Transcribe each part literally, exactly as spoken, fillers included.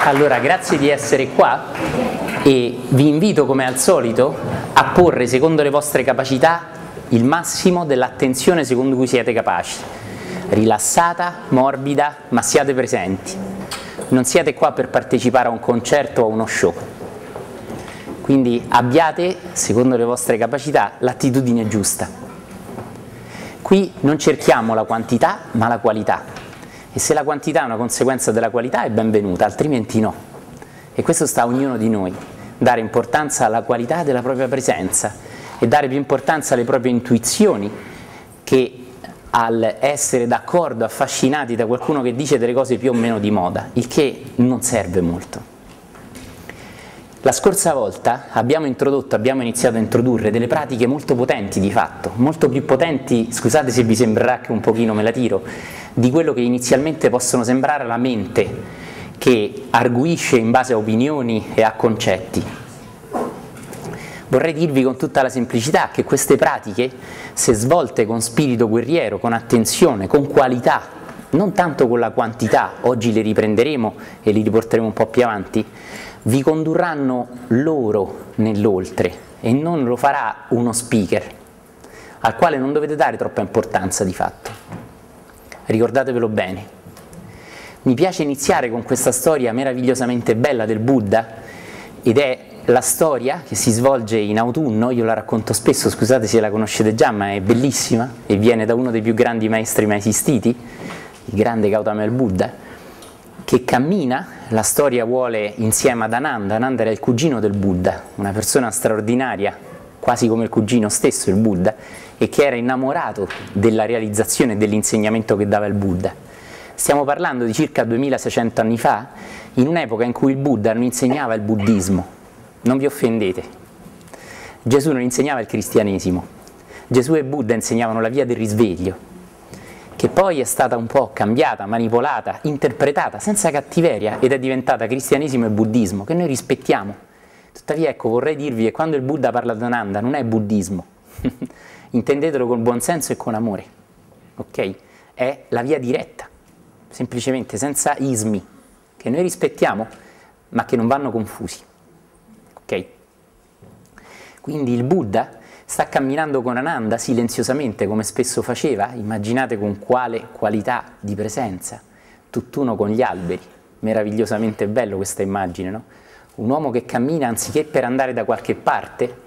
Allora, grazie di essere qua e vi invito come al solito a porre secondo le vostre capacità il massimo dell'attenzione secondo cui siete capaci. Rilassata, morbida, ma siate presenti. Non siete qua per partecipare a un concerto o a uno show. Quindi abbiate, secondo le vostre capacità, l'attitudine giusta. Qui non cerchiamo la quantità, ma la qualità. E se la quantità è una conseguenza della qualità è benvenuta, altrimenti no. E questo sta a ognuno di noi, dare importanza alla qualità della propria presenza e dare più importanza alle proprie intuizioni che al essere d'accordo, affascinati da qualcuno che dice delle cose più o meno di moda, il che non serve molto. La scorsa volta abbiamo introdotto, abbiamo iniziato a introdurre delle pratiche molto potenti di fatto, molto più potenti, scusate se vi sembrerà che un pochino me la tiro, di quello che inizialmente possono sembrare alla mente che arguisce in base a opinioni e a concetti. Vorrei dirvi con tutta la semplicità che queste pratiche, se svolte con spirito guerriero, con attenzione, con qualità, non tanto con la quantità, oggi le riprenderemo e li riporteremo un po' più avanti, vi condurranno loro nell'oltre e non lo farà uno speaker, al quale non dovete dare troppa importanza di fatto. Ricordatevelo bene. Mi piace iniziare con questa storia meravigliosamente bella del Buddha, ed è la storia che si svolge in autunno. Io la racconto spesso, scusate se la conoscete già, ma è bellissima e viene da uno dei più grandi maestri mai esistiti, il grande Gautama il Buddha, che cammina, la storia vuole, insieme ad Ananda. Ananda era il cugino del Buddha, una persona straordinaria, quasi come il cugino stesso, il Buddha, e che era innamorato della realizzazione e dell'insegnamento che dava il Buddha. Stiamo parlando di circa duemilaseicento anni fa, in un'epoca in cui il Buddha non insegnava il buddismo, non vi offendete. Gesù non insegnava il cristianesimo, Gesù e Buddha insegnavano la via del risveglio, che poi è stata un po' cambiata, manipolata, interpretata senza cattiveria ed è diventata cristianesimo e buddismo, che noi rispettiamo. Tuttavia, ecco, vorrei dirvi che quando il Buddha parla di Ananda non è buddismo, intendetelo con buon senso e con amore, ok? È la via diretta, semplicemente, senza ismi, che noi rispettiamo, ma che non vanno confusi, ok? Quindi il Buddha sta camminando con Ananda silenziosamente, come spesso faceva, immaginate con quale qualità di presenza, tutt'uno con gli alberi, meravigliosamente bello questa immagine, no? Un uomo che cammina anziché per andare da qualche parte,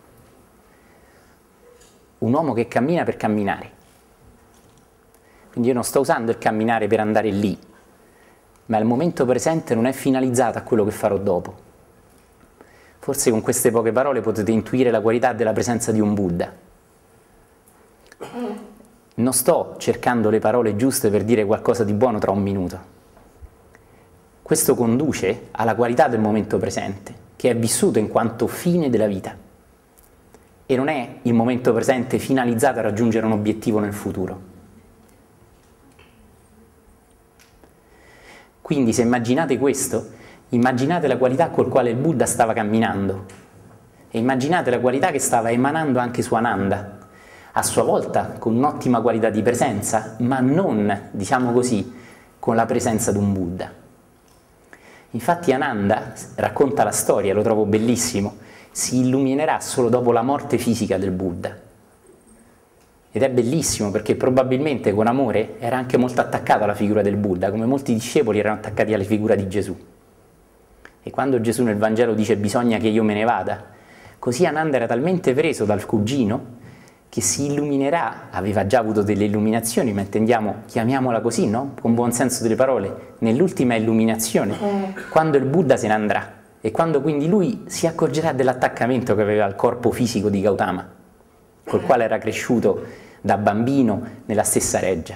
un uomo che cammina per camminare. Quindi io non sto usando il camminare per andare lì, ma il momento presente non è finalizzato a quello che farò dopo. Forse con queste poche parole potete intuire la qualità della presenza di un Buddha. Non sto cercando le parole giuste per dire qualcosa di buono tra un minuto. Questo conduce alla qualità del momento presente, che è vissuto in quanto fine della vita. E non è il momento presente finalizzato a raggiungere un obiettivo nel futuro. Quindi se immaginate questo, immaginate la qualità col quale il Buddha stava camminando e immaginate la qualità che stava emanando anche su Ananda, a sua volta con un'ottima qualità di presenza, ma non, diciamo così, con la presenza di un Buddha. Infatti Ananda, racconta la storia, lo trovo bellissimo, si illuminerà solo dopo la morte fisica del Buddha. Ed è bellissimo perché probabilmente con amore era anche molto attaccato alla figura del Buddha, come molti discepoli erano attaccati alla figura di Gesù. E quando Gesù nel Vangelo dice bisogna che io me ne vada, così Ananda era talmente preso dal cugino che si illuminerà, aveva già avuto delle illuminazioni, ma intendiamo, chiamiamola così, no? Con buon senso delle parole, nell'ultima illuminazione, quando il Buddha se ne andrà e quando quindi lui si accorgerà dell'attaccamento che aveva al corpo fisico di Gautama, col quale era cresciuto da bambino nella stessa reggia.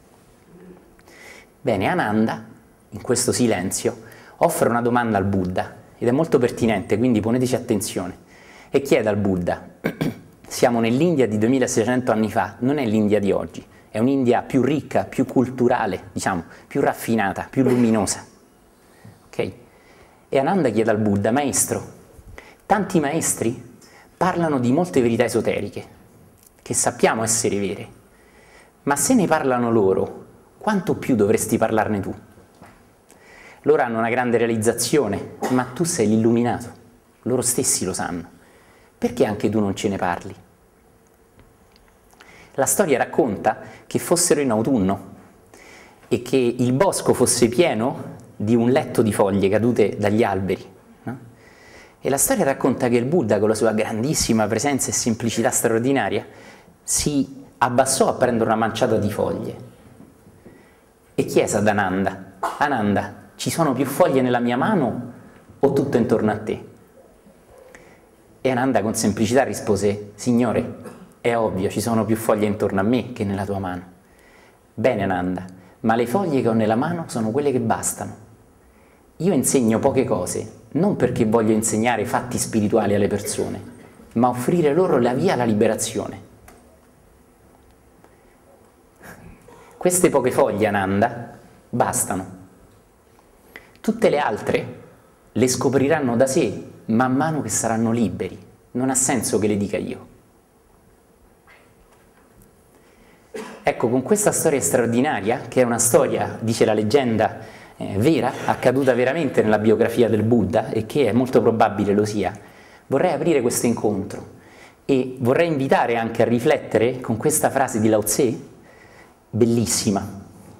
Bene, Ananda, in questo silenzio, offre una domanda al Buddha, ed è molto pertinente, quindi poneteci attenzione, e chiede al Buddha: siamo nell'India di duemilaseicento anni fa, non è l'India di oggi, è un'India più ricca, più culturale, diciamo, più raffinata, più luminosa. Ok? E Ananda chiede al Buddha: maestro, tanti maestri parlano di molte verità esoteriche, che sappiamo essere vere, ma se ne parlano loro, quanto più dovresti parlarne tu? loro hanno una grande realizzazione, ma tu sei l'illuminato, loro stessi lo sanno. Perché anche tu non ce ne parli? La storia racconta che fossero in autunno e che il bosco fosse pieno di un letto di foglie cadute dagli alberi, no? E la storia racconta che il Buddha, con la sua grandissima presenza e semplicità straordinaria, si abbassò a prendere una manciata di foglie e chiese ad Ananda: Ananda, ci sono più foglie nella mia mano o tutto intorno a te? E Ananda con semplicità rispose: Signore, è ovvio, ci sono più foglie intorno a me che nella tua mano. Bene Ananda, ma le foglie che ho nella mano sono quelle che bastano. Io insegno poche cose, non perché voglio insegnare fatti spirituali alle persone, ma offrire loro la via alla liberazione. Queste poche foglie, Ananda, bastano. Tutte le altre le scopriranno da sé man mano che saranno liberi. Non ha senso che le dica io. Ecco, con questa storia straordinaria, che è una storia, dice la leggenda, eh, vera, accaduta veramente nella biografia del Buddha e che è molto probabile lo sia, vorrei aprire questo incontro e vorrei invitare anche a riflettere con questa frase di Lao Tse, bellissima.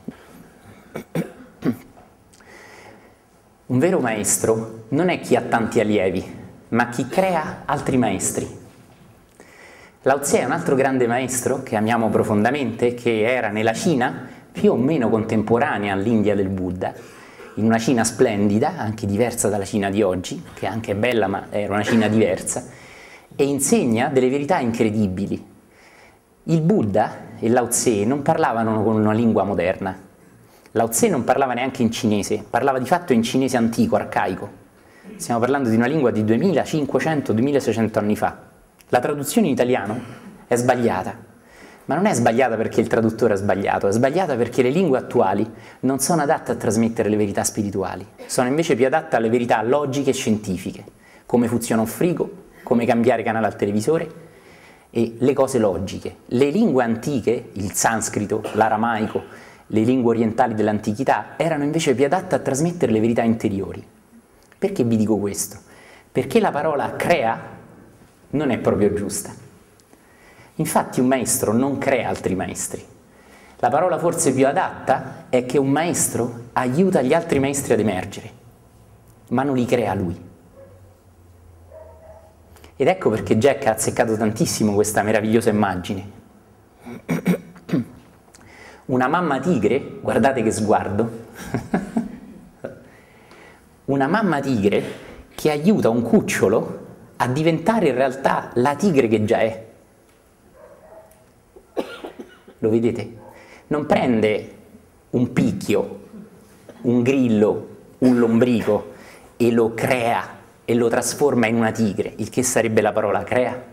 Un vero maestro non è chi ha tanti allievi, ma chi crea altri maestri. Lao Tse è un altro grande maestro che amiamo profondamente, che era nella Cina più o meno contemporanea all'India del Buddha, in una Cina splendida, anche diversa dalla Cina di oggi, che anche è bella ma era una Cina diversa, e insegna delle verità incredibili. Il Buddha e Lao Tse non parlavano con una lingua moderna. Lao Tse non parlava neanche in cinese, parlava di fatto in cinese antico, arcaico. Stiamo parlando di una lingua di duemilacinquecento duemilaseicento anni fa. La traduzione in italiano è sbagliata, ma non è sbagliata perché il traduttore ha sbagliato, è sbagliata perché le lingue attuali non sono adatte a trasmettere le verità spirituali, sono invece più adatte alle verità logiche e scientifiche, come funziona un frigo, come cambiare canale al televisore e le cose logiche. Le lingue antiche, il sanscrito, l'aramaico, le lingue orientali dell'antichità, erano invece più adatte a trasmettere le verità interiori. Perché vi dico questo? Perché la parola crea non è proprio giusta. Infatti un maestro non crea altri maestri. La parola forse più adatta è che un maestro aiuta gli altri maestri ad emergere, ma non li crea lui. Ed ecco perché Jack ha azzeccato tantissimo questa meravigliosa immagine. Una mamma tigre, guardate che sguardo, una mamma tigre che aiuta un cucciolo a diventare in realtà la tigre che già è. Lo vedete? Non prende un picchio, un grillo, un lombrico e lo crea e lo trasforma in una tigre, il che sarebbe la parola crea.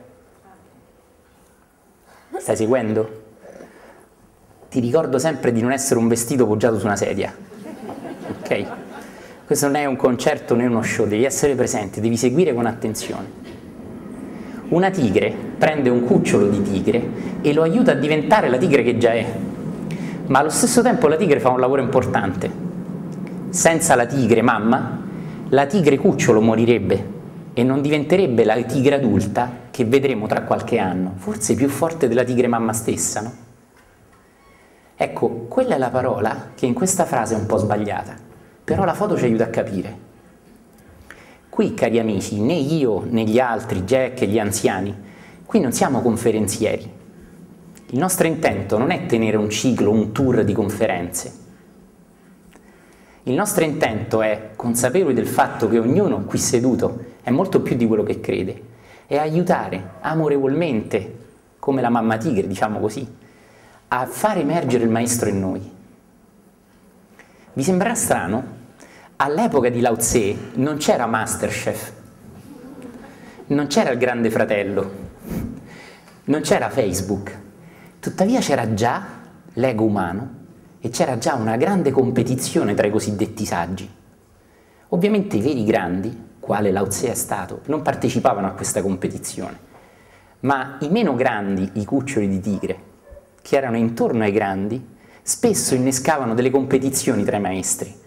Stai seguendo? Ti ricordo sempre di non essere un vestito poggiato su una sedia, ok? Questo non è un concerto né uno show, devi essere presente, devi seguire con attenzione. Una tigre prende un cucciolo di tigre e lo aiuta a diventare la tigre che già è, ma allo stesso tempo la tigre fa un lavoro importante. Senza la tigre mamma, la tigre cucciolo morirebbe e non diventerebbe la tigre adulta che vedremo tra qualche anno, forse più forte della tigre mamma stessa, no? Ecco, quella è la parola che in questa frase è un po' sbagliata. Però la foto ci aiuta a capire. Qui, cari amici, né io né gli altri, Jack e gli anziani, qui non siamo conferenzieri. Il nostro intento non è tenere un ciclo, un tour di conferenze. Il nostro intento è, consapevoli del fatto che ognuno qui seduto è molto più di quello che crede, è aiutare amorevolmente, come la mamma tigre, diciamo così, a far emergere il maestro in noi. Vi sembrerà strano? All'epoca di Lao Tse non c'era Masterchef, non c'era il Grande Fratello, non c'era Facebook, tuttavia c'era già l'ego umano e c'era già una grande competizione tra i cosiddetti saggi. Ovviamente i veri grandi, quale Lao Tse è stato, non partecipavano a questa competizione, ma i meno grandi, i cuccioli di tigre, che erano intorno ai grandi, spesso innescavano delle competizioni tra i maestri.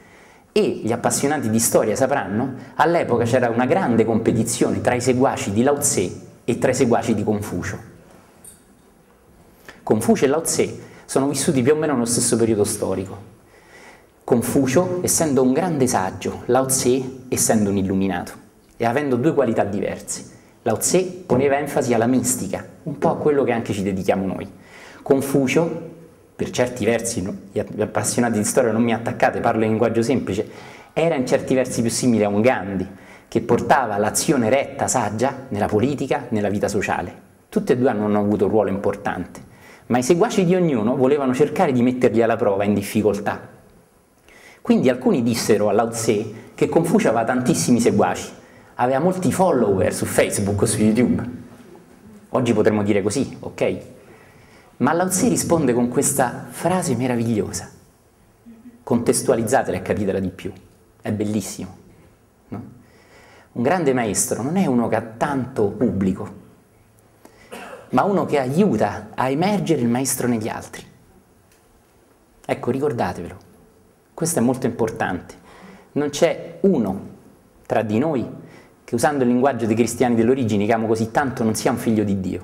E gli appassionati di storia sapranno, all'epoca c'era una grande competizione tra i seguaci di Lao Tse e tra i seguaci di Confucio. Confucio e Lao Tse sono vissuti più o meno nello stesso periodo storico. Confucio essendo un grande saggio, Lao Tse essendo un illuminato e avendo due qualità diverse. Lao Tse poneva enfasi alla mistica, un po' a quello che anche ci dedichiamo noi. Confucio, per certi versi, no, gli appassionati di storia non mi attaccate, parlo in linguaggio semplice, era in certi versi più simile a un Gandhi, che portava l'azione retta, saggia, nella politica, nella vita sociale. Tutti e due hanno avuto un ruolo importante, ma i seguaci di ognuno volevano cercare di metterli alla prova in difficoltà. Quindi alcuni dissero a Lao Tse che Confucio aveva tantissimi seguaci, aveva molti follower su Facebook o su YouTube. Oggi potremmo dire così, ok? Ma Lao Tse risponde con questa frase meravigliosa. Contestualizzatela e capitela di più. È bellissimo, no? Un grande maestro non è uno che ha tanto pubblico, ma uno che aiuta a emergere il maestro negli altri. Ecco, ricordatevelo. Questo è molto importante. Non c'è uno tra di noi che, usando il linguaggio dei cristiani dell'origine, che amo così tanto, non sia un figlio di Dio.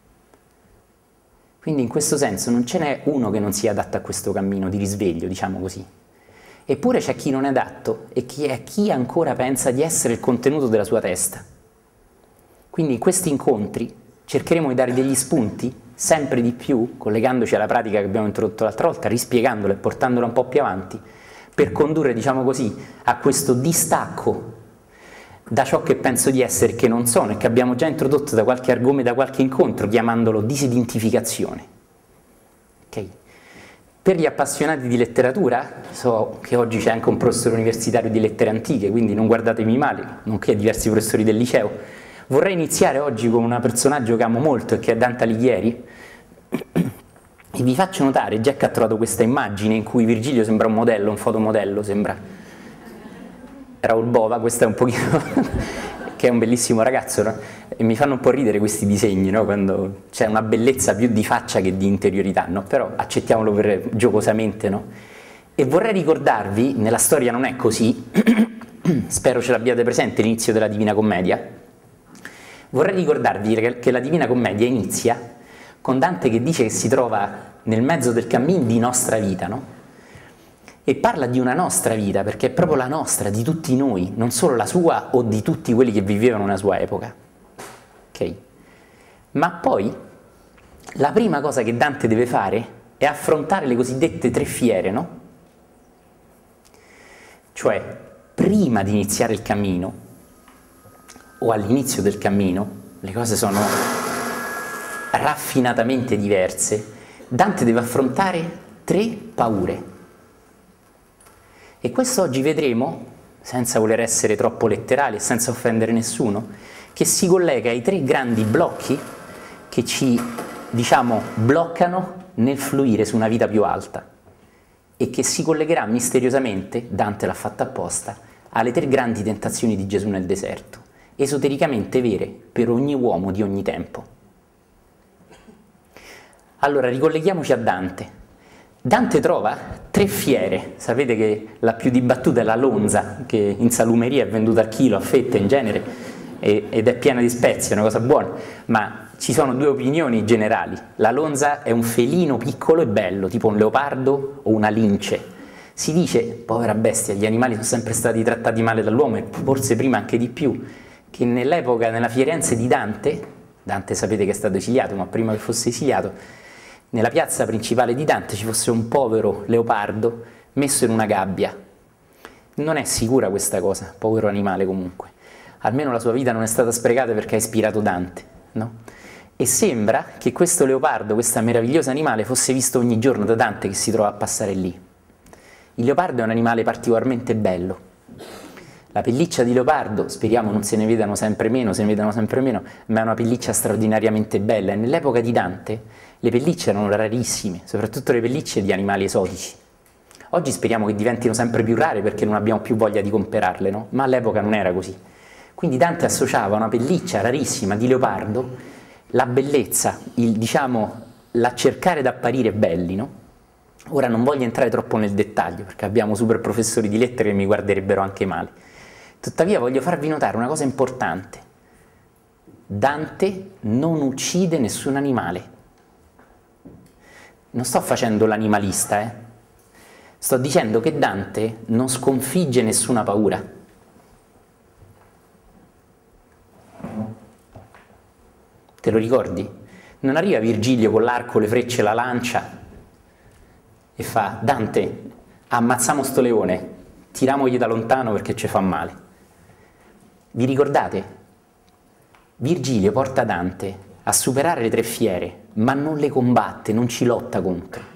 Quindi in questo senso non ce n'è uno che non sia adatto a questo cammino di risveglio, diciamo così. Eppure c'è chi non è adatto e chi è chi ancora pensa di essere il contenuto della sua testa. Quindi in questi incontri cercheremo di dare degli spunti, sempre di più, collegandoci alla pratica che abbiamo introdotto l'altra volta, rispiegandola e portandola un po' più avanti, per condurre, diciamo così, a questo distacco da ciò che penso di essere e che non sono, e che abbiamo già introdotto da qualche argomento, da qualche incontro, chiamandolo disidentificazione. Okay. Per gli appassionati di letteratura, so che oggi c'è anche un professore universitario di lettere antiche, quindi non guardatemi male, nonché diversi professori del liceo, vorrei iniziare oggi con un personaggio che amo molto e che è Dante Alighieri, e vi faccio notare, Jack ha trovato questa immagine in cui Virgilio sembra un modello, un fotomodello, sembra Raoul Bova, questo è un pochino, che è un bellissimo ragazzo, no? E mi fanno un po' ridere questi disegni, no? Quando c'è una bellezza più di faccia che di interiorità, no? Però accettiamolo per, giocosamente, no? E vorrei ricordarvi, nella storia non è così, spero ce l'abbiate presente l'inizio della Divina Commedia, vorrei ricordarvi che, che la Divina Commedia inizia con Dante che dice che si trova nel mezzo del cammin di nostra vita, no? E parla di una nostra vita, perché è proprio la nostra, di tutti noi, non solo la sua o di tutti quelli che vivevano nella sua epoca. Ok? Ma poi la prima cosa che Dante deve fare è affrontare le cosiddette tre fiere, no? Cioè, prima di iniziare il cammino, o all'inizio del cammino, le cose sono raffinatamente diverse, Dante deve affrontare tre paure. E questo oggi vedremo, senza voler essere troppo letterali e senza offendere nessuno, che si collega ai tre grandi blocchi che ci, diciamo, bloccano nel fluire su una vita più alta e che si collegherà misteriosamente, Dante l'ha fatta apposta, alle tre grandi tentazioni di Gesù nel deserto, esotericamente vere per ogni uomo di ogni tempo. Allora, ricolleghiamoci a Dante. Dante trova tre fiere, sapete che la più dibattuta è la lonza, che in salumeria è venduta al chilo, a fette in genere, ed è piena di spezie, è una cosa buona, ma ci sono due opinioni generali. La lonza è un felino piccolo e bello, tipo un leopardo o una lince. Si dice, povera bestia, gli animali sono sempre stati trattati male dall'uomo, e forse prima anche di più, che nell'epoca, nella Firenze di Dante, Dante sapete che è stato esiliato, ma prima che fosse esiliato, nella piazza principale di Dante ci fosse un povero leopardo messo in una gabbia. Non è sicura questa cosa, povero animale comunque. Almeno la sua vita non è stata sprecata perché ha ispirato Dante, no? E sembra che questo leopardo, questo meraviglioso animale, fosse visto ogni giorno da Dante che si trova a passare lì. Il leopardo è un animale particolarmente bello. La pelliccia di leopardo, speriamo non se ne vedano sempre meno, se ne vedano sempre meno, ma è una pelliccia straordinariamente bella. E nell'epoca di Dante le pellicce erano rarissime, soprattutto le pellicce di animali esotici. Oggi speriamo che diventino sempre più rare perché non abbiamo più voglia di comprarle, no? Ma all'epoca non era così. Quindi Dante associava una pelliccia rarissima di leopardo, la bellezza, il, diciamo, la cercare d'apparire belli, no? Ora non voglio entrare troppo nel dettaglio, perché abbiamo super professori di lettere che mi guarderebbero anche male. Tuttavia voglio farvi notare una cosa importante. Dante non uccide nessun animale. Non sto facendo l'animalista, eh. Sto dicendo che Dante non sconfigge nessuna paura. Te lo ricordi? Non arriva Virgilio con l'arco, le frecce, la lancia e fa: Dante, ammazziamo sto leone, tiramogli da lontano perché ci fa male. Vi ricordate? Virgilio porta Dante a superare le tre fiere, ma non le combatte, non ci lotta contro.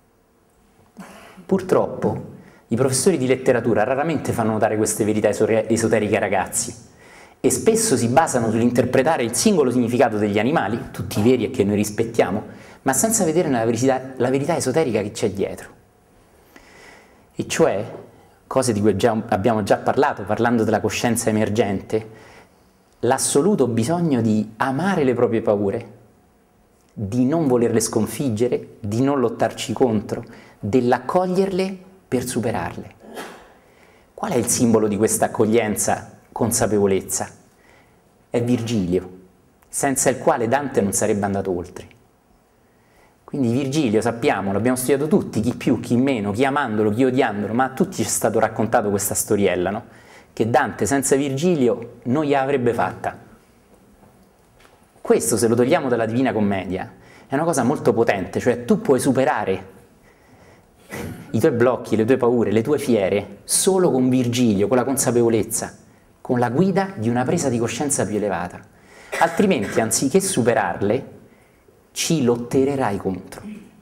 Purtroppo i professori di letteratura raramente fanno notare queste verità esoteriche ai ragazzi e spesso si basano sull'interpretare il singolo significato degli animali, tutti veri e che noi rispettiamo, ma senza vedere la verità, la verità esoterica che c'è dietro. E cioè, cose di cui già, abbiamo già parlato, parlando della coscienza emergente, l'assoluto bisogno di amare le proprie paure, di non volerle sconfiggere, di non lottarci contro, dell'accoglierle per superarle. Qual è il simbolo di questa accoglienza, consapevolezza? È Virgilio, senza il quale Dante non sarebbe andato oltre. Quindi Virgilio, sappiamo, l'abbiamo studiato tutti, chi più, chi meno, chi amandolo, chi odiandolo, ma a tutti ci è stato raccontato questa storiella, no? Che Dante senza Virgilio non gliela avrebbe fatta. Questo, se lo togliamo dalla Divina Commedia, è una cosa molto potente, cioè tu puoi superare i tuoi blocchi, le tue paure, le tue fiere, solo con Virgilio, con la consapevolezza, con la guida di una presa di coscienza più elevata. Altrimenti, anziché superarle, ci lottererai contro.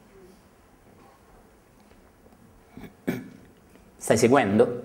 Stai seguendo?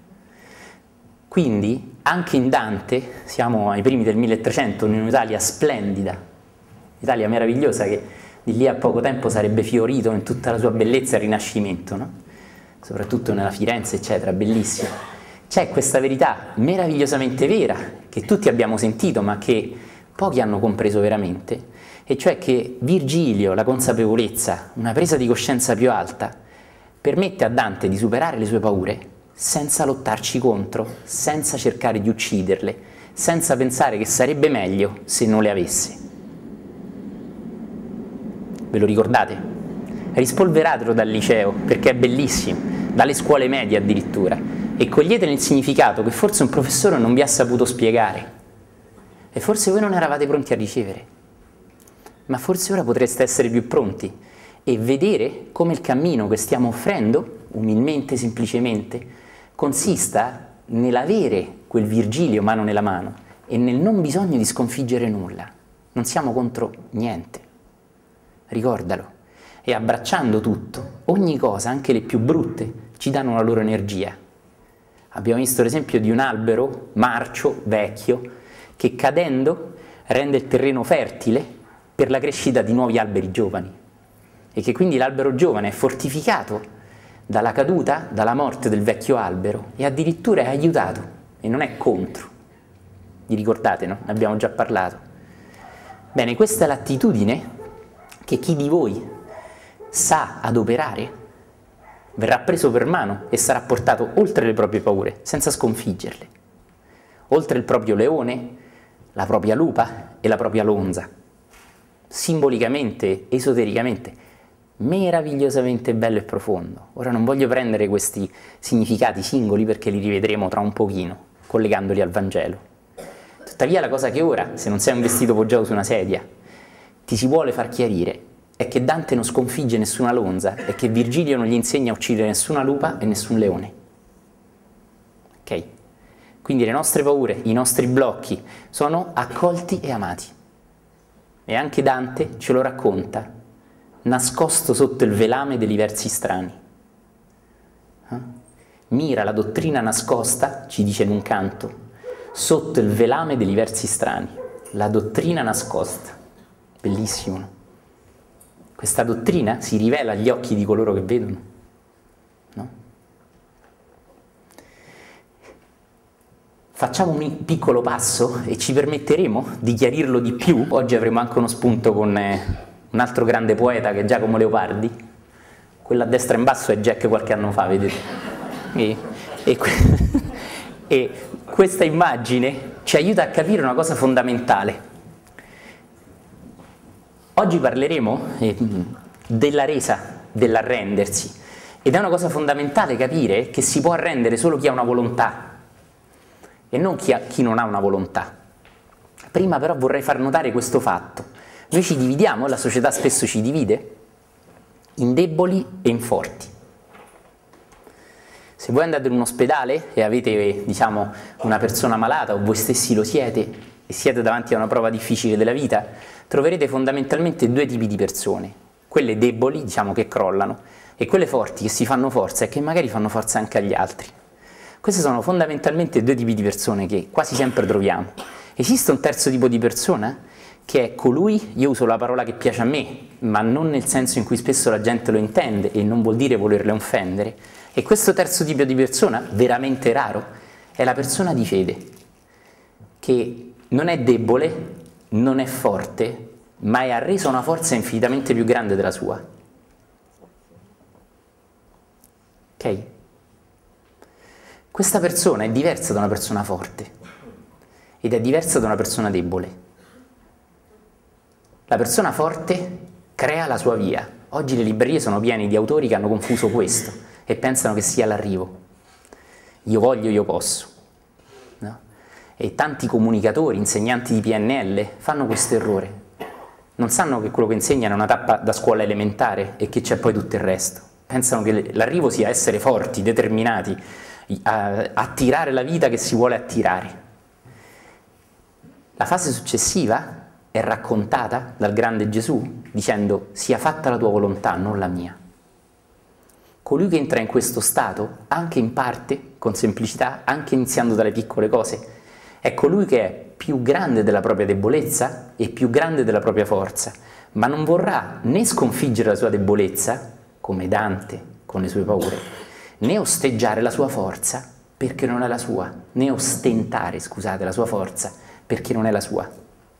Quindi, anche in Dante, siamo ai primi del milletrecento, in un'Italia splendida, un'Italia meravigliosa che di lì a poco tempo sarebbe fiorito in tutta la sua bellezza il Rinascimento, no? Soprattutto nella Firenze, eccetera, bellissima. C'è questa verità meravigliosamente vera, che tutti abbiamo sentito, ma che pochi hanno compreso veramente, e cioè che Virgilio, la consapevolezza, una presa di coscienza più alta, permette a Dante di superare le sue paure senza lottarci contro, senza cercare di ucciderle, senza pensare che sarebbe meglio se non le avesse. Ve lo ricordate? Rispolveratelo dal liceo, perché è bellissimo, dalle scuole medie addirittura, e coglietene il significato che forse un professore non vi ha saputo spiegare, e forse voi non eravate pronti a ricevere, ma forse ora potreste essere più pronti e vedere come il cammino che stiamo offrendo, umilmente, semplicemente, consista nell'avere quel Virgilio mano nella mano e nel non bisogno di sconfiggere nulla. Non siamo contro niente. Ricordalo, e abbracciando tutto, ogni cosa, anche le più brutte, ci danno la loro energia. Abbiamo visto l'esempio di un albero marcio, vecchio, che cadendo rende il terreno fertile per la crescita di nuovi alberi giovani, e che quindi l'albero giovane è fortificato dalla caduta, dalla morte del vecchio albero, e addirittura è aiutato, e non è contro. Vi ricordate, no? Ne abbiamo già parlato. Bene, questa è l'attitudine che chi di voi sa adoperare verrà preso per mano e sarà portato oltre le proprie paure, senza sconfiggerle, oltre il proprio leone, la propria lupa e la propria lonza, simbolicamente, esotericamente, meravigliosamente bello e profondo. Ora non voglio prendere questi significati singoli perché li rivedremo tra un pochino, collegandoli al Vangelo. Tuttavia la cosa che ora, se non sei un vestito poggiato su una sedia, ti si vuole far chiarire è che Dante non sconfigge nessuna lonza e che Virgilio non gli insegna a uccidere nessuna lupa e nessun leone. Ok? Quindi le nostre paure, i nostri blocchi sono accolti e amati. E anche Dante ce lo racconta, nascosto sotto il velame degli versi strani. Eh? Mira la dottrina nascosta, ci dice in un canto, sotto il velame degli versi strani. La dottrina nascosta. Bellissimo, no? Questa dottrina si rivela agli occhi di coloro che vedono, no? Facciamo un piccolo passo e ci permetteremo di chiarirlo di più. Oggi avremo anche uno spunto con eh, un altro grande poeta che è Giacomo Leopardi, quella a destra in basso è Jack qualche anno fa, vedete? E, e, que e questa immagine ci aiuta a capire una cosa fondamentale. Oggi parleremo eh, della resa, dell'arrendersi, ed è una cosa fondamentale capire che si può arrendere solo chi ha una volontà e non chi, ha, chi non ha una volontà. Prima però vorrei far notare questo fatto. Noi ci dividiamo, la società spesso ci divide, in deboli e in forti. Se voi andate in un ospedale e avete, diciamo, una persona malata o voi stessi lo siete e siete davanti a una prova difficile della vita, troverete fondamentalmente due tipi di persone, quelle deboli, diciamo, che crollano, e quelle forti che si fanno forza e che magari fanno forza anche agli altri. Queste sono fondamentalmente due tipi di persone che quasi sempre troviamo. Esiste un terzo tipo di persona che è colui, io uso la parola che piace a me, ma non nel senso in cui spesso la gente lo intende e non vuol dire volerle offendere, e questo terzo tipo di persona, veramente raro, è la persona di fede, che non è debole, non è forte, ma è arresa una forza infinitamente più grande della sua. Ok? Questa persona è diversa da una persona forte ed è diversa da una persona debole. La persona forte crea la sua via. Oggi le librerie sono piene di autori che hanno confuso questo e pensano che sia l'arrivo. Io voglio, io posso. No? E tanti comunicatori, insegnanti di P N L fanno questo errore. Non sanno che quello che insegnano è una tappa da scuola elementare e che c'è poi tutto il resto. Pensano che l'arrivo sia essere forti, determinati, a attirare la vita che si vuole attirare. La fase successiva è raccontata dal grande Gesù dicendo: sia fatta la tua volontà, non la mia. Colui che entra in questo stato, anche in parte, con semplicità, anche iniziando dalle piccole cose, è colui che è più grande della propria debolezza e più grande della propria forza, ma non vorrà né sconfiggere la sua debolezza, come Dante con le sue paure, né osteggiare la sua forza perché non è la sua, né ostentare, scusate, la sua forza perché non è la sua.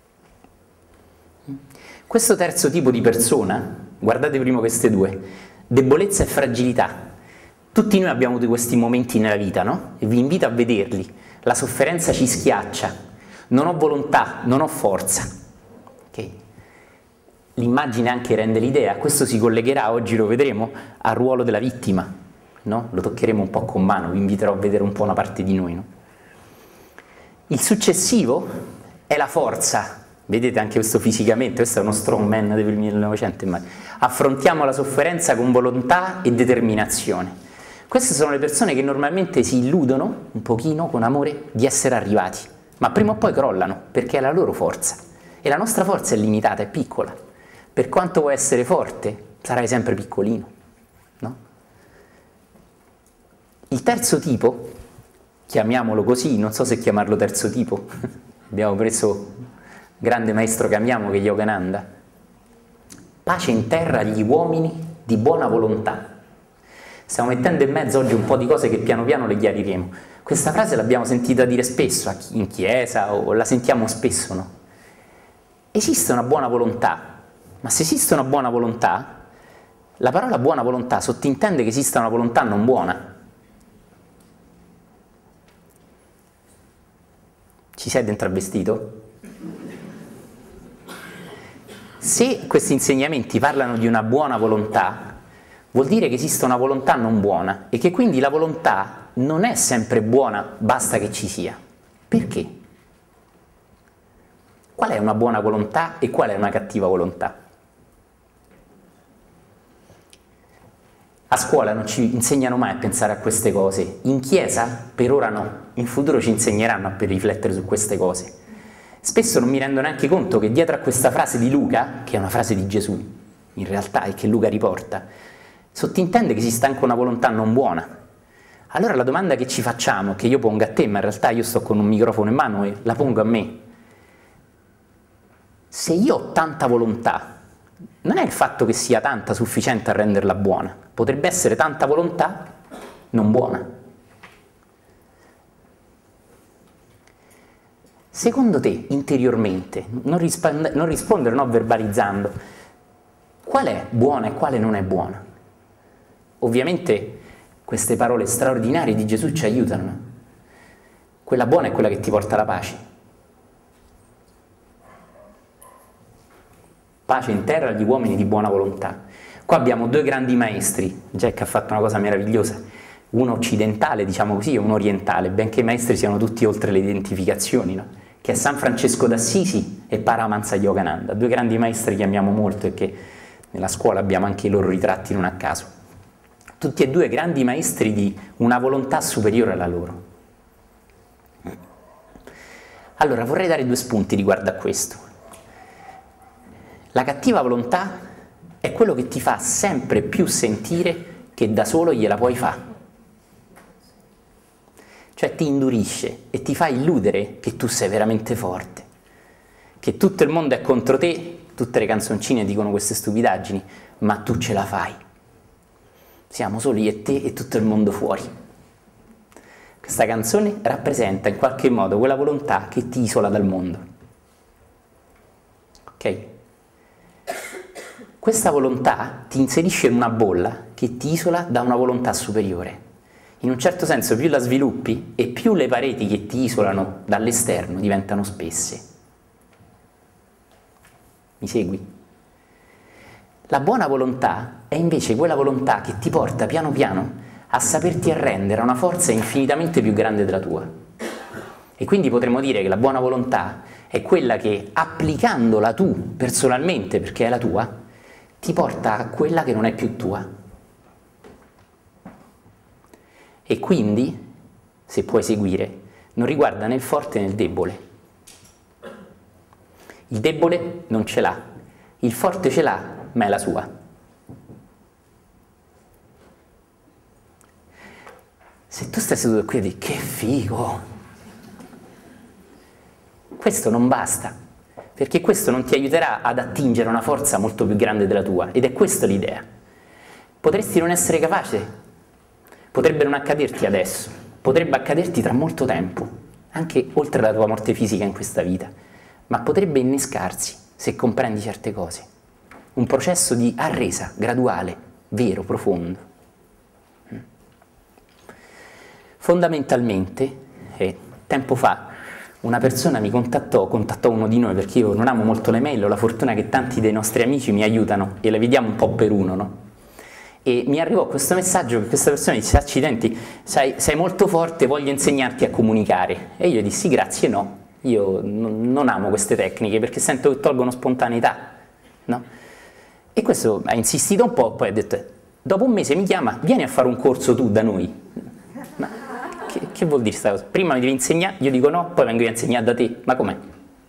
Questo terzo tipo di persona, guardate prima queste due, debolezza e fragilità. Tutti noi abbiamo avuto questi momenti nella vita, no? E vi invito a vederli. La sofferenza ci schiaccia, non ho volontà, non ho forza. Okay? L'immagine anche rende l'idea, questo si collegherà, oggi lo vedremo, al ruolo della vittima, no? Lo toccheremo un po' con mano, vi inviterò a vedere un po' una parte di noi, no? Il successivo è la forza. Vedete anche questo fisicamente, questo è uno strongman del millenovecento, ma affrontiamo la sofferenza con volontà e determinazione. Queste sono le persone che normalmente si illudono, un pochino, con amore, di essere arrivati, ma prima o poi crollano, perché è la loro forza. E la nostra forza è limitata, è piccola. Per quanto vuoi essere forte, sarai sempre piccolino, no? Il terzo tipo, chiamiamolo così, non so se chiamarlo terzo tipo, abbiamo preso grande maestro che amiamo, che è Yogananda: pace in terra agli uomini di buona volontà. Stiamo mettendo in mezzo oggi un po' di cose che piano piano le chiariremo. Questa frase l'abbiamo sentita dire spesso in chiesa, o la sentiamo spesso, no? Esiste una buona volontà, ma se esiste una buona volontà, la parola buona volontà sottintende che esista una volontà non buona. Ci sei dentro al vestito? Se questi insegnamenti parlano di una buona volontà, vuol dire che esiste una volontà non buona e che quindi la volontà non è sempre buona, basta che ci sia. Perché? Qual è una buona volontà e qual è una cattiva volontà? A scuola non ci insegnano mai a pensare a queste cose, in chiesa per ora no, in futuro ci insegneranno a riflettere su queste cose. Spesso non mi rendo neanche conto che dietro a questa frase di Luca, che è una frase di Gesù, in realtà, e che Luca riporta, sottintende che esista anche una volontà non buona. Allora la domanda che ci facciamo, che io pongo a te, ma in realtà io sto con un microfono in mano e la pongo a me: se io ho tanta volontà, non è il fatto che sia tanta sufficiente a renderla buona, potrebbe essere tanta volontà non buona. Secondo te, interiormente, non, risponde, non rispondere, no, verbalizzando, qual è buona e quale non è buona? Ovviamente queste parole straordinarie di Gesù ci aiutano. Quella buona è quella che ti porta la pace. Pace in terra agli uomini di buona volontà. Qua abbiamo due grandi maestri. Jack ha fatto una cosa meravigliosa, uno occidentale, diciamo così, e uno orientale, benché i maestri siano tutti oltre le identificazioni, no? Che è San Francesco d'Assisi e Paramahansa Yogananda, due grandi maestri che amiamo molto e che nella scuola abbiamo anche i loro ritratti non a caso. Tutti e due grandi maestri di una volontà superiore alla loro. Allora, vorrei dare due spunti riguardo a questo. La cattiva volontà è quello che ti fa sempre più sentire che da solo gliela puoi fare. Cioè ti indurisce e ti fa illudere che tu sei veramente forte, che tutto il mondo è contro te, tutte le canzoncine dicono queste stupidaggini, ma tu ce la fai. Siamo soli e te e tutto il mondo fuori. Questa canzone rappresenta in qualche modo quella volontà che ti isola dal mondo. Ok? Questa volontà ti inserisce in una bolla che ti isola da una volontà superiore. In un certo senso più la sviluppi e più le pareti che ti isolano dall'esterno diventano spesse. Mi segui? La buona volontà è invece quella volontà che ti porta piano piano a saperti arrendere a una forza infinitamente più grande della tua. E quindi potremmo dire che la buona volontà è quella che, applicandola tu personalmente, perché è la tua, ti porta a quella che non è più tua. E quindi, se puoi seguire, non riguarda né il forte né il debole. Il debole non ce l'ha, il forte ce l'ha, ma è la sua. Se tu stai seduto qui e dici, che figo! Questo non basta, perché questo non ti aiuterà ad attingere una forza molto più grande della tua, ed è questa l'idea. Potresti non essere capace. Potrebbe non accaderti adesso, potrebbe accaderti tra molto tempo, anche oltre la tua morte fisica in questa vita, ma potrebbe innescarsi se comprendi certe cose. Un processo di arresa graduale, vero, profondo. Fondamentalmente, eh, tempo fa, una persona mi contattò, contattò uno di noi, perché io non amo molto le mail, ho la fortuna che tanti dei nostri amici mi aiutano e le vediamo un po' per uno, no? E mi arrivò questo messaggio che questa persona disse, accidenti, sei, sei molto forte, voglio insegnarti a comunicare. E io dissi, grazie, no, io non, non amo queste tecniche perché sento che tolgono spontaneità, no? E questo ha insistito un po', poi ha detto, dopo un mese mi chiama, vieni a fare un corso tu da noi. Ma che, che vuol dire questa cosa? Prima mi devi insegnare, io dico no, poi vengo io a insegnare da te, ma com'è?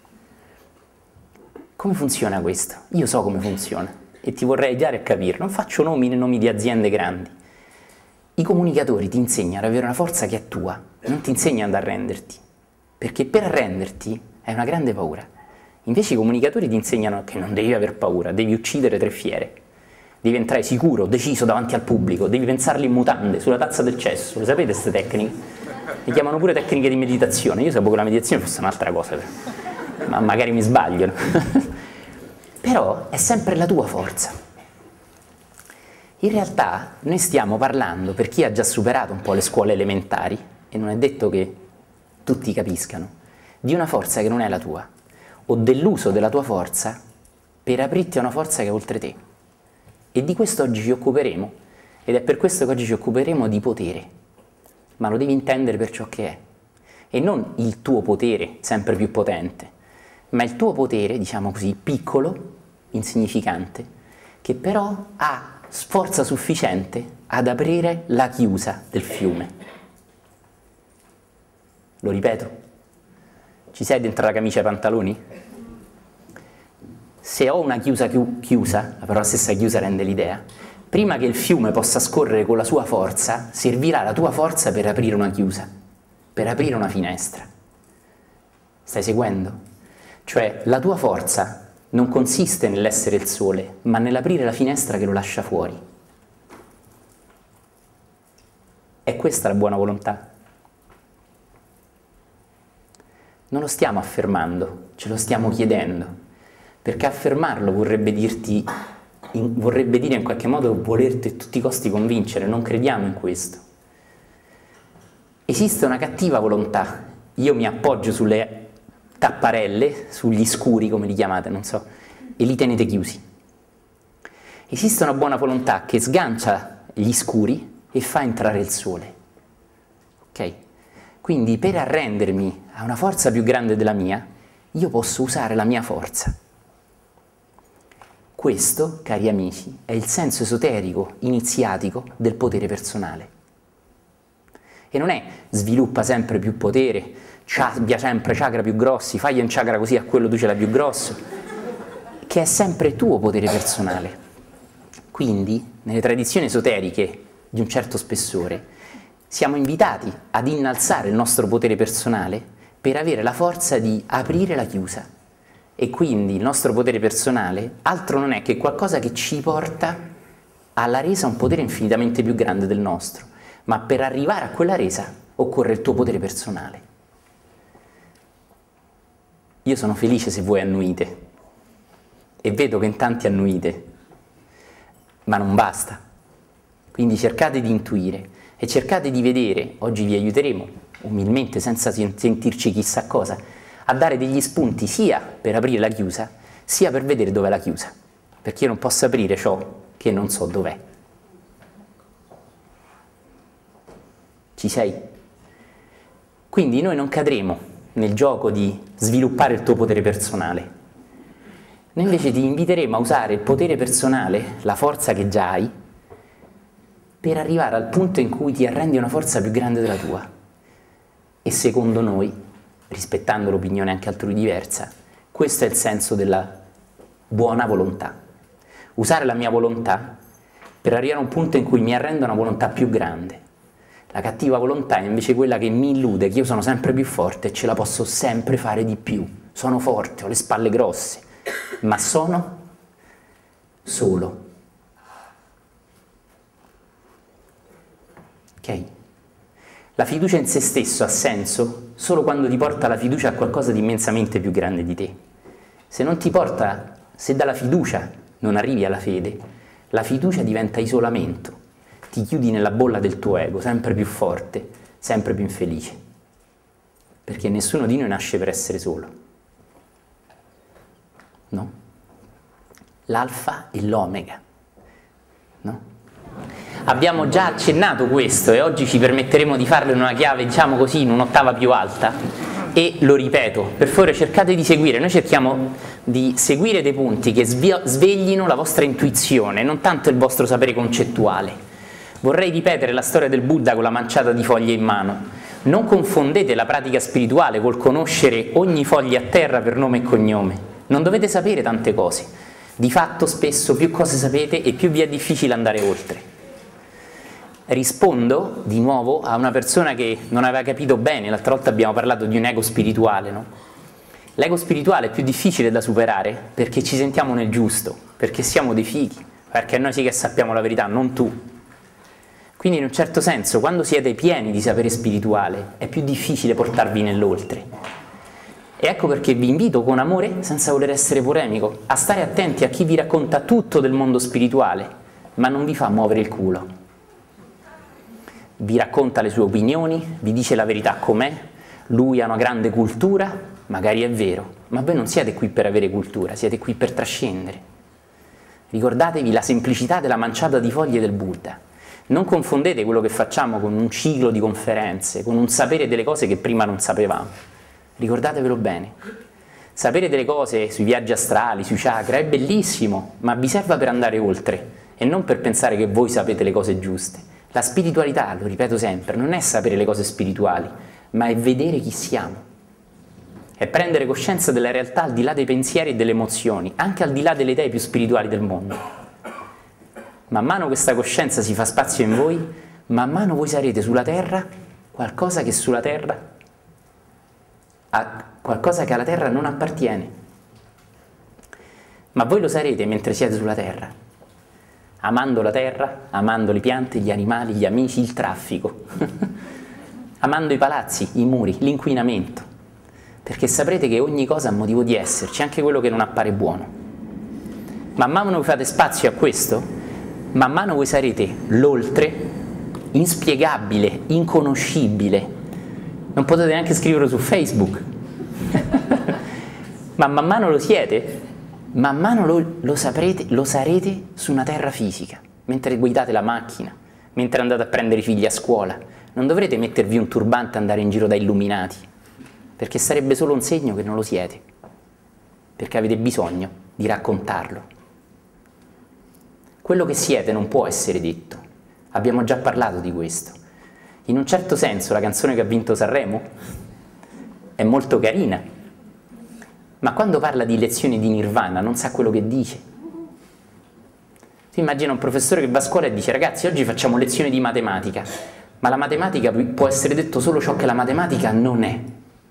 Come funziona questo? Io so come funziona. E ti vorrei aiutare a capire, non faccio nomi né nomi di aziende grandi. I comunicatori ti insegnano ad avere una forza che è tua, non ti insegnano ad arrenderti, perché per arrenderti è una grande paura. Invece i comunicatori ti insegnano che non devi aver paura, devi uccidere tre fiere, devi entrare sicuro, deciso davanti al pubblico, devi pensarli in mutande, sulla tazza del cesso, le sapete queste tecniche? Le chiamano pure tecniche di meditazione, io sapevo che la meditazione fosse un'altra cosa, ma magari mi sbaglio. Però è sempre la tua forza. In realtà noi stiamo parlando, per chi ha già superato un po' le scuole elementari, e non è detto che tutti capiscano, di una forza che non è la tua, o dell'uso della tua forza per aprirti a una forza che è oltre te. E di questo oggi ci occuperemo, ed è per questo che oggi ci occuperemo di potere, ma lo devi intendere per ciò che è, e non il tuo potere sempre più potente, ma il tuo potere, diciamo così, piccolo, insignificante, che però ha forza sufficiente ad aprire la chiusa del fiume. Lo ripeto, ci sei dentro la camicia e i pantaloni? Se ho una chiusa chiusa, la parola stessa chiusa rende l'idea, prima che il fiume possa scorrere con la sua forza, servirà la tua forza per aprire una chiusa, per aprire una finestra. Stai seguendo? Cioè la tua forza non consiste nell'essere il sole, ma nell'aprire la finestra che lo lascia fuori. È questa la buona volontà. Non lo stiamo affermando, ce lo stiamo chiedendo, perché affermarlo vorrebbe dirti in, vorrebbe dire in qualche modo volerti a tutti i costi convincere, non crediamo in questo. Esiste una cattiva volontà, io mi appoggio sulle tapparelle, sugli scuri come li chiamate, non so, e li tenete chiusi. Esiste una buona volontà che sgancia gli scuri e fa entrare il sole. Ok? Quindi per arrendermi a una forza più grande della mia, io posso usare la mia forza. Questo, cari amici, è il senso esoterico, iniziatico del potere personale. E non è sviluppa sempre più potere, abbia sempre chakra più grossi, fagli un chakra così a quello tu ce l'hai più grosso, che è sempre tuo potere personale. Quindi, nelle tradizioni esoteriche di un certo spessore, siamo invitati ad innalzare il nostro potere personale per avere la forza di aprire la chiusa. E quindi il nostro potere personale altro non è che qualcosa che ci porta alla resa un potere infinitamente più grande del nostro. Ma per arrivare a quella resa occorre il tuo potere personale. Io sono felice se voi annuite, e vedo che in tanti annuite, ma non basta. Quindi cercate di intuire e cercate di vedere, oggi vi aiuteremo, umilmente, senza sentirci chissà cosa, a dare degli spunti sia per aprire la chiusa, sia per vedere dov'è la chiusa, perché io non posso aprire ciò che non so dov'è. Ci sei? Quindi noi non cadremo nel gioco di sviluppare il tuo potere personale. Noi invece ti inviteremo a usare il potere personale, la forza che già hai, per arrivare al punto in cui ti arrendi a una forza più grande della tua. E secondo noi, rispettando l'opinione anche altrui diversa, questo è il senso della buona volontà. Usare la mia volontà per arrivare a un punto in cui mi arrendo a una volontà più grande. La cattiva volontà è invece quella che mi illude che io sono sempre più forte e ce la posso sempre fare di più. Sono forte, ho le spalle grosse, ma sono solo. Ok? La fiducia in se stesso ha senso solo quando ti porta la fiducia a qualcosa di immensamente più grande di te. Se non ti porta, se dalla fiducia non arrivi alla fede, la fiducia diventa isolamento. Ti chiudi nella bolla del tuo ego, sempre più forte, sempre più infelice. Perché nessuno di noi nasce per essere solo. No? L'alfa e l'omega. No? Abbiamo già accennato questo e oggi ci permetteremo di farlo in una chiave, diciamo così, in un'ottava più alta. E lo ripeto, per favore cercate di seguire, noi cerchiamo di seguire dei punti che sveglino la vostra intuizione, non tanto il vostro sapere concettuale. Vorrei ripetere la storia del Buddha con la manciata di foglie in mano. Non confondete la pratica spirituale col conoscere ogni foglia a terra per nome e cognome. Non dovete sapere tante cose. Di fatto spesso più cose sapete e più vi è difficile andare oltre. Rispondo di nuovo a una persona che non aveva capito bene, l'altra volta abbiamo parlato di un ego spirituale, no? L'ego spirituale è più difficile da superare perché ci sentiamo nel giusto, perché siamo dei fighi, perché noi sì che sappiamo la verità, non tu. Quindi in un certo senso, quando siete pieni di sapere spirituale, è più difficile portarvi nell'oltre. E ecco perché vi invito con amore, senza voler essere polemico, a stare attenti a chi vi racconta tutto del mondo spirituale, ma non vi fa muovere il culo. Vi racconta le sue opinioni, vi dice la verità com'è, lui ha una grande cultura, magari è vero, ma voi non siete qui per avere cultura, siete qui per trascendere. Ricordatevi la semplicità della manciata di foglie del Buddha. Non confondete quello che facciamo con un ciclo di conferenze, con un sapere delle cose che prima non sapevamo. Ricordatevelo bene. Sapere delle cose sui viaggi astrali, sui chakra è bellissimo, ma vi serve per andare oltre e non per pensare che voi sapete le cose giuste. La spiritualità, lo ripeto sempre, non è sapere le cose spirituali, ma è vedere chi siamo. È prendere coscienza della realtà al di là dei pensieri e delle emozioni, anche al di là delle idee più spirituali del mondo. Man mano questa coscienza si fa spazio in voi, man mano voi sarete sulla terra qualcosa che sulla terra ha qualcosa che alla terra non appartiene. Ma voi lo sarete mentre siete sulla terra, amando la terra, amando le piante, gli animali, gli amici, il traffico, amando i palazzi, i muri, l'inquinamento, perché saprete che ogni cosa ha motivo di esserci, anche quello che non appare buono. man mano che fate spazio a questo, man mano voi sarete l'oltre, inspiegabile, inconoscibile. Non potete neanche scriverlo su Facebook, ma man mano lo siete, man mano lo, lo, saprete, lo sarete su una terra fisica, mentre guidate la macchina, mentre andate a prendere i figli a scuola. Non dovrete mettervi un turbante e andare in giro da illuminati, perché sarebbe solo un segno che non lo siete, perché avete bisogno di raccontarlo. Quello che siete non può essere detto, abbiamo già parlato di questo. In un certo senso la canzone che ha vinto Sanremo è molto carina, ma quando parla di lezioni di nirvana non sa quello che dice. Si immagina un professore che va a scuola e dice: ragazzi, oggi facciamo lezioni di matematica, ma la matematica può essere detto solo ciò che la matematica non è.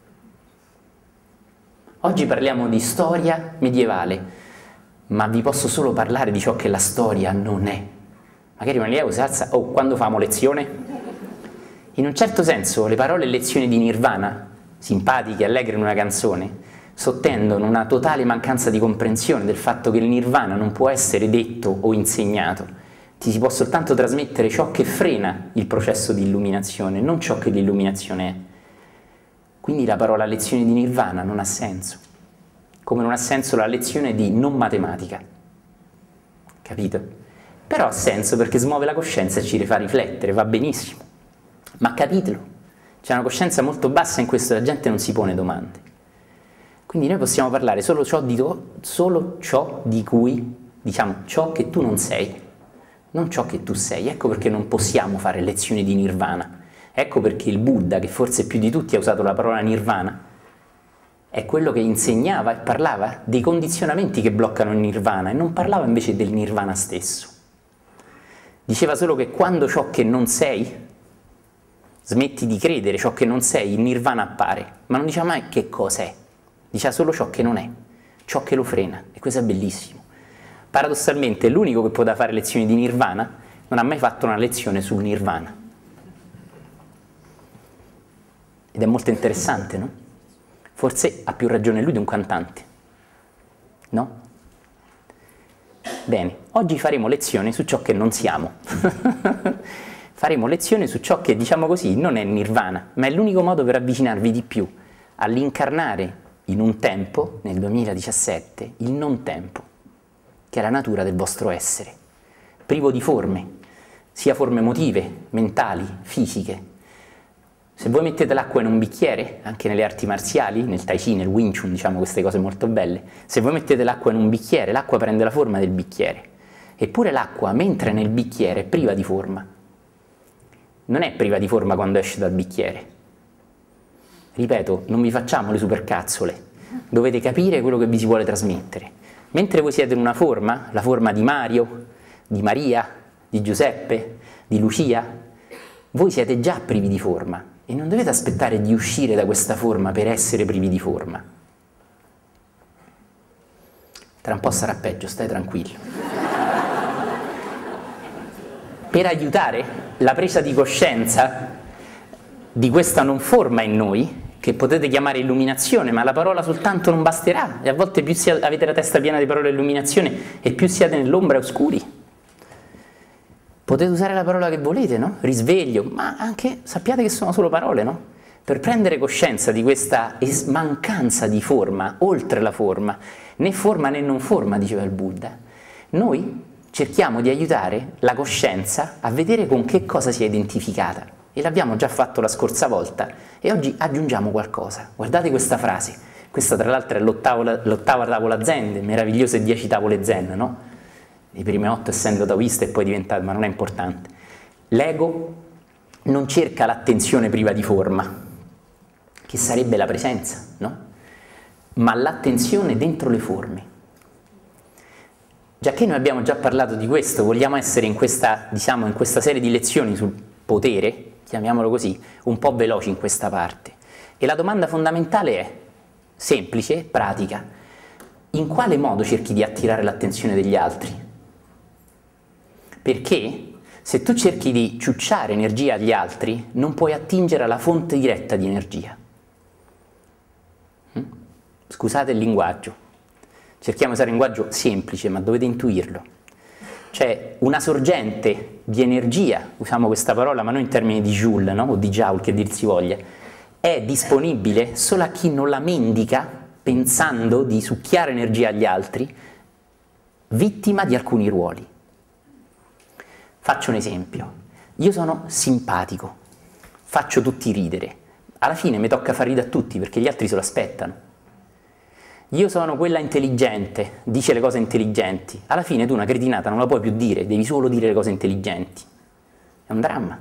Oggi parliamo di storia medievale, ma vi posso solo parlare di ciò che la storia non è. Magari un allievo si alza: oh, quando famo lezione? In un certo senso le parole lezioni di nirvana, simpatiche, allegre in una canzone, sottendono una totale mancanza di comprensione del fatto che il nirvana non può essere detto o insegnato. Ti si può soltanto trasmettere ciò che frena il processo di illuminazione, non ciò che l'illuminazione è. Quindi la parola lezione di nirvana non ha senso, come non ha senso la lezione di non matematica, capito? Però ha senso perché smuove la coscienza e ci fa riflettere, va benissimo, ma capitelo, c'è una coscienza molto bassa in questo, la gente non si pone domande. Quindi noi possiamo parlare solo ciò di, solo ciò di cui, diciamo, ciò che tu non sei, non ciò che tu sei. Ecco perché non possiamo fare lezioni di nirvana. Ecco perché il Buddha, che forse più di tutti ha usato la parola nirvana, è quello che insegnava e parlava dei condizionamenti che bloccano il nirvana e non parlava invece del nirvana stesso. Diceva solo che quando ciò che non sei, smetti di credere ciò che non sei, il nirvana appare, ma non diceva mai che cosa è, diceva solo ciò che non è, ciò che lo frena, e questo è bellissimo. Paradossalmente l'unico che poteva fare lezioni di nirvana non ha mai fatto una lezione sul nirvana. Ed è molto interessante, no? Forse ha più ragione lui di un cantante, no? Bene, oggi faremo lezioni su ciò che non siamo. Faremo lezioni su ciò che, diciamo così, non è nirvana, ma è l'unico modo per avvicinarvi di più all'incarnare in un tempo, nel duemiladiciassette, il non tempo, che è la natura del vostro essere, privo di forme, sia forme emotive, mentali, fisiche. Se voi mettete l'acqua in un bicchiere, anche nelle arti marziali, nel Tai Chi, nel Wing Chun, diciamo queste cose molto belle, se voi mettete l'acqua in un bicchiere, l'acqua prende la forma del bicchiere. Eppure l'acqua, mentre è nel bicchiere, è priva di forma. Non è priva di forma quando esce dal bicchiere. Ripeto, non vi facciamo le supercazzole, dovete capire quello che vi si vuole trasmettere. Mentre voi siete in una forma, la forma di Mario, di Maria, di Giuseppe, di Lucia, voi siete già privi di forma. E non dovete aspettare di uscire da questa forma per essere privi di forma. Tra un po' sarà peggio, stai tranquillo. Per aiutare la presa di coscienza di questa non forma in noi, che potete chiamare illuminazione, ma la parola soltanto non basterà, e a volte più siate, avete la testa piena di parole illuminazione e più siate nell'ombra e oscuri. Potete usare la parola che volete, no? Risveglio, ma anche sappiate che sono solo parole, no? Per prendere coscienza di questa mancanza di forma, oltre la forma, né forma né non forma, diceva il Buddha, noi cerchiamo di aiutare la coscienza a vedere con che cosa si è identificata. E l'abbiamo già fatto la scorsa volta, e oggi aggiungiamo qualcosa. Guardate questa frase, questa tra l'altro è l'ottava tavola zen, le meravigliose dieci tavole zen, no? Le prime otto essendo taoiste e poi diventate, ma non è importante. L'ego non cerca l'attenzione priva di forma, che sarebbe la presenza, no? Ma l'attenzione dentro le forme. Già che noi abbiamo già parlato di questo, vogliamo essere in questa, diciamo, in questa serie di lezioni sul potere, chiamiamolo così, un po' veloci in questa parte. E la domanda fondamentale è semplice, pratica. In quale modo cerchi di attirare l'attenzione degli altri? Perché se tu cerchi di ciucciare energia agli altri, non puoi attingere alla fonte diretta di energia. Scusate il linguaggio. Cerchiamo di usare un linguaggio semplice, ma dovete intuirlo. Cioè una sorgente di energia, usiamo questa parola, ma non in termini di joule, no? O di joule, che dir si voglia, è disponibile solo a chi non la mendica pensando di succhiare energia agli altri, vittima di alcuni ruoli. Faccio un esempio. Io sono simpatico, faccio tutti ridere. Alla fine mi tocca far ridere a tutti perché gli altri se lo aspettano. Io sono quella intelligente, dice le cose intelligenti. Alla fine tu una cretinata non la puoi più dire, devi solo dire le cose intelligenti. È un dramma.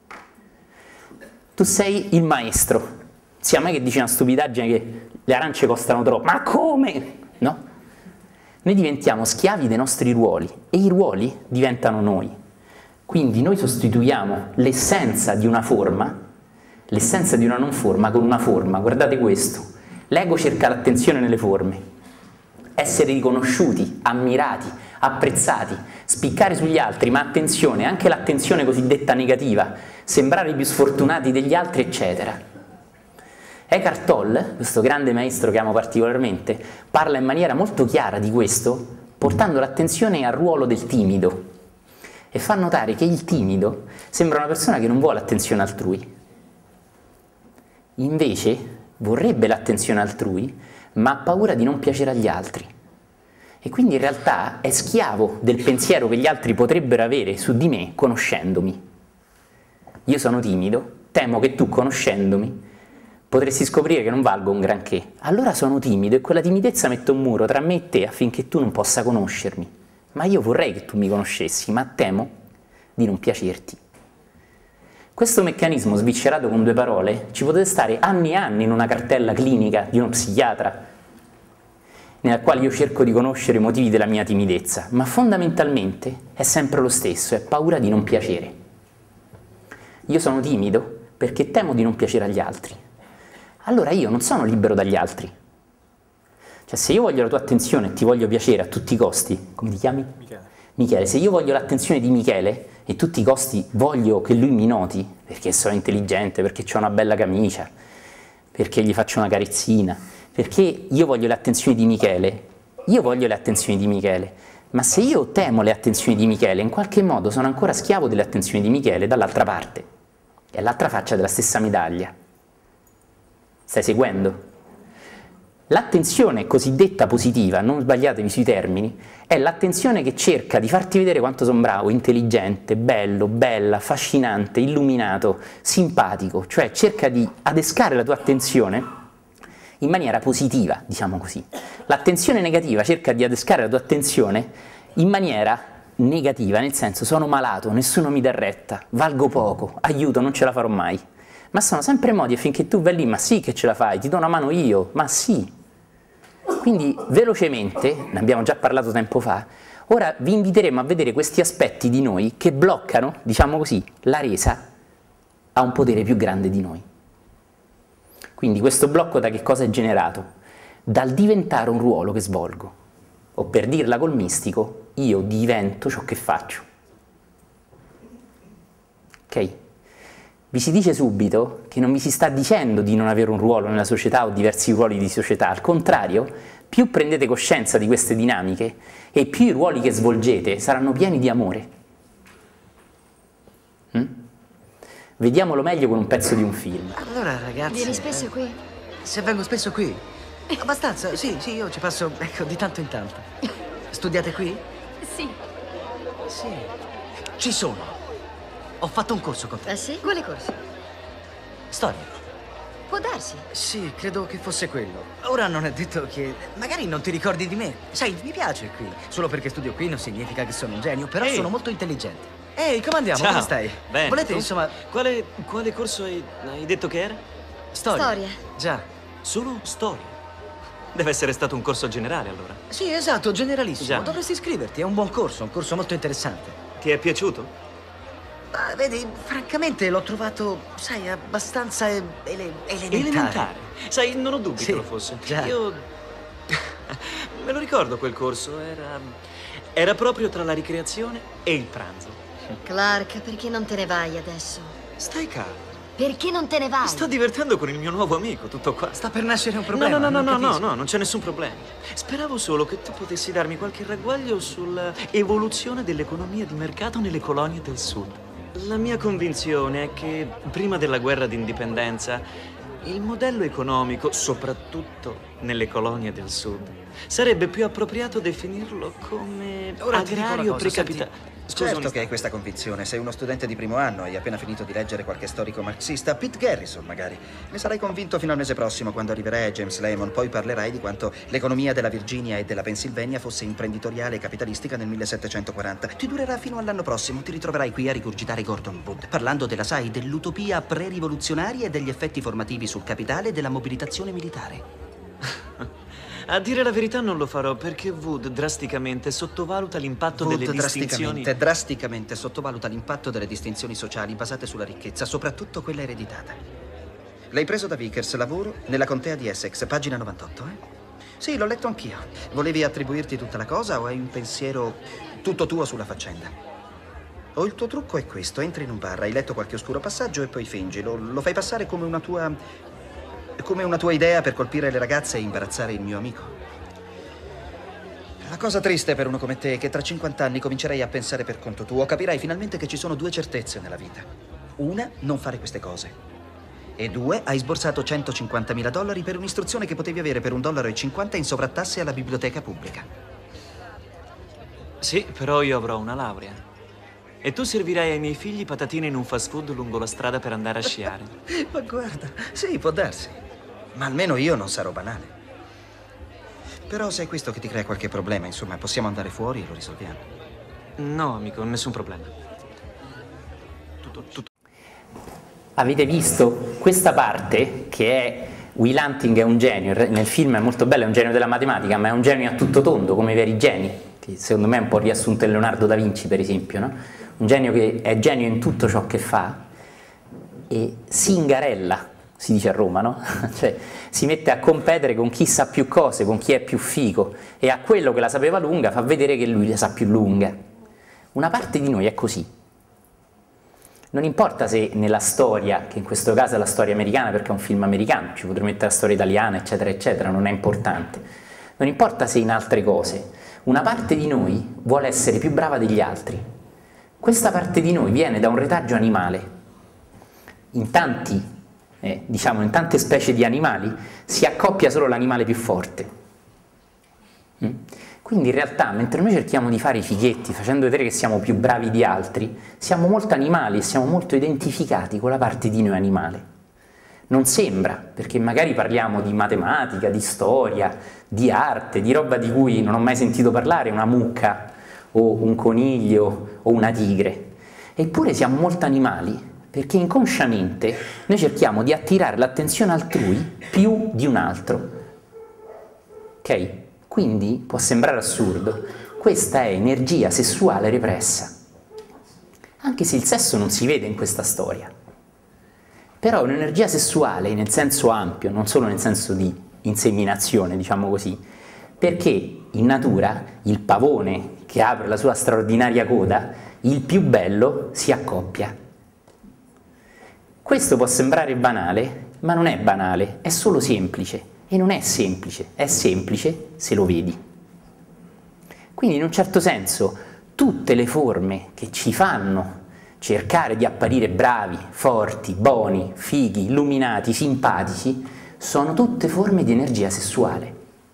Tu sei il maestro. Sia mai che dici una stupidaggine che le arance costano troppo. Ma come? No? Noi diventiamo schiavi dei nostri ruoli e i ruoli diventano noi. Quindi noi sostituiamo l'essenza di una forma, l'essenza di una non forma con una forma. Guardate questo, l'ego cerca l'attenzione nelle forme, essere riconosciuti, ammirati, apprezzati, spiccare sugli altri, ma attenzione, anche l'attenzione cosiddetta negativa, sembrare i più sfortunati degli altri, eccetera. Eckhart Tolle, questo grande maestro che amo particolarmente, parla in maniera molto chiara di questo, portando l'attenzione al ruolo del timido. E fa notare che il timido sembra una persona che non vuole attenzione altrui. Invece vorrebbe l'attenzione altrui, ma ha paura di non piacere agli altri. E quindi in realtà è schiavo del pensiero che gli altri potrebbero avere su di me conoscendomi. Io sono timido, temo che tu conoscendomi potresti scoprire che non valgo un granché. Allora sono timido e quella timidezza mette un muro tra me e te affinché tu non possa conoscermi. Ma io vorrei che tu mi conoscessi, ma temo di non piacerti. Questo meccanismo sviscerato con due parole ci potete stare anni e anni in una cartella clinica di uno psichiatra, nella quale io cerco di conoscere i motivi della mia timidezza, ma fondamentalmente è sempre lo stesso, è paura di non piacere. Io sono timido perché temo di non piacere agli altri. Allora io non sono libero dagli altri. Cioè se io voglio la tua attenzione e ti voglio piacere a tutti i costi, come ti chiami? Michele. Michele, se io voglio l'attenzione di Michele e a tutti i costi voglio che lui mi noti, perché sono intelligente, perché ho una bella camicia, perché gli faccio una carezzina, perché io voglio le attenzioni di Michele, io voglio le attenzioni di Michele, ma se io temo le attenzioni di Michele, in qualche modo sono ancora schiavo delle attenzioni di Michele dall'altra parte. È l'altra faccia della stessa medaglia. Stai seguendo? L'attenzione cosiddetta positiva, non sbagliatevi sui termini, è l'attenzione che cerca di farti vedere quanto sono bravo, intelligente, bello, bella, affascinante, illuminato, simpatico, cioè cerca di adescare la tua attenzione in maniera positiva, diciamo così. L'attenzione negativa cerca di adescare la tua attenzione in maniera negativa, nel senso sono malato, nessuno mi dà retta, valgo poco, aiuto, non ce la farò mai. Ma sono sempre modi affinché tu vai lì, ma sì che ce la fai, ti do una mano io, ma sì. Quindi velocemente, ne abbiamo già parlato tempo fa, ora vi inviteremo a vedere questi aspetti di noi che bloccano, diciamo così, la resa a un potere più grande di noi. Quindi questo blocco da che cosa è generato? Dal diventare un ruolo che svolgo, o per dirla col mistico, io divento ciò che faccio. Ok? Vi si dice subito che non vi si sta dicendo di non avere un ruolo nella società o diversi ruoli di società, al contrario, più prendete coscienza di queste dinamiche e più i ruoli che svolgete saranno pieni di amore. Mm? Vediamolo meglio con un pezzo di un film. Allora ragazzi... Vieni spesso eh, qui? Se vengo spesso qui? Abbastanza, sì, sì, io ci passo, ecco, di tanto in tanto. Studiate qui? Sì. Sì. Ci sono. Ho fatto un corso con te. Ah sì? Quale corso? Storia. Può darsi. Sì, credo che fosse quello. Ora non è detto che... Magari non ti ricordi di me. Sai, mi piace qui. Solo perché studio qui non significa che sono un genio, però Ehi. sono molto intelligente. Ehi, come andiamo? Ciao. Come stai? Bene. Volete, Tu? insomma... Quale, quale corso hai, hai detto che era? Storia. Storia. Già. Solo storia. Deve essere stato un corso generale, allora. Sì, esatto, generalissimo. Già. Dovresti iscriverti, è un buon corso, un corso molto interessante. Ti è piaciuto? Ah, vedi, francamente l'ho trovato, sai, abbastanza ele elementare. Elementare. Sai, non ho dubbi Sì, che lo fosse. già. Io... Me lo ricordo quel corso, era... Era proprio tra la ricreazione e il pranzo. Clark, perché non te ne vai adesso? Stai calmo. Perché non te ne vai? Mi sto divertendo con il mio nuovo amico, tutto qua. Sta per nascere un problema. No, no, no, non no, no, capisco. no, non c'è nessun problema. Speravo solo che tu potessi darmi qualche ragguaglio sull'evoluzione dell'economia di mercato nelle colonie del sud. La mia convinzione è che prima della guerra d'indipendenza il modello economico, soprattutto nelle colonie del sud, sarebbe più appropriato definirlo come Ora ti dico una agrario cosa, precapitale. senti, Scusa, certo un che hai istante. questa convinzione. Sei uno studente di primo anno, hai appena finito di leggere qualche storico marxista, Pete Garrison magari. Ne sarai convinto fino al mese prossimo, quando arriverai a James Lemon. Poi parlerai di quanto l'economia della Virginia e della Pennsylvania fosse imprenditoriale e capitalistica nel millesettecentoquaranta. Ti durerà fino all'anno prossimo. Ti ritroverai qui a rigurgitare Gordon Wood, parlando della, sai, dell'utopia pre-rivoluzionaria e degli effetti formativi sul capitale e della mobilitazione militare. A dire la verità non lo farò perché Wood drasticamente sottovaluta l'impatto Wood delle distinzioni. drasticamente, drasticamente sottovaluta l'impatto delle distinzioni sociali basate sulla ricchezza, soprattutto quella ereditata. L'hai preso da Vickers, lavoro nella contea di Essex, pagina novantotto, eh? Sì, l'ho letto anch'io. Volevi attribuirti tutta la cosa o hai un pensiero tutto tuo sulla faccenda? O il tuo trucco è questo: entri in un bar, hai letto qualche oscuro passaggio e poi fingi, lo, lo fai passare come una tua... come una tua idea per colpire le ragazze e imbarazzare il mio amico. La cosa triste per uno come te è che tra cinquanta anni comincerai a pensare per conto tuo. Capirai finalmente che ci sono due certezze nella vita. Una, non fare queste cose. E due, hai sborsato centocinquantamila dollari per un'istruzione che potevi avere per un dollaro e cinquanta in sovrattasse alla biblioteca pubblica. Sì, però io avrò una laurea. E tu servirai ai miei figli patatine in un fast food lungo la strada per andare a sciare. Ma guarda, sì, può darsi. Ma almeno io non sarò banale. Però se è questo che ti crea qualche problema, insomma, possiamo andare fuori e lo risolviamo. No, amico, nessun problema. Tutto, tutto. Avete visto questa parte che è Will Hunting è un genio, nel film è molto bello, è un genio della matematica, ma è un genio a tutto tondo, come i veri geni, che secondo me è un po' riassunto in Leonardo da Vinci, per esempio, no? Un genio che è genio in tutto ciò che fa e si ingarella, si dice a Roma, no? Cioè si mette a competere con chi sa più cose, con chi è più figo, e a quello che la sapeva lunga fa vedere che lui la sa più lunga. Una parte di noi è così. Non importa se nella storia, che in questo caso è la storia americana perché è un film americano, ci potremmo mettere la storia italiana, eccetera, eccetera, non è importante. Non importa se in altre cose, una parte di noi vuole essere più brava degli altri. Questa parte di noi viene da un retaggio animale. In tanti, eh, diciamo, in tante specie di animali si accoppia solo l'animale più forte. Mm? Quindi in realtà, mentre noi cerchiamo di fare i fighetti, facendo vedere che siamo più bravi di altri, siamo molto animali e siamo molto identificati con la parte di noi animale. Non sembra, perché magari parliamo di matematica, di storia, di arte, di roba di cui non ho mai sentito parlare, una mucca o un coniglio o una tigre. Eppure siamo molto animali, perché inconsciamente noi cerchiamo di attirare l'attenzione altrui più di un altro. Ok? Quindi può sembrare assurdo, questa è energia sessuale repressa, anche se il sesso non si vede in questa storia. Però è un'energia sessuale nel senso ampio, non solo nel senso di inseminazione, diciamo così, perché in natura il pavone che apre la sua straordinaria coda, il più bello si accoppia. Questo può sembrare banale, ma non è banale, è solo semplice. E non è semplice, è semplice se lo vedi. Quindi in un certo senso tutte le forme che ci fanno cercare di apparire bravi, forti, buoni, fighi, illuminati, simpatici, sono tutte forme di energia sessuale.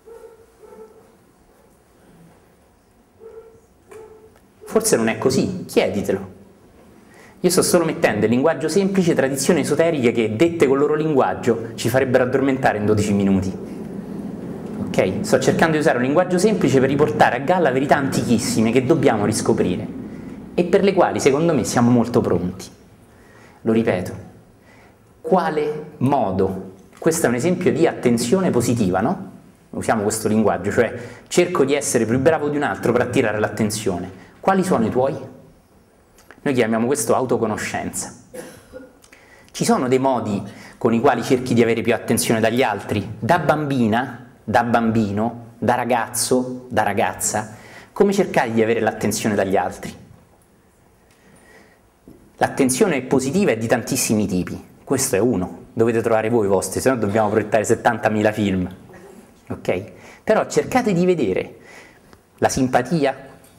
Forse non è così, chieditelo. Io sto solo mettendo il linguaggio semplice, tradizioni esoteriche che, dette col loro linguaggio, ci farebbero addormentare in dodici minuti. Ok? Sto cercando di usare un linguaggio semplice per riportare a galla verità antichissime che dobbiamo riscoprire e per le quali, secondo me, siamo molto pronti. Lo ripeto. Quale modo? Questo è un esempio di attenzione positiva, no? Usiamo questo linguaggio, cioè cerco di essere più bravo di un altro per attirare l'attenzione. Quali sono i tuoi? Noi chiamiamo questo autoconoscenza. Ci sono dei modi con i quali cerchi di avere più attenzione dagli altri? Da bambina, da bambino, da ragazzo, da ragazza, come cercare di avere l'attenzione dagli altri? L'attenzione positiva è di tantissimi tipi. questo è uno, dovete trovare voi i vostri, se no dobbiamo proiettare settantamila film, ok? Però cercate di vedere la simpatia,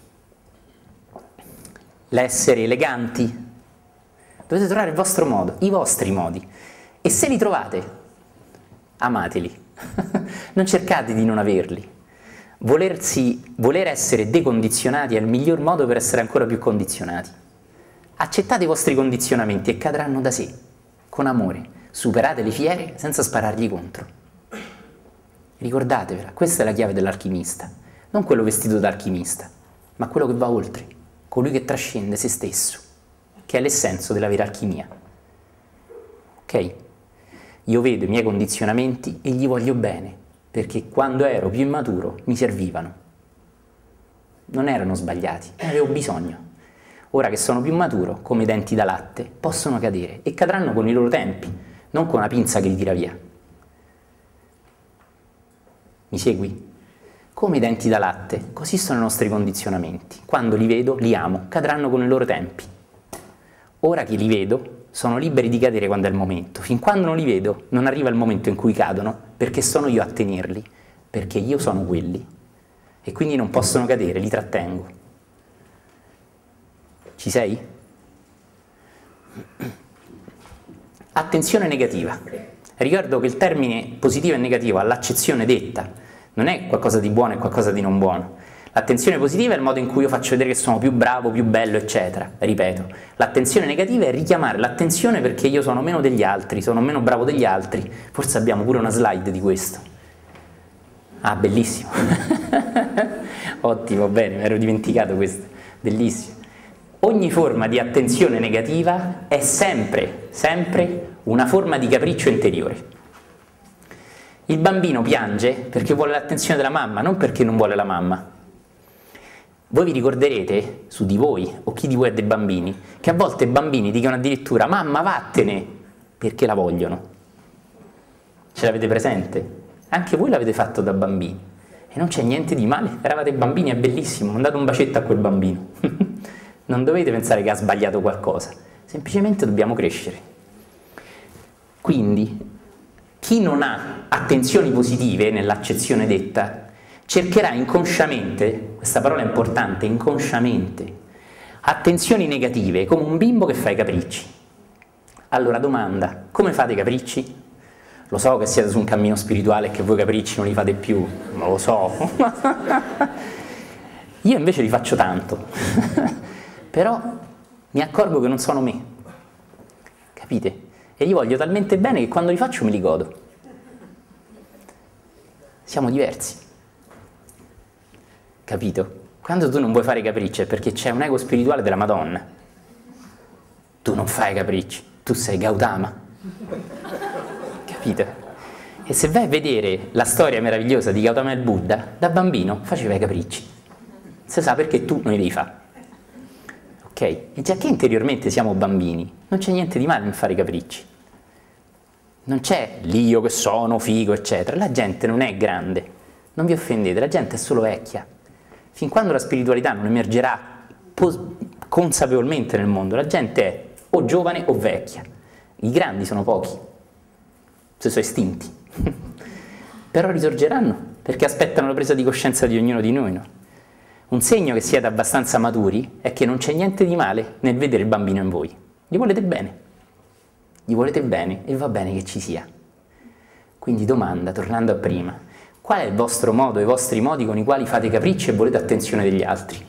l'essere eleganti, dovete trovare il vostro modo, i vostri modi, e se li trovate, amateli, non cercate di non averli. Volersi, voler essere decondizionati è il miglior modo per essere ancora più condizionati. Accettate i vostri condizionamenti e cadranno da sé, con amore, superate le fiere senza sparargli contro. Ricordatevela, questa è la chiave dell'alchimista, non quello vestito da alchimista, ma quello che va oltre, colui che trascende se stesso, che è l'essenza della vera alchimia. Ok? Io vedo i miei condizionamenti e gli voglio bene, perché quando ero più immaturo mi servivano. Non erano sbagliati, ne avevo bisogno. Ora che sono più maturo, come i denti da latte, possono cadere e cadranno con i loro tempi, non con una pinza che li tira via. Mi segui? Come i denti da latte, così sono i nostri condizionamenti. Quando li vedo, li amo, cadranno con i loro tempi. Ora che li vedo, sono liberi di cadere quando è il momento. Fin quando non li vedo, non arriva il momento in cui cadono, perché sono io a tenerli, perché io sono quelli. E quindi non possono cadere, li trattengo. Ci sei? Attenzione negativa. Ricordo che il termine positivo e negativo all'accezione detta non è qualcosa di buono e qualcosa di non buono. L'attenzione positiva è il modo in cui io faccio vedere che sono più bravo, più bello, eccetera. Ripeto, l'attenzione negativa è richiamare l'attenzione perché io sono meno degli altri, sono meno bravo degli altri. Forse abbiamo pure una slide di questo. Ah, bellissimo. Ottimo, bene, mi ero dimenticato questo. Bellissimo. Ogni forma di attenzione negativa è sempre, sempre una forma di capriccio interiore. Il bambino piange perché vuole l'attenzione della mamma, non perché non vuole la mamma. Voi vi ricorderete, su di voi, o chi di voi ha dei bambini, che a volte i bambini dicono addirittura mamma vattene, perché la vogliono. Ce l'avete presente? Anche voi l'avete fatto da bambini. E non c'è niente di male, eravate bambini, è bellissimo, mandate un bacetto a quel bambino. Non dovete pensare che ha sbagliato qualcosa, semplicemente dobbiamo crescere. Quindi, chi non ha attenzioni positive nell'accezione detta, cercherà inconsciamente, questa parola è importante, inconsciamente, attenzioni negative, come un bimbo che fa i capricci. Allora domanda, come fate i capricci? Lo so che siete su un cammino spirituale e che voi capricci non li fate più, ma lo so. Io invece li faccio tanto, però mi accorgo che non sono me, capite? E li voglio talmente bene che quando li faccio me li godo. Siamo diversi. Capito? Quando tu non vuoi fare i capricci è perché c'è un ego spirituale della Madonna. Tu non fai capricci, tu sei Gautama. Capito? E se vai a vedere la storia meravigliosa di Gautama e il Buddha, da bambino faceva i capricci. Si sa perché tu non li devi fare. Ok? E già che interiormente siamo bambini, non c'è niente di male nel fare i capricci. Non c'è l'io che sono, figo, eccetera. La gente non è grande. Non vi offendete, la gente è solo vecchia. Fin quando la spiritualità non emergerà consapevolmente nel mondo, la gente è o giovane o vecchia. I grandi sono pochi, si sono estinti. Però risorgeranno, perché aspettano la presa di coscienza di ognuno di noi, no? Un segno che siete abbastanza maturi è che non c'è niente di male nel vedere il bambino in voi. Gli volete bene. Gli volete bene e va bene che ci sia. Quindi domanda, tornando a prima, qual è il vostro modo, i vostri modi con i quali fate capricci e volete attenzione degli altri?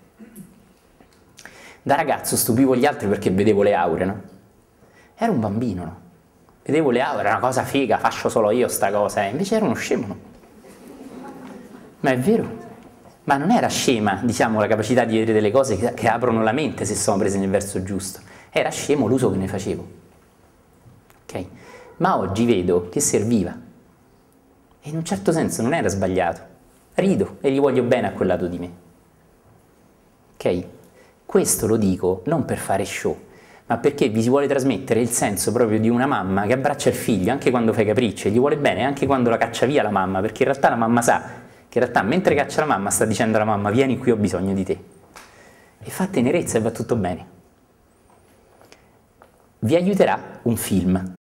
Da ragazzo stupivo gli altri perché vedevo le aure, no? Ero un bambino, no? Vedevo le aure, era una cosa figa, faccio solo io sta cosa, eh. Invece ero uno scemo, no? Ma è vero? Ma non era scema, diciamo, la capacità di vedere delle cose che, che aprono la mente se sono prese nel verso giusto. Era scemo l'uso che ne facevo. Ok? Ma oggi vedo che serviva. E in un certo senso non era sbagliato. Rido e gli voglio bene a quel lato di me. Ok? Questo lo dico non per fare show, ma perché vi si vuole trasmettere il senso proprio di una mamma che abbraccia il figlio anche quando fa i capricci e gli vuole bene anche quando la caccia via la mamma, perché in realtà la mamma sa che in realtà mentre caccia la mamma sta dicendo alla mamma vieni qui, ho bisogno di te. E fa tenerezza e va tutto bene. vi aiuterà un film.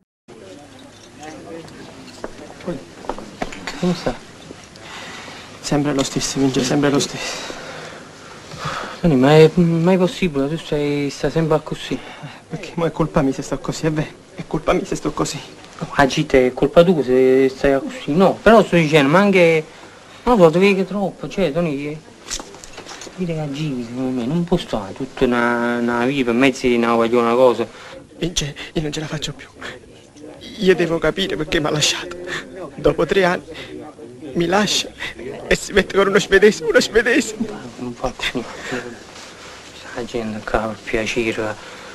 Come sta? Sempre lo stesso, Vince, sempre lo stesso. Tony, ma è mai possibile? Tu stai, stai sempre così. Perché mo è colpa mia se sto così, è vero? È colpa mia se sto così. No, agite, è colpa tua se stai così. No, però sto dicendo, ma anche... Non lo so, ti vedi che troppo, cioè, Tony... Dire che agiti, secondo me, non può stare tutta una, una vita per mezzo di una una cosa. Vince, io non ce la faccio più. Io devo capire perché mi ha lasciato. Dopo tre anni mi lascia e si mette con uno svedese, uno svedese. Non fa più. Sta gente qua per piacere.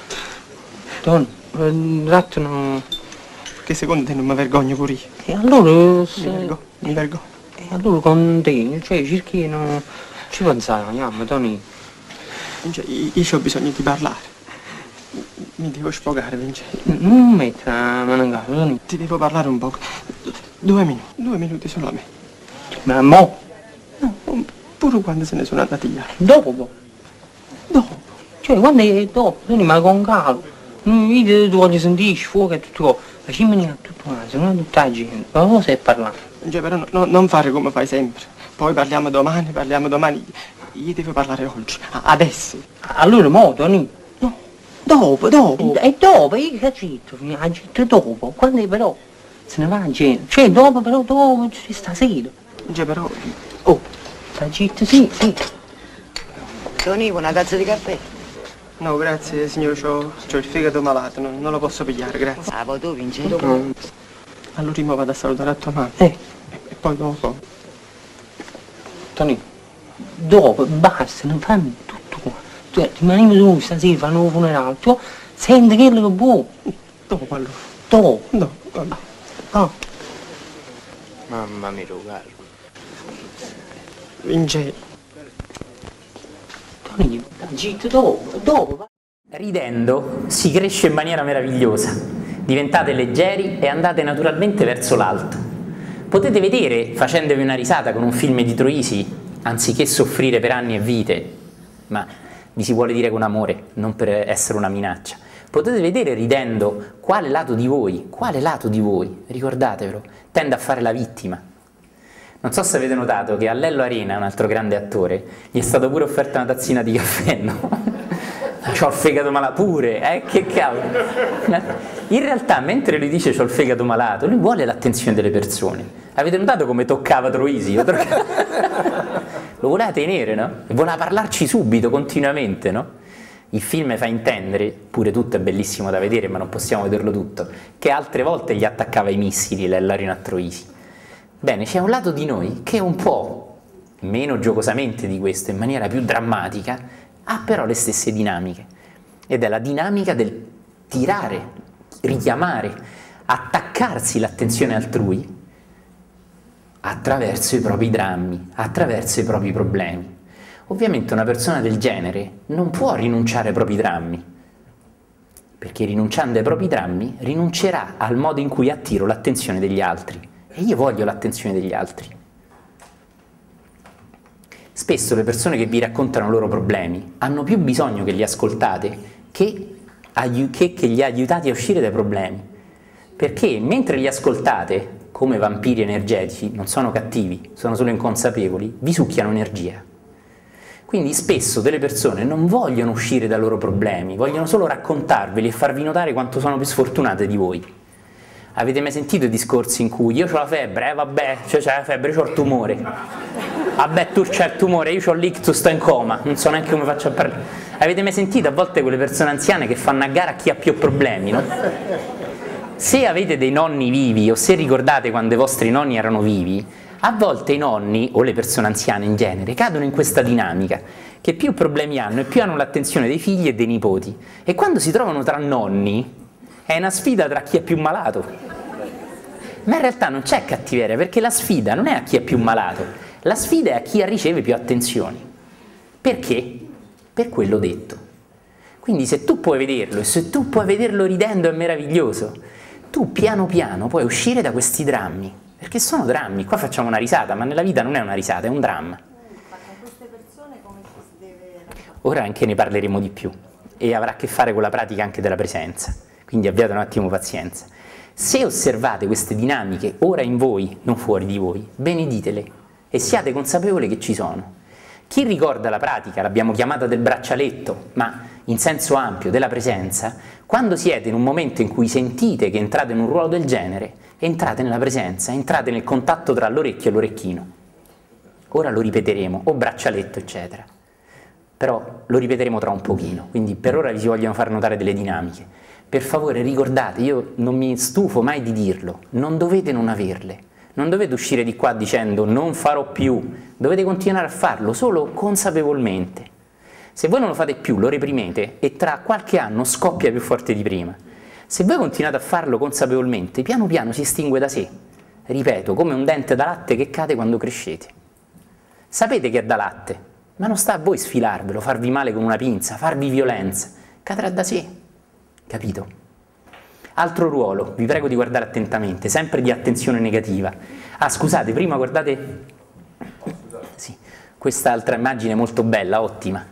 Don, un ratto non... Perché secondo te non mi vergogno pure io? E allora... Se... Mi vergogno, mi vergogno. E allora con te, cioè cerchi non... Ci pensare, andiamo, Tony. Cioè, io ho bisogno di parlare. Mi devo sfogare, Vince. Non mettere la mano in capo, Tony. Ti devo parlare un po'. Due minuti, due minuti solo a me. Ma mo? No, pure quando se ne sono andati gli altri. Dopo? Dopo? Cioè, quando è dopo, Tony, ma con calma. Io ti voglio sentire sfoga e tutto. Facciamo venire a tutto quanto, se non tutta la gente. Ma cosa stai parlando? Cioè, però no, no, non fare come fai sempre. Poi parliamo domani, parliamo domani. Io devo parlare oggi, adesso. Allora mo, Tony? No, dopo, dopo. E dopo, io che agito, mi agito dopo. Quando è però se ne va la gente. Cioè dopo, però dopo, stasera. Cioè però... Oh, agito, sì, sì. Tony, una tazza di caffè? No, grazie signore, c'ho, c'ho il fegato malato, non, non lo posso pigliare, grazie. Ah, poi tu, Vincenzo? No. Allora io vado a salutare a tua mamma. Eh. E, e poi dopo... Tony, dopo, basta, non fammi tutto qua. Tu rimaniamo tu, stasera fanno un funerale, tu senti quello che vuoi. Dopo allora. Dopo. Dopo, vabbè. Oh. Mamma mia, caro. Vince. Tony, agito dopo, dopo. Ridendo si cresce in maniera meravigliosa. Diventate leggeri e andate naturalmente verso l'alto. Potete vedere, facendovi una risata con un film di Troisi, anziché soffrire per anni e vite, ma vi si vuole dire con amore, non per essere una minaccia. Potete vedere ridendo quale lato di voi, quale lato di voi, ricordatevelo, tende a fare la vittima. Non so se avete notato che a Lello Arena, un altro grande attore, gli è stata pure offerta una tazzina di caffè, no? C'ho il fegato malato pure, eh, che cavolo. In realtà, mentre lui dice c'ho il fegato malato, lui vuole l'attenzione delle persone. Avete notato come toccava Troisi? Lo voleva tenere, no? E voleva parlarci subito, continuamente, no? Il film fa intendere, pure tutto è bellissimo da vedere, ma non possiamo vederlo tutto, che altre volte gli attaccava i missili l'Arena a Troisi. Bene, c'è un lato di noi che un po' meno giocosamente di questo, in maniera più drammatica, ha però le stesse dinamiche, ed è la dinamica del tirare, richiamare, attaccarsi l'attenzione altrui attraverso i propri drammi, attraverso i propri problemi. Ovviamente una persona del genere non può rinunciare ai propri drammi, perché rinunciando ai propri drammi rinuncerà al modo in cui attiro l'attenzione degli altri, e io voglio l'attenzione degli altri. Spesso le persone che vi raccontano i loro problemi hanno più bisogno che li ascoltate che, che, che li aiutate a uscire dai problemi, perché mentre li ascoltate, come vampiri energetici, non sono cattivi, sono solo inconsapevoli, vi succhiano energia. Quindi spesso delle persone non vogliono uscire dai loro problemi, vogliono solo raccontarveli e farvi notare quanto sono più sfortunate di voi. Avete mai sentito i discorsi in cui io ho la febbre, eh vabbè, cioè c'è la febbre, io ho il tumore. Vabbè, tu c'hai il tumore, io ho l'ictus, sto in coma, non so neanche come faccio a parlare. Avete mai sentito a volte quelle persone anziane che fanno a gara a chi ha più problemi, no? Se avete dei nonni vivi o se ricordate quando i vostri nonni erano vivi, a volte i nonni, o le persone anziane in genere, cadono in questa dinamica, che più problemi hanno e più hanno l'attenzione dei figli e dei nipoti. E quando si trovano tra nonni, è una sfida tra chi è più malato. Ma in realtà non c'è cattiveria, perché la sfida non è a chi è più malato, la sfida è a chi riceve più attenzioni. Perché? Per quello detto. Quindi se tu puoi vederlo, e se tu puoi vederlo ridendo è meraviglioso, tu piano piano puoi uscire da questi drammi, perché sono drammi. Qua facciamo una risata, ma nella vita non è una risata, è un dramma. Ma con queste persone come ci si deve... Ora anche ne parleremo di più. e avrà a che fare con la pratica anche della presenza, quindi abbiate un attimo pazienza. Se osservate queste dinamiche ora in voi, non fuori di voi, beneditele e siate consapevoli che ci sono. Chi ricorda la pratica, l'abbiamo chiamata del braccialetto, ma in senso ampio della presenza, quando siete in un momento in cui sentite che entrate in un ruolo del genere, entrate nella presenza, entrate nel contatto tra l'orecchio e l'orecchino. Ora lo ripeteremo, o braccialetto, eccetera. Però lo ripeteremo tra un pochino, quindi per ora vi si vogliono far notare delle dinamiche. Per favore ricordate, io non mi stufo mai di dirlo, non dovete non averle. Non dovete uscire di qua dicendo non farò più, dovete continuare a farlo solo consapevolmente. Se voi non lo fate più, lo reprimete e tra qualche anno scoppia più forte di prima. Se voi continuate a farlo consapevolmente, piano piano si estingue da sé. Ripeto, come un dente da latte che cade quando crescete. Sapete che è da latte, ma non sta a voi sfilarvelo, farvi male con una pinza, farvi violenza. Cadrà da sé, capito? Altro ruolo, vi prego di guardare attentamente, sempre di attenzione negativa. Ah, scusate, prima guardate sì, quest'altra immagine molto bella, ottima.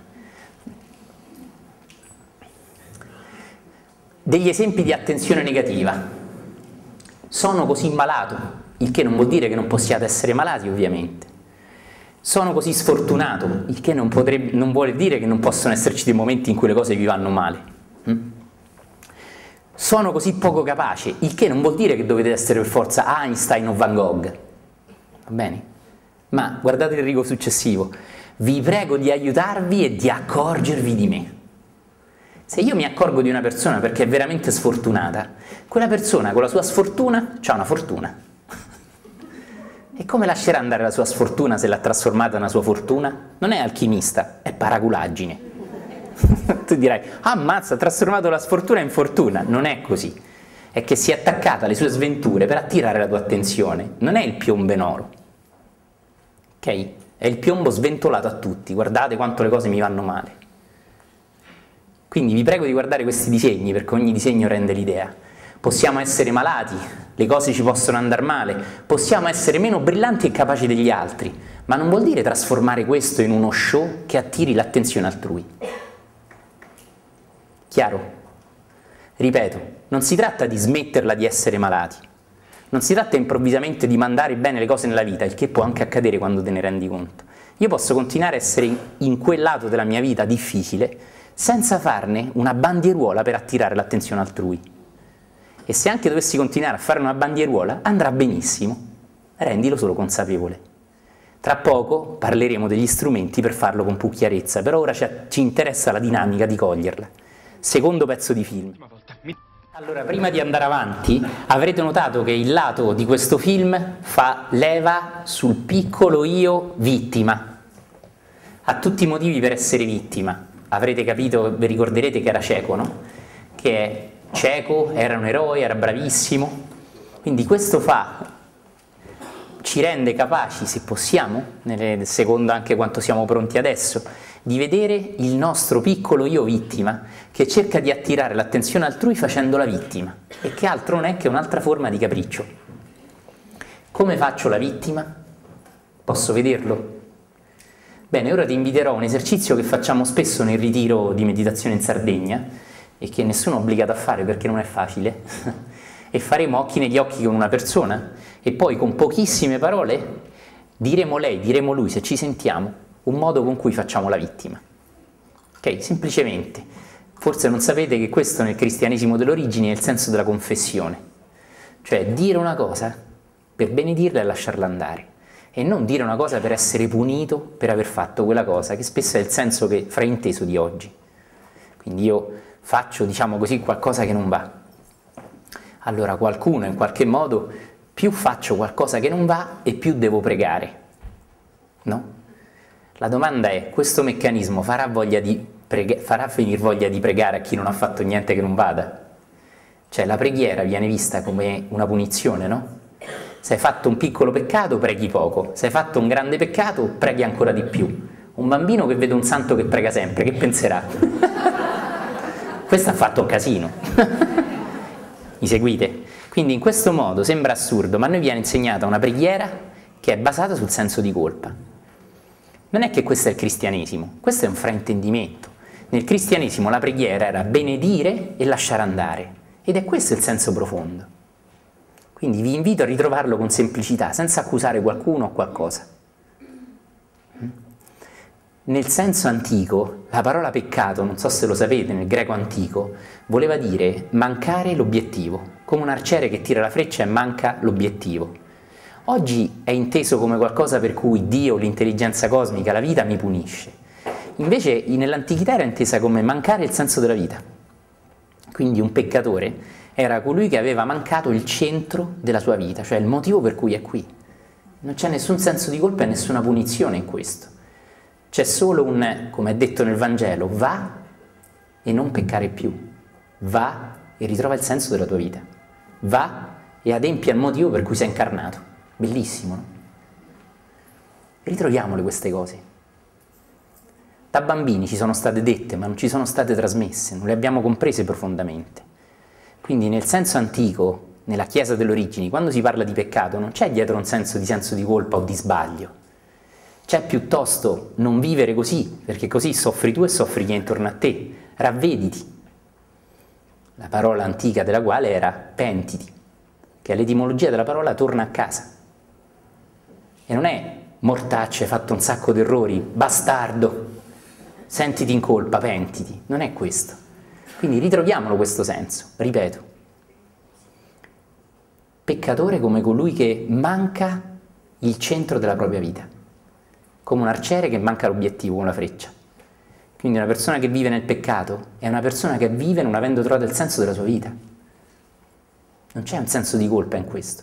Degli esempi di attenzione negativa. Sono così malato, il che non vuol dire che non possiate essere malati, ovviamente. Sono così sfortunato, il che non, potrebbe, non vuole dire che non possono esserci dei momenti in cui le cose vi vanno male. Mm? Sono così poco capace, il che non vuol dire che dovete essere per forza Einstein o Van Gogh, va bene? Ma guardate il rigo successivo, vi prego di aiutarvi e di accorgervi di me. Se io mi accorgo di una persona perché è veramente sfortunata, quella persona con la sua sfortuna c'ha una fortuna. E come lascerà andare la sua sfortuna se l'ha trasformata in una sua fortuna? Non è alchimista, è paraculaggine. Tu dirai, ammazza, ha trasformato la sfortuna in fortuna. Non è così. È che si è attaccata alle sue sventure per attirare la tua attenzione. Non è il piombo in oro. Ok? È il piombo sventolato a tutti. Guardate quanto le cose mi vanno male. Quindi vi prego di guardare questi disegni, perché ogni disegno rende l'idea. Possiamo essere malati, le cose ci possono andare male, possiamo essere meno brillanti e capaci degli altri, ma non vuol dire trasformare questo in uno show che attiri l'attenzione altrui. Chiaro? Ripeto, non si tratta di smetterla di essere malati, non si tratta improvvisamente di mandare bene le cose nella vita, il che può anche accadere quando te ne rendi conto. Io posso continuare a essere in quel lato della mia vita difficile senza farne una bandieruola per attirare l'attenzione altrui. E se anche dovessi continuare a fare una bandieruola, andrà benissimo, rendilo solo consapevole. Tra poco parleremo degli strumenti per farlo con più chiarezza, però ora ci interessa la dinamica di coglierla. Secondo pezzo di film. Allora, prima di andare avanti, avrete notato che il lato di questo film fa leva sul piccolo io vittima. Ha tutti i motivi per essere vittima. Avrete capito, vi ricorderete che era cieco, no? Che è cieco, era un eroe, era bravissimo. Quindi questo fa, ci rende capaci, se possiamo, nelle, secondo anche quanto siamo pronti adesso, di vedere il nostro piccolo io vittima che cerca di attirare l'attenzione altrui facendo la vittima e che altro non è che un'altra forma di capriccio. Come faccio la vittima? Posso vederlo? Bene, ora ti inviterò a un esercizio che facciamo spesso nel ritiro di meditazione in Sardegna e che nessuno è obbligato a fare perché non è facile e faremo occhi negli occhi con una persona e poi con pochissime parole diremo lei, diremo lui, se ci sentiamo, un modo con cui facciamo la vittima. Ok? Semplicemente. Forse non sapete che questo nel cristianesimo dell'origine è il senso della confessione. Cioè dire una cosa per benedirla e lasciarla andare. E non dire una cosa per essere punito per aver fatto quella cosa, che spesso è il senso che frainteso di oggi. Quindi io faccio, diciamo così, qualcosa che non va. Allora qualcuno in qualche modo, più faccio qualcosa che non va e più devo pregare. No? La domanda è, questo meccanismo farà, voglia di prega- farà venire voglia di pregare a chi non ha fatto niente che non vada? Cioè la preghiera viene vista come una punizione, no? Se hai fatto un piccolo peccato, preghi poco. Se hai fatto un grande peccato, preghi ancora di più. Un bambino che vede un santo che prega sempre, che penserà? Questo ha fatto un casino. Mi seguite? Quindi in questo modo sembra assurdo, ma a noi viene insegnata una preghiera che è basata sul senso di colpa. Non è che questo è il cristianesimo, questo è un fraintendimento. Nel cristianesimo la preghiera era benedire e lasciare andare, ed è questo il senso profondo. Quindi vi invito a ritrovarlo con semplicità, senza accusare qualcuno o qualcosa. Nel senso antico, la parola peccato, non so se lo sapete, nel greco antico, voleva dire mancare l'obiettivo, come un arciere che tira la freccia e manca l'obiettivo. Oggi è inteso come qualcosa per cui Dio, l'intelligenza cosmica, la vita mi punisce. Invece nell'antichità era intesa come mancare il senso della vita. Quindi un peccatore era colui che aveva mancato il centro della sua vita, cioè il motivo per cui è qui. Non c'è nessun senso di colpa e nessuna punizione in questo. C'è solo un, come è detto nel Vangelo, va e non peccare più. Va e ritrova il senso della tua vita. Va e adempia il motivo per cui sei incarnato. Bellissimo, no? Ritroviamole queste cose. Da bambini ci sono state dette, ma non ci sono state trasmesse, non le abbiamo comprese profondamente. Quindi nel senso antico, nella Chiesa delle origini, quando si parla di peccato non c'è dietro un senso di senso di colpa o di sbaglio. C'è piuttosto non vivere così, perché così soffri tu e soffri chi è intorno a te. Ravvediti. La parola antica della quale era pentiti, che è l'etimologia della parola torna a casa. E non è mortaccio, hai fatto un sacco di errori, bastardo, sentiti in colpa, pentiti. Non è questo. Quindi ritroviamolo questo senso, ripeto. Peccatore come colui che manca il centro della propria vita, come un arciere che manca l'obiettivo, una freccia. Quindi una persona che vive nel peccato è una persona che vive non avendo trovato il senso della sua vita. Non c'è un senso di colpa in questo.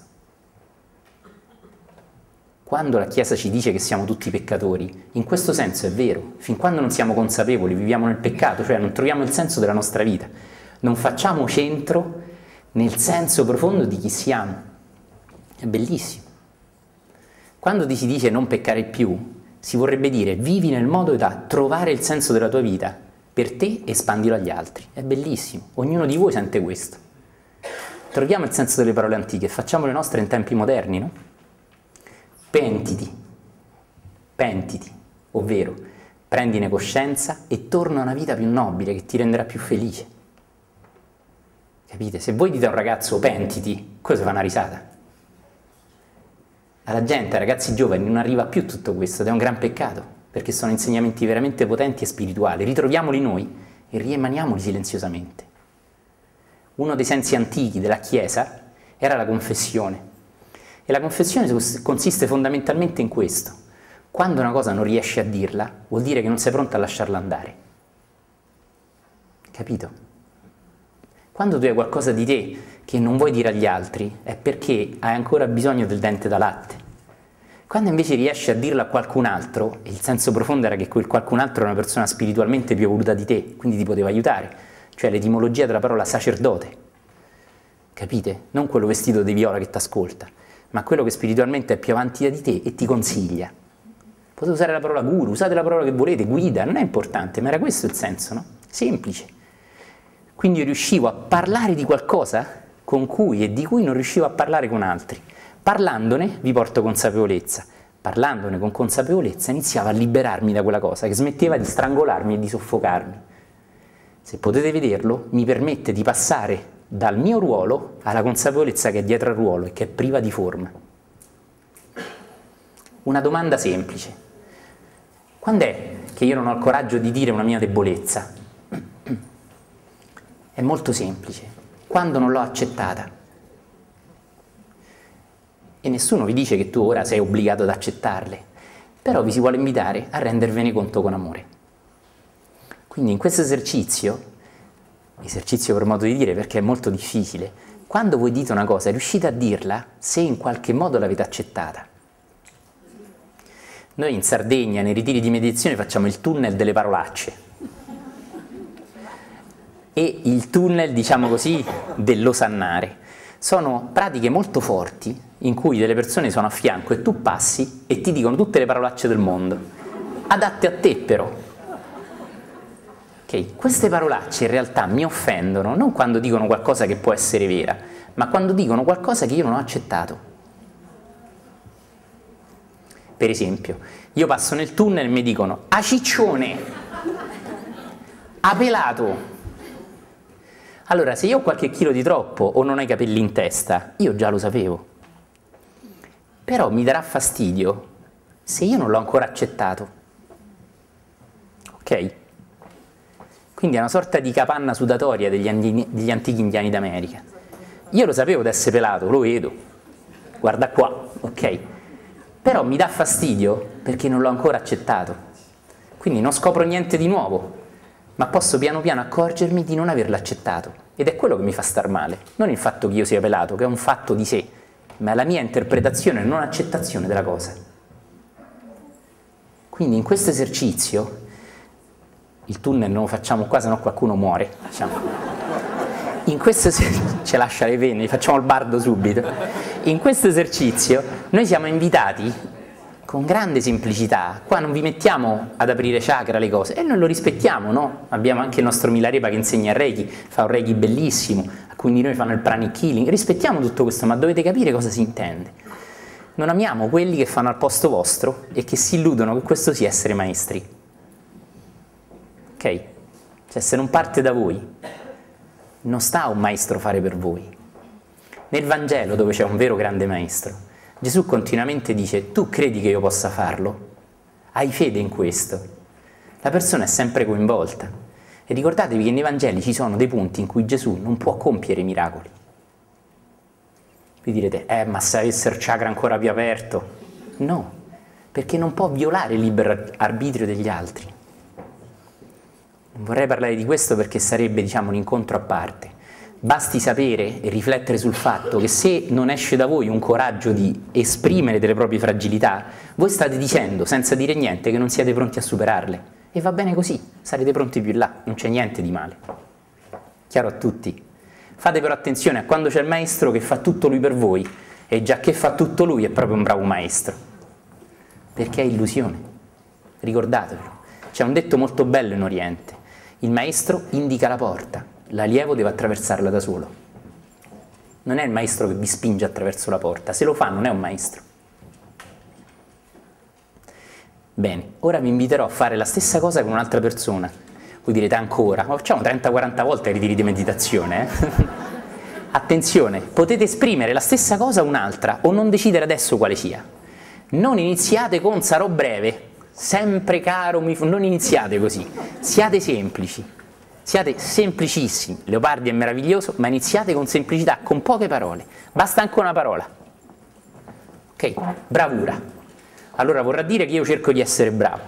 Quando la Chiesa ci dice che siamo tutti peccatori, in questo senso è vero. Fin quando non siamo consapevoli, viviamo nel peccato, cioè non troviamo il senso della nostra vita, non facciamo centro nel senso profondo di chi siamo. È bellissimo. Quando ti si dice non peccare più, si vorrebbe dire vivi nel modo da trovare il senso della tua vita per te e espandilo agli altri. È bellissimo. Ognuno di voi sente questo. Troviamo il senso delle parole antiche e facciamo le nostre in tempi moderni, no? Pentiti, pentiti, ovvero prendine coscienza e torna a una vita più nobile che ti renderà più felice. Capite? Se voi dite a un ragazzo pentiti, cosa fa una risata? Alla gente, ai ragazzi giovani, non arriva più tutto questo ed è un gran peccato, perché sono insegnamenti veramente potenti e spirituali. Ritroviamoli noi e riemaniamoli silenziosamente. Uno dei sensi antichi della Chiesa era la confessione. E la confessione consiste fondamentalmente in questo. Quando una cosa non riesci a dirla, vuol dire che non sei pronto a lasciarla andare. Capito? Quando tu hai qualcosa di te che non vuoi dire agli altri, è perché hai ancora bisogno del dente da latte. Quando invece riesci a dirlo a qualcun altro, e il senso profondo era che quel qualcun altro era una persona spiritualmente più evoluta di te, quindi ti poteva aiutare, cioè l'etimologia della parola sacerdote. Capite? Non quello vestito di viola che ti ascolta, ma quello che spiritualmente è più avanti di te e ti consiglia. Potete usare la parola guru, usate la parola che volete, guida, non è importante, ma era questo il senso, no? Semplice. Quindi io riuscivo a parlare di qualcosa con cui e di cui non riuscivo a parlare con altri. Parlandone vi porto consapevolezza, parlandone con consapevolezza iniziavo a liberarmi da quella cosa che smetteva di strangolarmi e di soffocarmi. Se potete vederlo, mi permette di passare dal mio ruolo alla consapevolezza che è dietro al ruolo e che è priva di forma. Una domanda semplice. Quando è che io non ho il coraggio di dire una mia debolezza? È molto semplice. Quando non l'ho accettata. E nessuno vi dice che tu ora sei obbligato ad accettarle, però vi si vuole invitare a rendervene conto con amore. Quindi in questo esercizio, esercizio per modo di dire perché è molto difficile, quando voi dite una cosa riuscite a dirla se in qualche modo l'avete accettata. Noi in Sardegna nei ritiri di meditazione facciamo il tunnel delle parolacce e il tunnel, diciamo così, dell'osannare. Sono pratiche molto forti in cui delle persone sono a fianco e tu passi e ti dicono tutte le parolacce del mondo, adatte a te però. Okay. Queste parolacce in realtà mi offendono non quando dicono qualcosa che può essere vera, ma quando dicono qualcosa che io non ho accettato. Per esempio, io passo nel tunnel e mi dicono "a ciccione", ha pelato. Allora, se io ho qualche chilo di troppo o non ho i capelli in testa, io già lo sapevo. Però mi darà fastidio se io non l'ho ancora accettato. Ok? Quindi è una sorta di capanna sudatoria degli, andini, degli antichi indiani d'America. Io lo sapevo di essere pelato, lo vedo. Guarda qua, ok? Però mi dà fastidio perché non l'ho ancora accettato. Quindi non scopro niente di nuovo, ma posso piano piano accorgermi di non averlo accettato. Ed è quello che mi fa star male. Non il fatto che io sia pelato, che è un fatto di sé, ma la mia interpretazione e non accettazione della cosa. Quindi in questo esercizio, il tunnel non lo facciamo qua, sennò qualcuno muore. Diciamo. In questo esercizio, ci lascia le penne, facciamo il bardo subito. In questo esercizio noi siamo invitati con grande semplicità, qua non vi mettiamo ad aprire chakra le cose, e noi lo rispettiamo, no? Abbiamo anche il nostro Milarepa che insegna il Reiki, fa un Reiki bellissimo, quindi noi fanno il pranic healing, rispettiamo tutto questo, ma dovete capire cosa si intende. Non amiamo quelli che fanno al posto vostro e che si illudono che questo sia essere maestri. Ok? Cioè, se non parte da voi, non sta a un maestro fare per voi. Nel Vangelo, dove c'è un vero grande maestro, Gesù continuamente dice: tu credi che io possa farlo? Hai fede in questo? La persona è sempre coinvolta. E ricordatevi che nei Vangeli ci sono dei punti in cui Gesù non può compiere miracoli. Vi direte: eh, ma se avesse il chakra ancora più aperto? No, perché non può violare il libero arbitrio degli altri. Non vorrei parlare di questo perché sarebbe, diciamo, un incontro a parte. Basti sapere e riflettere sul fatto che se non esce da voi un coraggio di esprimere delle proprie fragilità, voi state dicendo, senza dire niente, che non siete pronti a superarle. E va bene così, sarete pronti più in là, non c'è niente di male. Chiaro a tutti? Fate però attenzione a quando c'è il maestro che fa tutto lui per voi, e già che fa tutto lui è proprio un bravo maestro. Perché è illusione. Ricordatevelo. C'è un detto molto bello in Oriente. Il maestro indica la porta. L'allievo deve attraversarla da solo. Non è il maestro che vi spinge attraverso la porta, se lo fa non è un maestro. Bene, ora vi inviterò a fare la stessa cosa con un'altra persona. Voi direte ancora, ma facciamo trenta quaranta volte i ritiri di meditazione. Eh? Attenzione, potete esprimere la stessa cosa a un'altra o non decidere adesso quale sia. Non iniziate con sarò breve, sempre caro, mi... non iniziate così, siate semplici. Siate semplicissimi, Leopardi è meraviglioso, ma iniziate con semplicità, con poche parole, basta anche una parola. Ok? Bravura. Allora vorrà dire che io cerco di essere bravo.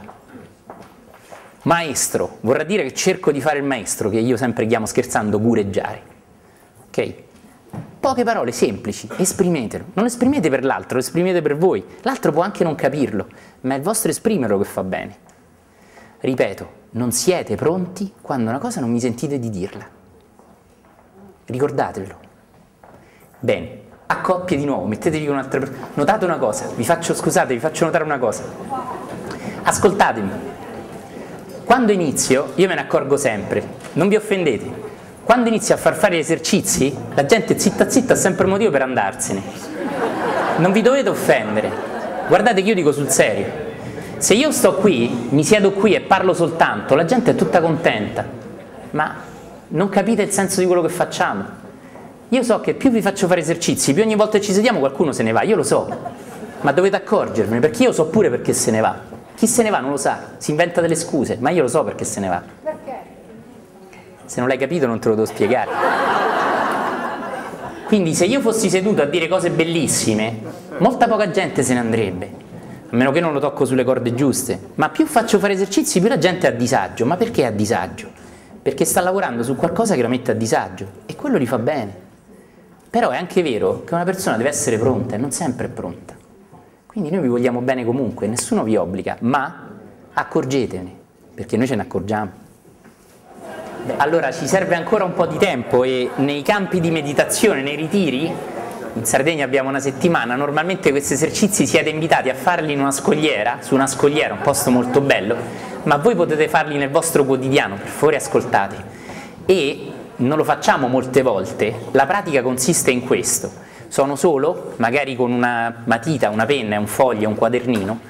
Maestro, vorrà dire che cerco di fare il maestro, che io sempre chiamo scherzando gureggiare. Ok? Poche parole semplici, esprimetelo. Non esprimete per l'altro, lo esprimete per voi. L'altro può anche non capirlo, ma è il vostro esprimerlo che fa bene. Ripeto, non siete pronti quando una cosa non mi sentite di dirla. Ricordatevelo. Bene, a coppie di nuovo, mettetevi con un'altra persona. Notate una cosa, vi faccio, scusate, vi faccio notare una cosa. Ascoltatemi. Quando inizio, io me ne accorgo sempre, non vi offendete. Quando inizio a far fare gli esercizi, la gente zitta zitta ha sempre un motivo per andarsene. Non vi dovete offendere. Guardate che io dico sul serio. Se io sto qui, mi siedo qui e parlo soltanto, la gente è tutta contenta, ma non capite il senso di quello che facciamo. Io so che più vi faccio fare esercizi, più ogni volta che ci sediamo qualcuno se ne va, io lo so, ma dovete accorgervene, perché io so pure perché se ne va. Chi se ne va non lo sa, si inventa delle scuse, ma io lo so perché se ne va. Perché? Se non l'hai capito non te lo devo spiegare. Quindi se io fossi seduto a dire cose bellissime, molta poca gente se ne andrebbe. A meno che non lo tocco sulle corde giuste, ma più faccio fare esercizi più la gente è a disagio. Ma perché è a disagio? Perché sta lavorando su qualcosa che la mette a disagio e quello gli fa bene. Però è anche vero che una persona deve essere pronta e non sempre è pronta. Quindi noi vi vogliamo bene comunque, nessuno vi obbliga, ma accorgetene, perché noi ce ne accorgiamo. Beh, allora ci serve ancora un po' di tempo e nei campi di meditazione, nei ritiri, in Sardegna abbiamo una settimana, normalmente questi esercizi siete invitati a farli in una scogliera, su una scogliera, un posto molto bello, ma voi potete farli nel vostro quotidiano, per favore ascoltate. E non lo facciamo molte volte, la pratica consiste in questo. Sono solo, magari con una matita, una penna, un foglio, un quadernino,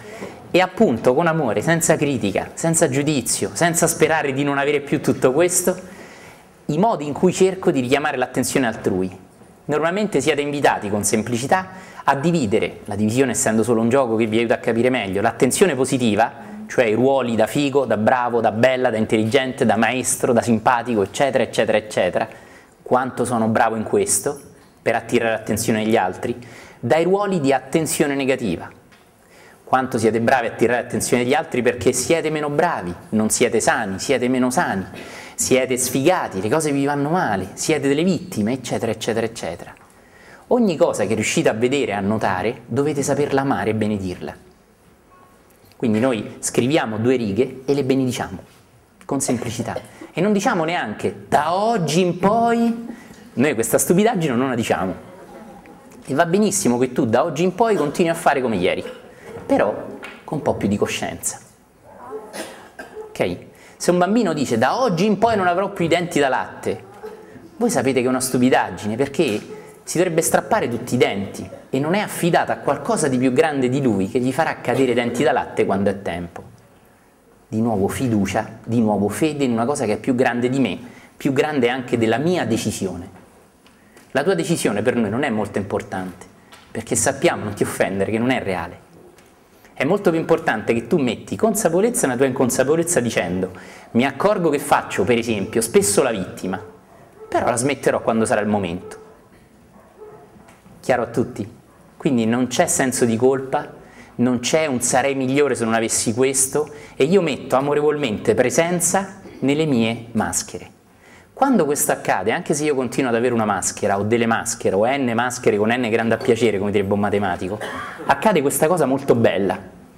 e appunto con amore, senza critica, senza giudizio, senza sperare di non avere più tutto questo, i modi in cui cerco di richiamare l'attenzione altrui. Normalmente siete invitati con semplicità a dividere, la divisione essendo solo un gioco che vi aiuta a capire meglio, l'attenzione positiva, cioè i ruoli da figo, da bravo, da bella, da intelligente, da maestro, da simpatico, eccetera, eccetera, eccetera, quanto sono bravo in questo, per attirare l'attenzione degli altri, dai ruoli di attenzione negativa, quanto siete bravi a attirare l'attenzione degli altri perché siete meno bravi, non siete sani, siete meno sani, siete sfigati, le cose vi vanno male, siete delle vittime, eccetera, eccetera, eccetera. Ogni cosa che riuscite a vedere e a notare, dovete saperla amare e benedirla. Quindi noi scriviamo due righe e le benediciamo, con semplicità. E non diciamo neanche, da oggi in poi, noi questa stupidaggine non la diciamo. E va benissimo che tu da oggi in poi continui a fare come ieri, però con un po' più di coscienza. Ok? Se un bambino dice da oggi in poi non avrò più i denti da latte, voi sapete che è una stupidaggine, perché si dovrebbe strappare tutti i denti e non è affidata a qualcosa di più grande di lui che gli farà cadere i denti da latte quando è tempo. Di nuovo fiducia, di nuovo fede in una cosa che è più grande di me, più grande anche della mia decisione. La tua decisione per noi non è molto importante, perché sappiamo, non ti offendere, che non è reale. È molto più importante che tu metti consapevolezza nella tua inconsapevolezza dicendo mi accorgo che faccio, per esempio, spesso la vittima, però la smetterò quando sarà il momento. Chiaro a tutti? Quindi non c'è senso di colpa, non c'è un sarei migliore se non avessi questo, e io metto amorevolmente presenza nelle mie maschere. Quando questo accade, anche se io continuo ad avere una maschera o delle maschere o n maschere con n grande a piacere, come direbbe un matematico, accade questa cosa molto bella.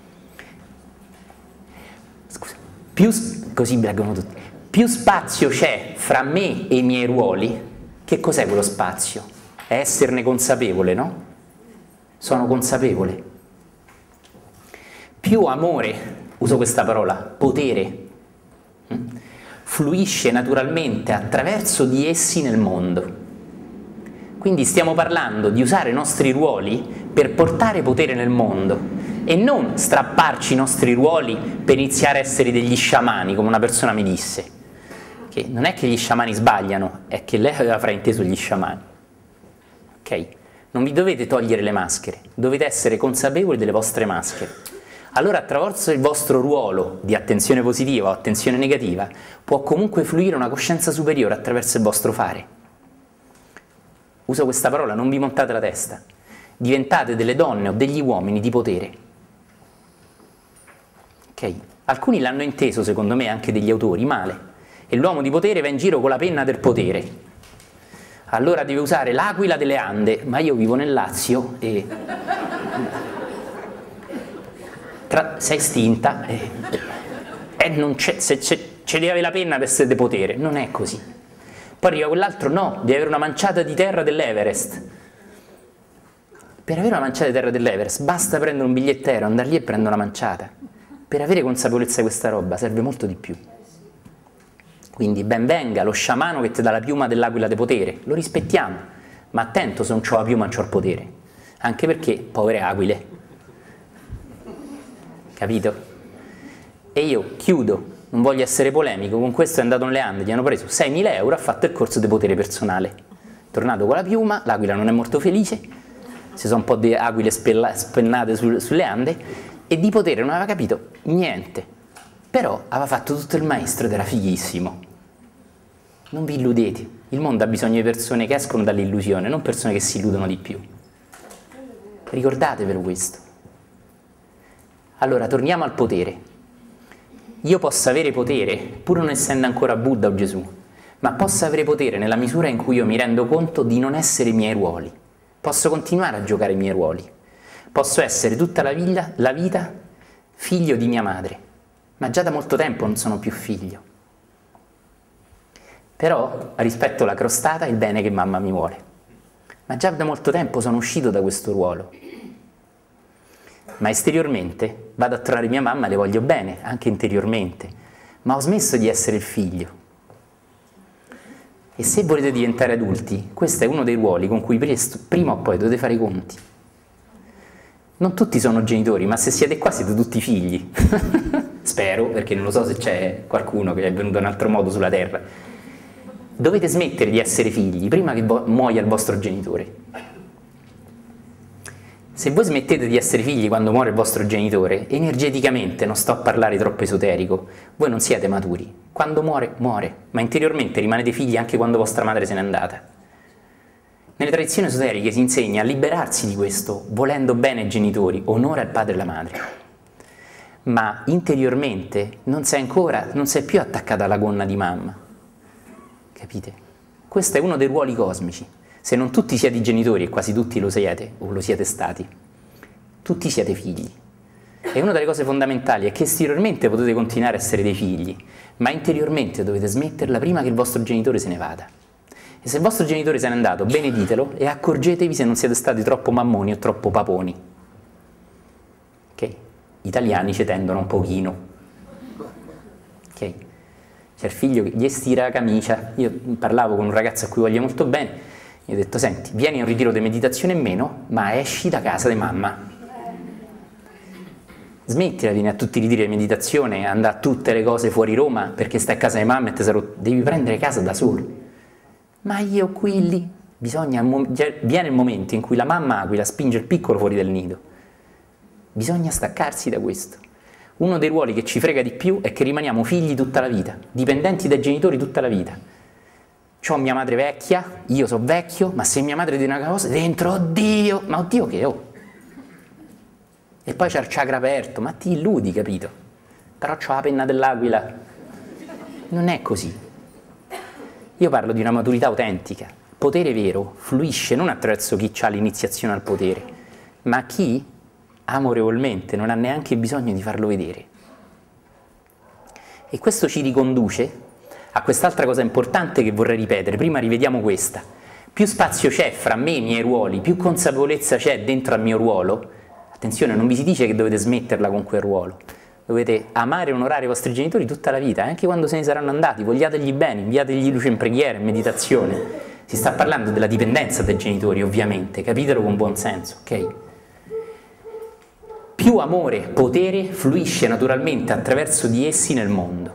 Scusa, più, così blaggano tutti, più spazio c'è fra me e i miei ruoli, che cos'è quello spazio? È esserne consapevole, no? Sono consapevole. Più amore, uso questa parola, potere, fluisce naturalmente attraverso di essi nel mondo. Quindi stiamo parlando di usare i nostri ruoli per portare potere nel mondo e non strapparci i nostri ruoli per iniziare a essere degli sciamani, come una persona mi disse. Che non è che gli sciamani sbagliano, è che lei aveva frainteso gli sciamani. Ok? Non vi dovete togliere le maschere, dovete essere consapevoli delle vostre maschere. Allora attraverso il vostro ruolo di attenzione positiva o attenzione negativa può comunque fluire una coscienza superiore attraverso il vostro fare. Uso questa parola, non vi montate la testa. Diventate delle donne o degli uomini di potere. Ok? Alcuni l'hanno inteso, secondo me, anche degli autori, male. E l'uomo di potere va in giro con la penna del potere. Allora deve usare l'aquila delle Ande, ma io vivo nel Lazio e... Tra, sei estinta e, e non c'è, se c'è, ce devi avere la penna per essere di potere, non è così. Poi arriva quell'altro, no, devi avere una manciata di terra dell'Everest. Per avere una manciata di terra dell'Everest basta prendere un biglietto aereo, andare lì e prendere una manciata. Per avere consapevolezza di questa roba serve molto di più. Quindi ben venga lo sciamano che ti dà la piuma dell'aquila di potere, lo rispettiamo, ma attento se non c'ho la piuma non c'ho il potere, anche perché povere aquile. Capito? E io chiudo, non voglio essere polemico, con questo è andato nelle Ande, gli hanno preso seimila euro, ha fatto il corso di potere personale. Tornato con la piuma, l'aquila non è molto felice, ci sono un po' di aquile spennate su, sulle Ande, e di potere non aveva capito niente, però aveva fatto tutto il maestro ed era fighissimo. Non vi illudete, il mondo ha bisogno di persone che escono dall'illusione, non persone che si illudono di più. Ricordatevelo questo. Allora, torniamo al potere. Io posso avere potere, pur non essendo ancora Buddha o Gesù, ma posso avere potere nella misura in cui io mi rendo conto di non essere i miei ruoli. Posso continuare a giocare i miei ruoli. Posso essere tutta la vita, la vita figlio di mia madre, ma già da molto tempo non sono più figlio. Però rispetto alla crostata il bene che mamma mi vuole. Ma già da molto tempo sono uscito da questo ruolo. Ma esteriormente vado a trovare mia mamma, le voglio bene, anche interiormente, ma ho smesso di essere il figlio. E se volete diventare adulti, questo è uno dei ruoli con cui prima o poi dovete fare i conti. Non tutti sono genitori, ma se siete qua siete tutti figli. Spero, perché non lo so se c'è qualcuno che è venuto in un altro modo sulla terra. Dovete smettere di essere figli prima che muoia il vostro genitore. Se voi smettete di essere figli quando muore il vostro genitore, energeticamente, non sto a parlare troppo esoterico, voi non siete maturi. Quando muore, muore, ma interiormente rimanete figli anche quando vostra madre se n'è andata. Nelle tradizioni esoteriche si insegna a liberarsi di questo, volendo bene ai genitori, onore al padre e alla madre. Ma interiormente non sei ancora, non sei più attaccata alla gonna di mamma. Capite? Questo è uno dei ruoli cosmici. Se non tutti siete i genitori, e quasi tutti lo siete, o lo siete stati, tutti siete figli. E una delle cose fondamentali è che esteriormente potete continuare a essere dei figli, ma interiormente dovete smetterla prima che il vostro genitore se ne vada. E se il vostro genitore se n'è andato, beneditelo e accorgetevi se non siete stati troppo mammoni o troppo paponi. Ok? Gli italiani ci tendono un pochino. Ok? C'è il figlio che gli estira la camicia. Io parlavo con un ragazzo a cui voglio molto bene, gli ho detto: senti, vieni a un ritiro di meditazione meno, ma esci da casa di mamma. Smettila di venire a tutti i ritiri di meditazione, andare a tutte le cose fuori Roma perché stai a casa di mamma e te sarò... devi prendere casa da solo. Ma io qui lì, bisogna, viene il momento in cui la mamma aquila spinge il piccolo fuori del nido. Bisogna staccarsi da questo. Uno dei ruoli che ci frega di più è che rimaniamo figli tutta la vita, dipendenti dai genitori tutta la vita. C'ho mia madre vecchia, io so vecchio, ma se mia madre dice una cosa dentro, oddio, ma oddio che ho? E poi c'è il chakra aperto, ma ti illudi, capito? Però c'ho la penna dell'aquila. Non è così. Io parlo di una maturità autentica. Il potere vero fluisce non attraverso chi ha l'iniziazione al potere, ma chi amorevolmente non ha neanche bisogno di farlo vedere. E questo ci riconduce a quest'altra cosa importante che vorrei ripetere. Prima rivediamo questa. Più spazio c'è fra me e i miei ruoli, più consapevolezza c'è dentro al mio ruolo. Attenzione, non vi si dice che dovete smetterla con quel ruolo. Dovete amare e onorare i vostri genitori tutta la vita, anche quando se ne saranno andati. Vogliategli bene, inviategli luce in preghiera, in meditazione. Si sta parlando della dipendenza dai genitori, ovviamente, capitelo con buon senso, ok? Più amore, potere fluisce naturalmente attraverso di essi nel mondo.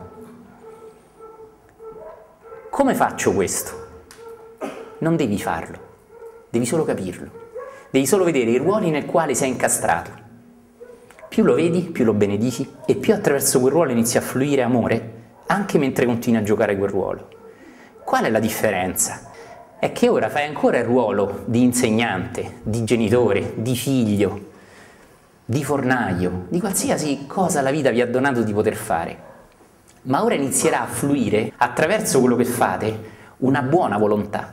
Come faccio questo? Non devi farlo, devi solo capirlo. Devi solo vedere i ruoli nel quale sei incastrato. Più lo vedi, più lo benedici e più attraverso quel ruolo inizia a fluire amore, anche mentre continui a giocare quel ruolo. Qual è la differenza? È che ora fai ancora il ruolo di insegnante, di genitore, di figlio, di fornaio, di qualsiasi cosa la vita vi ha donato di poter fare. Ma ora inizierà a fluire attraverso quello che fate una buona volontà.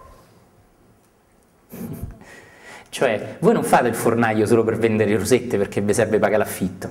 Cioè, voi non fate il fornaio solo per vendere le rosette perché vi serve pagare l'affitto.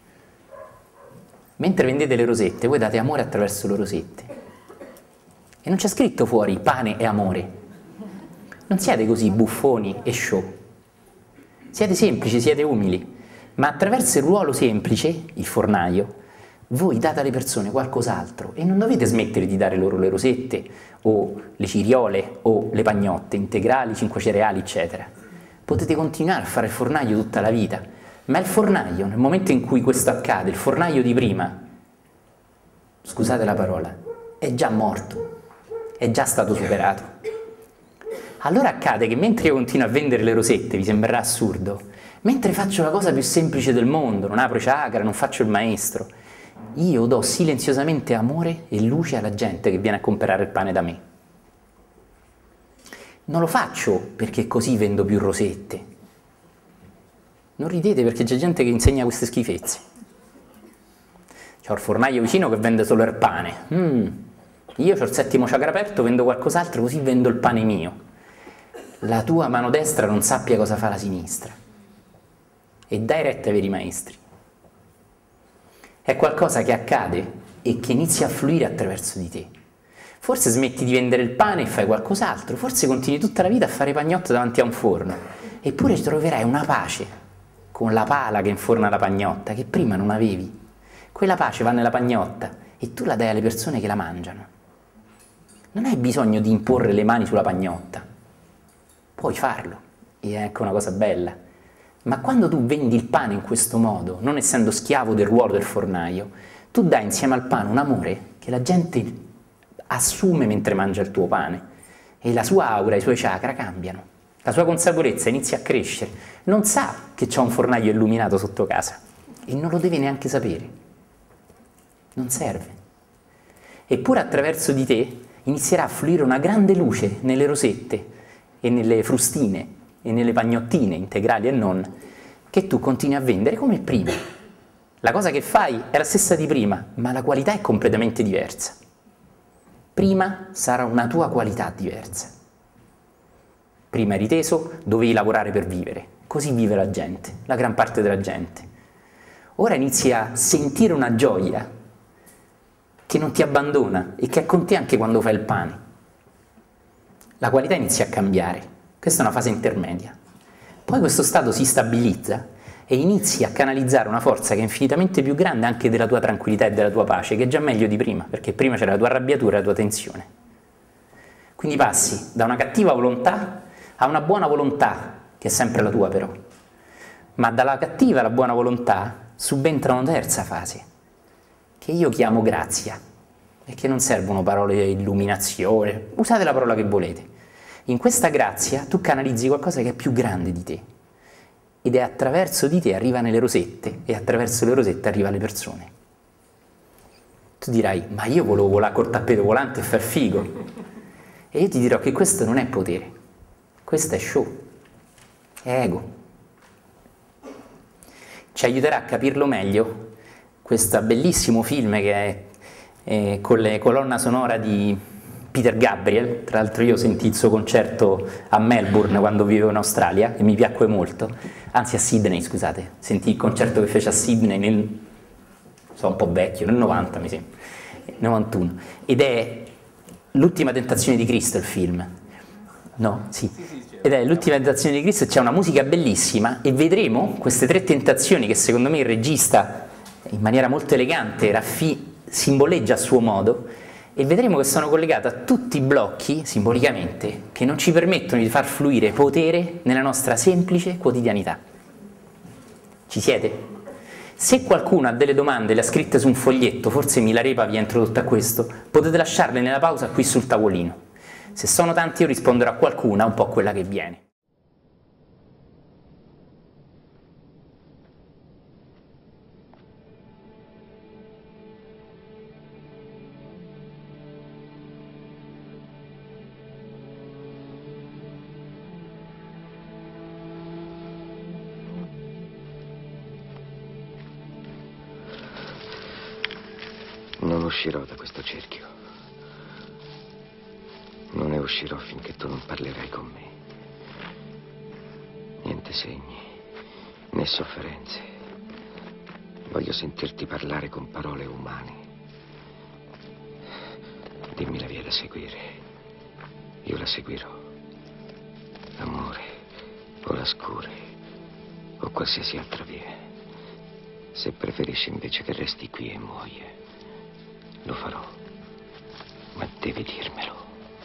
Mentre vendete le rosette, voi date amore attraverso le rosette. E non c'è scritto fuori pane e amore. Non siete così buffoni e show. Siete semplici, siete umili. Ma attraverso il ruolo semplice, il fornaio, voi date alle persone qualcos'altro e non dovete smettere di dare loro le rosette o le ciriole o le pagnotte integrali, cinque cereali, eccetera. Potete continuare a fare il fornaio tutta la vita, ma il fornaio, nel momento in cui questo accade, il fornaio di prima, scusate la parola, è già morto, è già stato superato. Allora accade che mentre io continuo a vendere le rosette, vi sembrerà assurdo, mentre faccio la cosa più semplice del mondo, non apro chakra, non faccio il maestro, io do silenziosamente amore e luce alla gente che viene a comprare il pane da me. Non lo faccio perché così vendo più rosette. Non ridete perché c'è gente che insegna queste schifezze. C'ho il fornaio vicino che vende solo il pane. Mm. Io ho il settimo chakra aperto, vendo qualcos'altro, così vendo il pane mio. La tua mano destra non sappia cosa fa la sinistra. E dai retta ai veri maestri. È qualcosa che accade e che inizia a fluire attraverso di te. Forse smetti di vendere il pane e fai qualcos'altro, forse continui tutta la vita a fare pagnotte davanti a un forno, eppure troverai una pace con la pala che inforna la pagnotta che prima non avevi. Quella pace va nella pagnotta e tu la dai alle persone che la mangiano. Non hai bisogno di imporre le mani sulla pagnotta, puoi farlo, e è anche una cosa bella, Ma quando tu vendi il pane in questo modo, non essendo schiavo del ruolo del fornaio, tu dai insieme al pane un amore che la gente assume mentre mangia il tuo pane e la sua aura, i suoi chakra cambiano. La sua consapevolezza inizia a crescere, non sa che c'è un fornaio illuminato sotto casa e non lo deve neanche sapere, non serve. Eppure attraverso di te inizierà a fluire una grande luce nelle rosette e nelle frustine e nelle pagnottine integrali e non, che tu continui a vendere come prima. La cosa che fai è la stessa di prima, ma la qualità è completamente diversa. Prima sarà una tua qualità diversa. Prima eri teso, dovevi lavorare per vivere. Così vive la gente, la gran parte della gente. Ora inizi a sentire una gioia che non ti abbandona e che è con te anche quando fai il pane. La qualità inizia a cambiare. Questa è una fase intermedia. Poi questo stato si stabilizza e inizi a canalizzare una forza che è infinitamente più grande anche della tua tranquillità e della tua pace, che è già meglio di prima, perché prima c'era la tua arrabbiatura e la tua tensione. Quindi passi da una cattiva volontà a una buona volontà, che è sempre la tua però. Ma dalla cattiva alla buona volontà subentra una terza fase, che io chiamo grazia, e che non servono parole di illuminazione, usate la parola che volete. In questa grazia tu canalizzi qualcosa che è più grande di te, ed è attraverso di te arriva nelle rosette, e attraverso le rosette arriva alle persone. Tu dirai, ma io volevo volare col tappeto volante e far figo. E io ti dirò che questo non è potere, questo è show, è ego. Ci aiuterà a capirlo meglio questo bellissimo film che è eh, con la colonna sonora di Peter Gabriel. Tra l'altro io sentì il suo concerto a Melbourne quando vivevo in Australia e mi piacque molto, anzi a Sydney scusate, sentì il concerto che fece a Sydney nel, sono un po' vecchio, nel novanta mi sembra, novantuno, ed è L'ultima tentazione di Cristo il film. No? Sì. Ed è L'ultima tentazione di Cristo, c'è una musica bellissima e vedremo queste tre tentazioni che secondo me il regista in maniera molto elegante raffi- simboleggia a suo modo, e vedremo che sono collegate a tutti i blocchi, simbolicamente, che non ci permettono di far fluire potere nella nostra semplice quotidianità. Ci siete? Se qualcuno ha delle domande, le ha scritte su un foglietto, forse Milarepa vi ha introdotto a questo, potete lasciarle nella pausa qui sul tavolino. Se sono tanti io risponderò a qualcuna, un po' quella che viene. Non uscirò da questo cerchio. Non ne uscirò finché tu non parlerai con me. Niente segni, né sofferenze. Voglio sentirti parlare con parole umane. Dimmi la via da seguire. Io la seguirò. Amore, o la scure, o qualsiasi altra via. Se preferisci invece che resti qui e muoia, lo farò, ma devi dirmelo.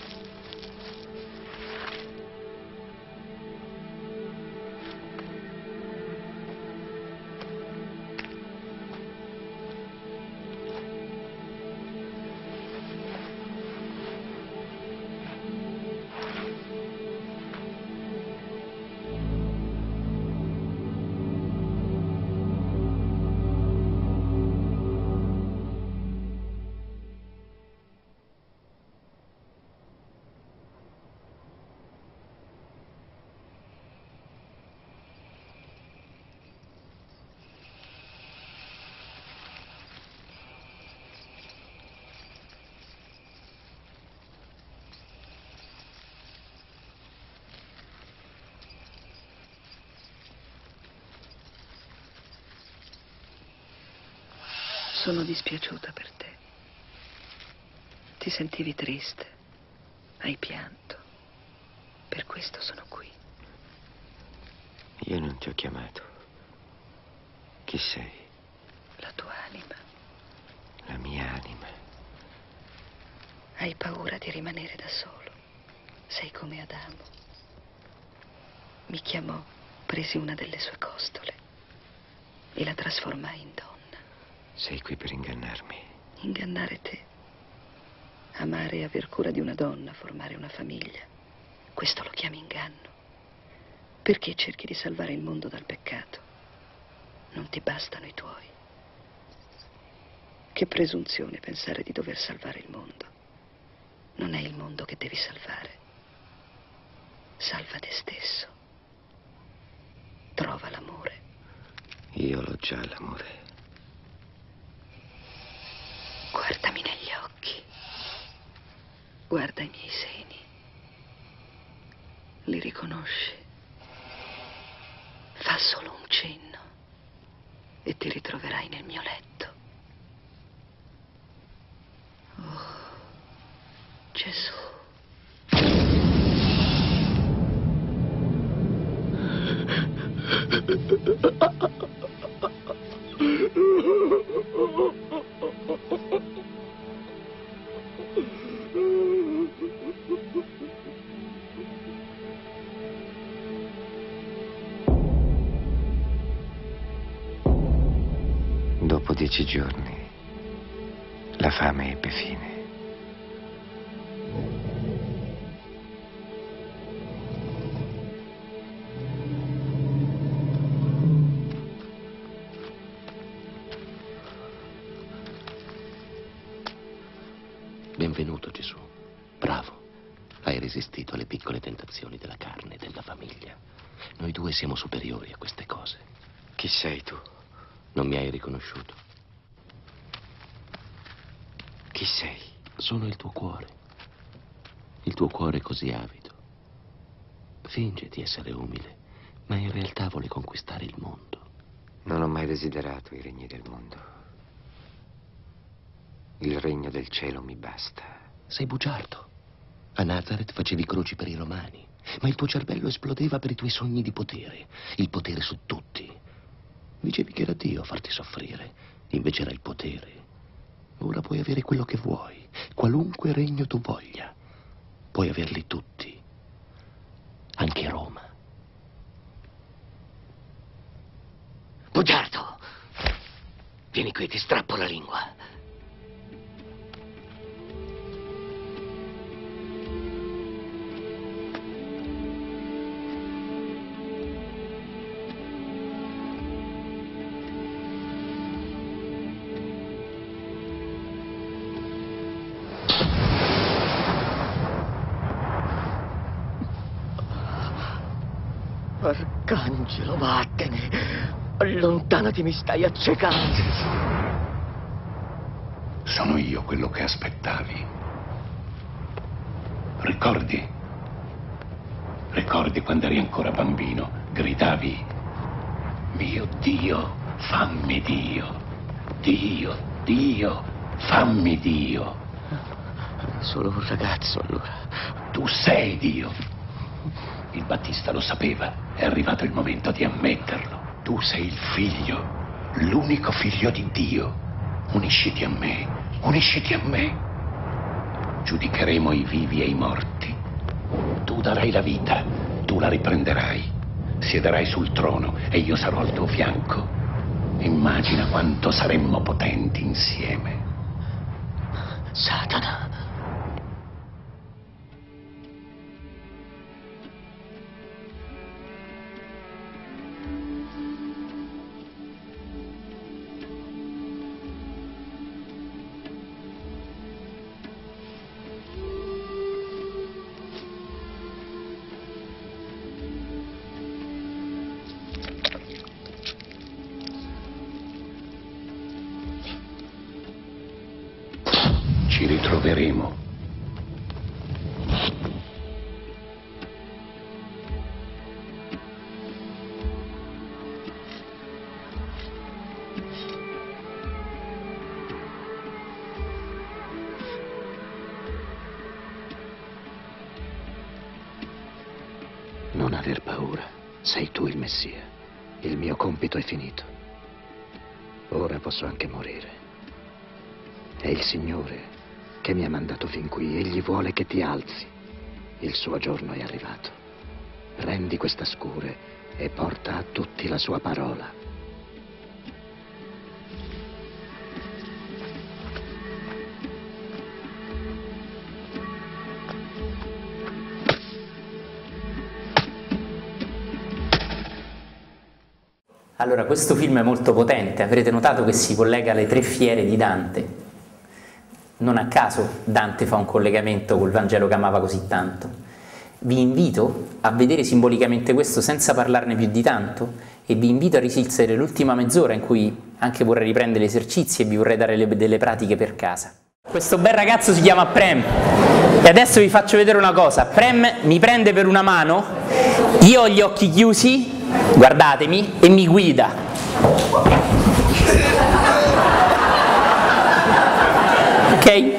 Sono dispiaciuta per te. Ti sentivi triste, hai pianto. Per questo sono qui. Io non ti ho chiamato. Chi sei? La tua anima. La mia anima. Hai paura di rimanere da solo. Sei come Adamo. Mi chiamò presi una delle sue costole e la trasformai in donna. Sei qui per ingannarmi. Ingannare te. Amare e aver cura di una donna, formare una famiglia. Questo lo chiami inganno. Perché cerchi di salvare il mondo dal peccato? Non ti bastano i tuoi. Che presunzione pensare di dover salvare il mondo. Non è il mondo che devi salvare. Salva te stesso. Trova l'amore. Io l'ho già l'amore. Guardami negli occhi. Guarda i miei seni. Li riconosci? Fa solo un cenno e ti ritroverai nel mio letto. Oh, Gesù. Dopo dieci giorni, la fame ebbe fine. Benvenuto, Gesù. Bravo. Hai resistito alle piccole tentazioni della carne e della famiglia. Noi due siamo superiori a queste cose. Chi sei tu? Non mi hai riconosciuto? Chi sei? Sono il tuo cuore. Il tuo cuore è così avido. Finge di essere umile, ma in realtà vuole conquistare il mondo. Non ho mai desiderato i regni del mondo. Il regno del cielo mi basta. Sei bugiardo. A Nazareth facevi croci per i romani, ma il tuo cervello esplodeva per i tuoi sogni di potere. Il potere su tutti. Dicevi che era Dio a farti soffrire, invece era il potere. Ora puoi avere quello che vuoi, qualunque regno tu voglia. Puoi averli tutti, anche Roma. Bugiardo! Vieni qui, ti strappo la lingua. Arcangelo, vattene! Allontanati, mi stai accecando! Sono io quello che aspettavi. Ricordi? Ricordi quando eri ancora bambino? Gridavi: mio Dio, fammi Dio! Dio, Dio, fammi Dio! Solo un ragazzo, allora. Tu sei Dio! Il Battista lo sapeva. È arrivato il momento di ammetterlo. Tu sei il figlio, l'unico figlio di Dio. Unisciti a me, unisciti a me. Giudicheremo i vivi e i morti. Tu darai la vita, tu la riprenderai. Siederai sul trono e io sarò al tuo fianco. Immagina quanto saremmo potenti insieme. Satana. Ci ritroveremo. Non aver paura. Sei tu il Messia. Il mio compito è finito. Ora posso anche morire. È il Signore che mi ha mandato fin qui. Egli vuole che ti alzi. Il suo giorno è arrivato. Rendi questa scure e porta a tutti la sua parola. Allora, questo film è molto potente, avrete notato che si collega alle tre fiere di Dante. Non a caso Dante fa un collegamento col Vangelo che amava così tanto. Vi invito a vedere simbolicamente questo senza parlarne più di tanto e vi invito a resistere l'ultima mezz'ora in cui anche vorrei riprendere gli esercizi e vi vorrei dare le, delle pratiche per casa. Questo bel ragazzo si chiama Prem e adesso vi faccio vedere una cosa. Prem mi prende per una mano, io ho gli occhi chiusi, guardatemi, e mi guida. Ok?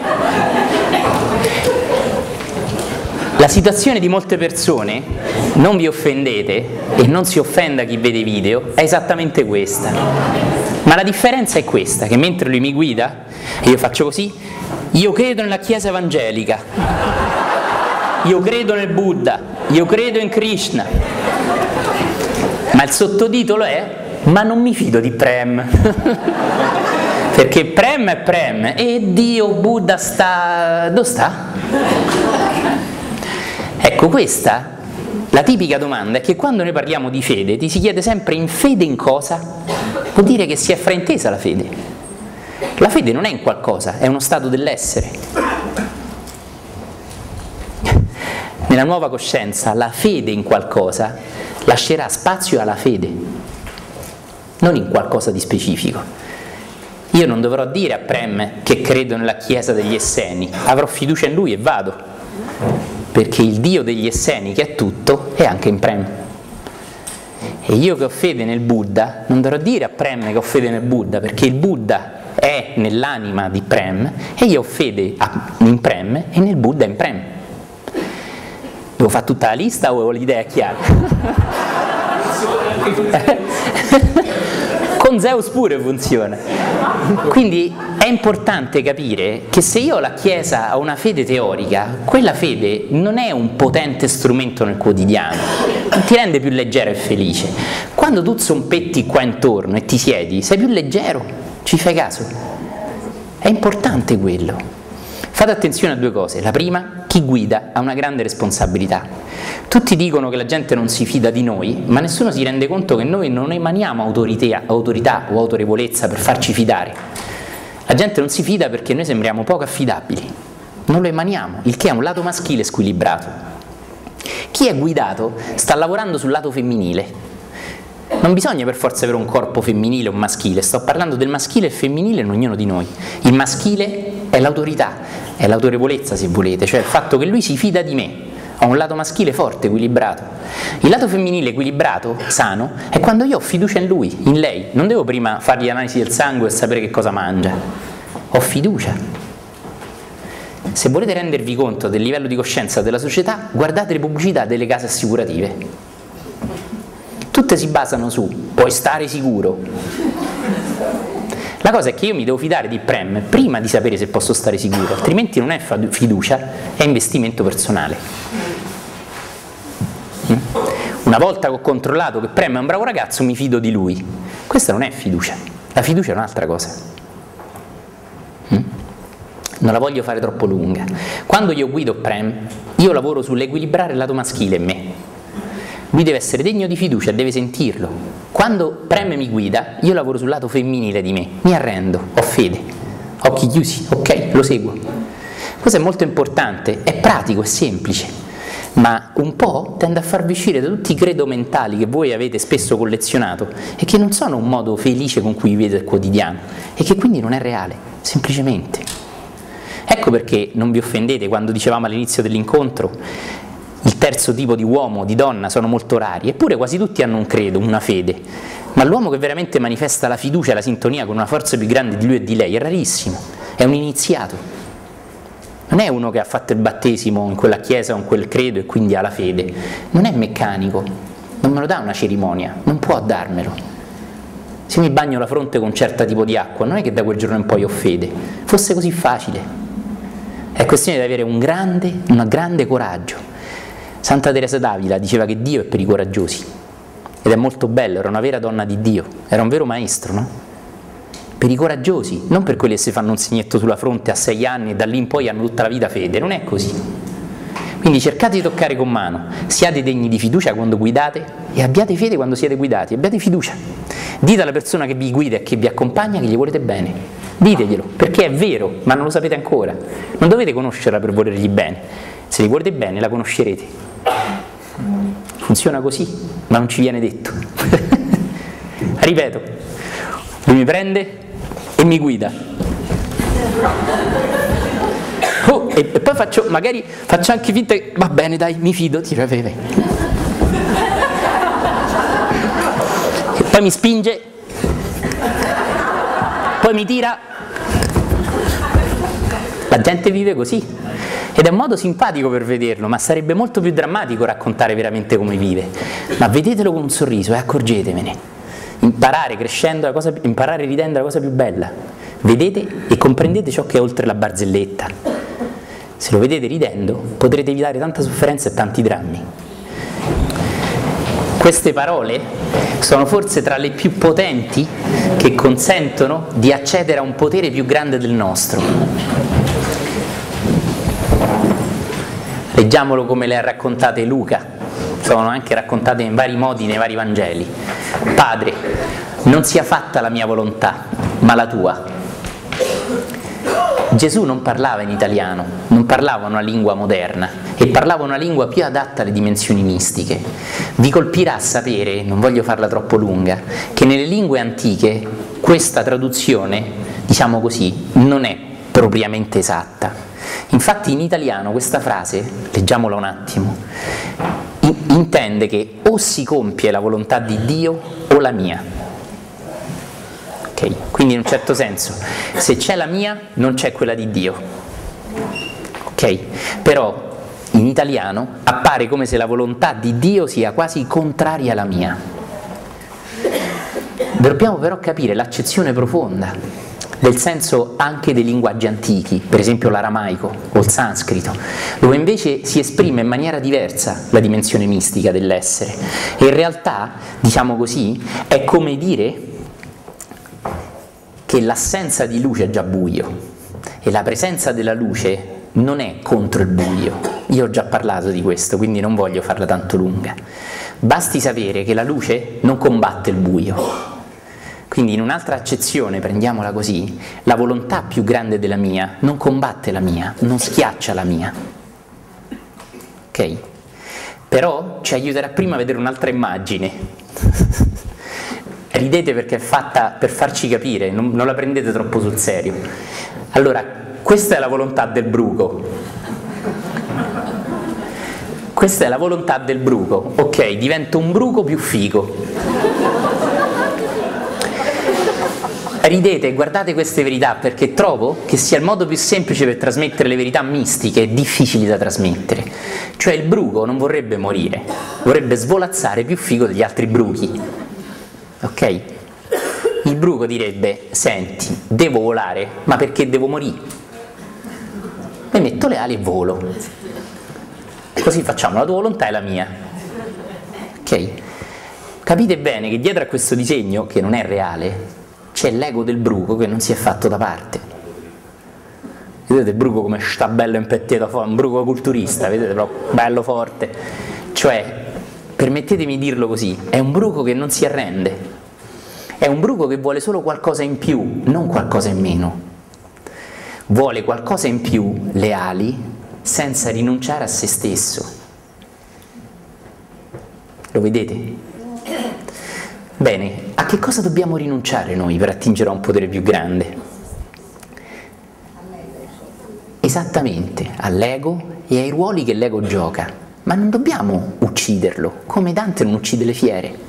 La situazione di molte persone, non vi offendete e non si offenda chi vede i video, è esattamente questa. Ma la differenza è questa, che mentre lui mi guida e io faccio così, io credo nella Chiesa evangelica, io credo nel Buddha, io credo in Krishna, ma il sottotitolo è ma non mi fido di Prem. Perché Prem è Prem e Dio, Buddha sta... dove sta? Ecco, questa, la tipica domanda è che quando noi parliamo di fede ti si chiede sempre in fede in cosa? Vuol dire che si è fraintesa la fede. La fede non è in qualcosa, è uno stato dell'essere. Nella nuova coscienza la fede in qualcosa lascerà spazio alla fede, non in qualcosa di specifico. Io non dovrò dire a Prem che credo nella Chiesa degli Esseni, avrò fiducia in lui e vado, perché il Dio degli Esseni, che è tutto, è anche in Prem. E io che ho fede nel Buddha, non dovrò dire a Prem che ho fede nel Buddha, perché il Buddha è nell'anima di Prem e io ho fede in Prem e nel Buddha in Prem. Devo fare tutta la lista o l'idea è chiara? Con Zeus pure funziona. Quindi è importante capire che se io ho la Chiesa ho una fede teorica, quella fede non è un potente strumento nel quotidiano, non ti rende più leggero e felice. Quando tu zompetti qua intorno e ti siedi, sei più leggero, ci fai caso? È importante quello. Fate attenzione a due cose. La prima, chi guida ha una grande responsabilità. Tutti dicono che la gente non si fida di noi, ma nessuno si rende conto che noi non emaniamo autorità, autorità o autorevolezza per farci fidare. La gente non si fida perché noi sembriamo poco affidabili, non lo emaniamo, il che è un lato maschile squilibrato. Chi è guidato sta lavorando sul lato femminile. Non bisogna per forza avere un corpo femminile o maschile, sto parlando del maschile e femminile in ognuno di noi. Il maschile è l'autorità, è l'autorevolezza se volete, cioè il fatto che lui si fida di me. Ho un lato maschile forte, equilibrato. Il lato femminile equilibrato, sano, è quando io ho fiducia in lui, in lei. Non devo prima fargli analisi del sangue e sapere che cosa mangia. Ho fiducia. Se volete rendervi conto del livello di coscienza della società, guardate le pubblicità delle case assicurative. Tutte si basano su puoi stare sicuro. La cosa è che io mi devo fidare di Prem prima di sapere se posso stare sicuro, altrimenti non è fiducia, è investimento personale. Una volta che ho controllato che Prem è un bravo ragazzo, mi fido di lui. Questa non è fiducia, la fiducia è un'altra cosa. Non la voglio fare troppo lunga. Quando io guido Prem, io lavoro sull'equilibrare il lato maschile in me. Lui deve essere degno di fiducia, deve sentirlo. Quando Prem mi guida, io lavoro sul lato femminile di me, mi arrendo, ho fede, occhi chiusi, ok, lo seguo. Questo è molto importante, è pratico, è semplice, ma un po' tende a farvi uscire da tutti i credo mentali che voi avete spesso collezionato e che non sono un modo felice con cui vivete il quotidiano e che quindi non è reale, semplicemente. Ecco perché non vi offendete quando dicevamo all'inizio dell'incontro il terzo tipo di uomo, di donna, sono molto rari, eppure quasi tutti hanno un credo, una fede. Ma l'uomo che veramente manifesta la fiducia e la sintonia con una forza più grande di lui e di lei è rarissimo, è un iniziato. Non è uno che ha fatto il battesimo in quella chiesa o in quel credo e quindi ha la fede. Non è meccanico, non me lo dà una cerimonia, non può darmelo. Se mi bagno la fronte con un certo tipo di acqua, non è che da quel giorno in poi ho fede. Fosse così facile. È questione di avere un grande, un grande coraggio. Santa Teresa d'Avila diceva che Dio è per i coraggiosi. ed è molto bello, era una vera donna di Dio, era un vero maestro, no? Per i coraggiosi, non per quelli che si fanno un segnetto sulla fronte a sei anni e da lì in poi hanno tutta la vita fede, non è così. Quindi cercate di toccare con mano, siate degni di fiducia quando guidate e abbiate fede quando siete guidati, abbiate fiducia. Dite alla persona che vi guida e che vi accompagna che gli volete bene, diteglielo, perché è vero, ma non lo sapete ancora. Non dovete conoscerla per volergli bene, se gli volete bene la conoscerete. Funziona così, ma non ci viene detto. Ripeto, lui mi prende e mi guida. Oh, e poi faccio, magari faccio anche finta che, va bene dai, mi fido, tira, vai, vai. E poi mi spinge, poi mi tira. La gente vive così ed è un modo simpatico per vederlo, ma sarebbe molto più drammatico raccontare veramente come vive. Ma vedetelo con un sorriso e accorgetemene. Imparare crescendo, la cosa, imparare ridendo è la cosa più bella. Vedete e comprendete ciò che è oltre la barzelletta. Se lo vedete ridendo, potrete evitare tanta sofferenza e tanti drammi. Queste parole sono forse tra le più potenti che consentono di accedere a un potere più grande del nostro. Leggiamolo come le ha raccontate Luca, sono anche raccontate in vari modi nei vari Vangeli. Padre, non sia fatta la mia volontà, ma la tua. Gesù non parlava in italiano, non parlava una lingua moderna e parlava una lingua più adatta alle dimensioni mistiche. Vi colpirà sapere, non voglio farla troppo lunga, che nelle lingue antiche questa traduzione, diciamo così, non è propriamente esatta. Infatti in italiano questa frase, leggiamola un attimo, intende che o si compie la volontà di Dio o la mia. Okay. Quindi in un certo senso, se c'è la mia, non c'è quella di Dio. Ok? Però in italiano appare come se la volontà di Dio sia quasi contraria alla mia. Dobbiamo però capire l'accezione profonda del senso anche dei linguaggi antichi, per esempio l'aramaico o il sanscrito, dove invece si esprime in maniera diversa la dimensione mistica dell'essere. E in realtà, diciamo così, è come dire che l'assenza di luce è già buio e la presenza della luce non è contro il buio. Io ho già parlato di questo, quindi non voglio farla tanto lunga. Basti sapere che la luce non combatte il buio. Quindi in un'altra accezione, prendiamola così, la volontà più grande della mia non combatte la mia, non schiaccia la mia. Ok? Però ci aiuterà prima a vedere un'altra immagine. Ridete perché è fatta per farci capire, non, non la prendete troppo sul serio. Allora, questa è la volontà del bruco. Questa è la volontà del bruco. Ok, divento un bruco più figo. Ridete e guardate queste verità perché trovo che sia il modo più semplice per trasmettere le verità mistiche e difficili da trasmettere. Cioè il bruco non vorrebbe morire, vorrebbe svolazzare più figo degli altri bruchi. Ok? Il bruco direbbe, senti, devo volare, ma perché devo morire? Mi metto le ali e volo. Così facciamo, la tua volontà è la mia. Ok? Capite bene che dietro a questo disegno, che non è reale, c'è l'ego del bruco che non si è fatto da parte. Vedete il bruco come sta bello impettito, un bruco culturista, vedete, proprio bello forte. Cioè, permettetemi di dirlo così, è un bruco che non si arrende, è un bruco che vuole solo qualcosa in più, non qualcosa in meno. Vuole qualcosa in più, le ali, senza rinunciare a se stesso. Lo vedete? Bene, a che cosa dobbiamo rinunciare noi per attingere a un potere più grande? Esattamente, all'ego e ai ruoli che l'ego gioca. Ma non dobbiamo ucciderlo, come Dante non uccide le fiere.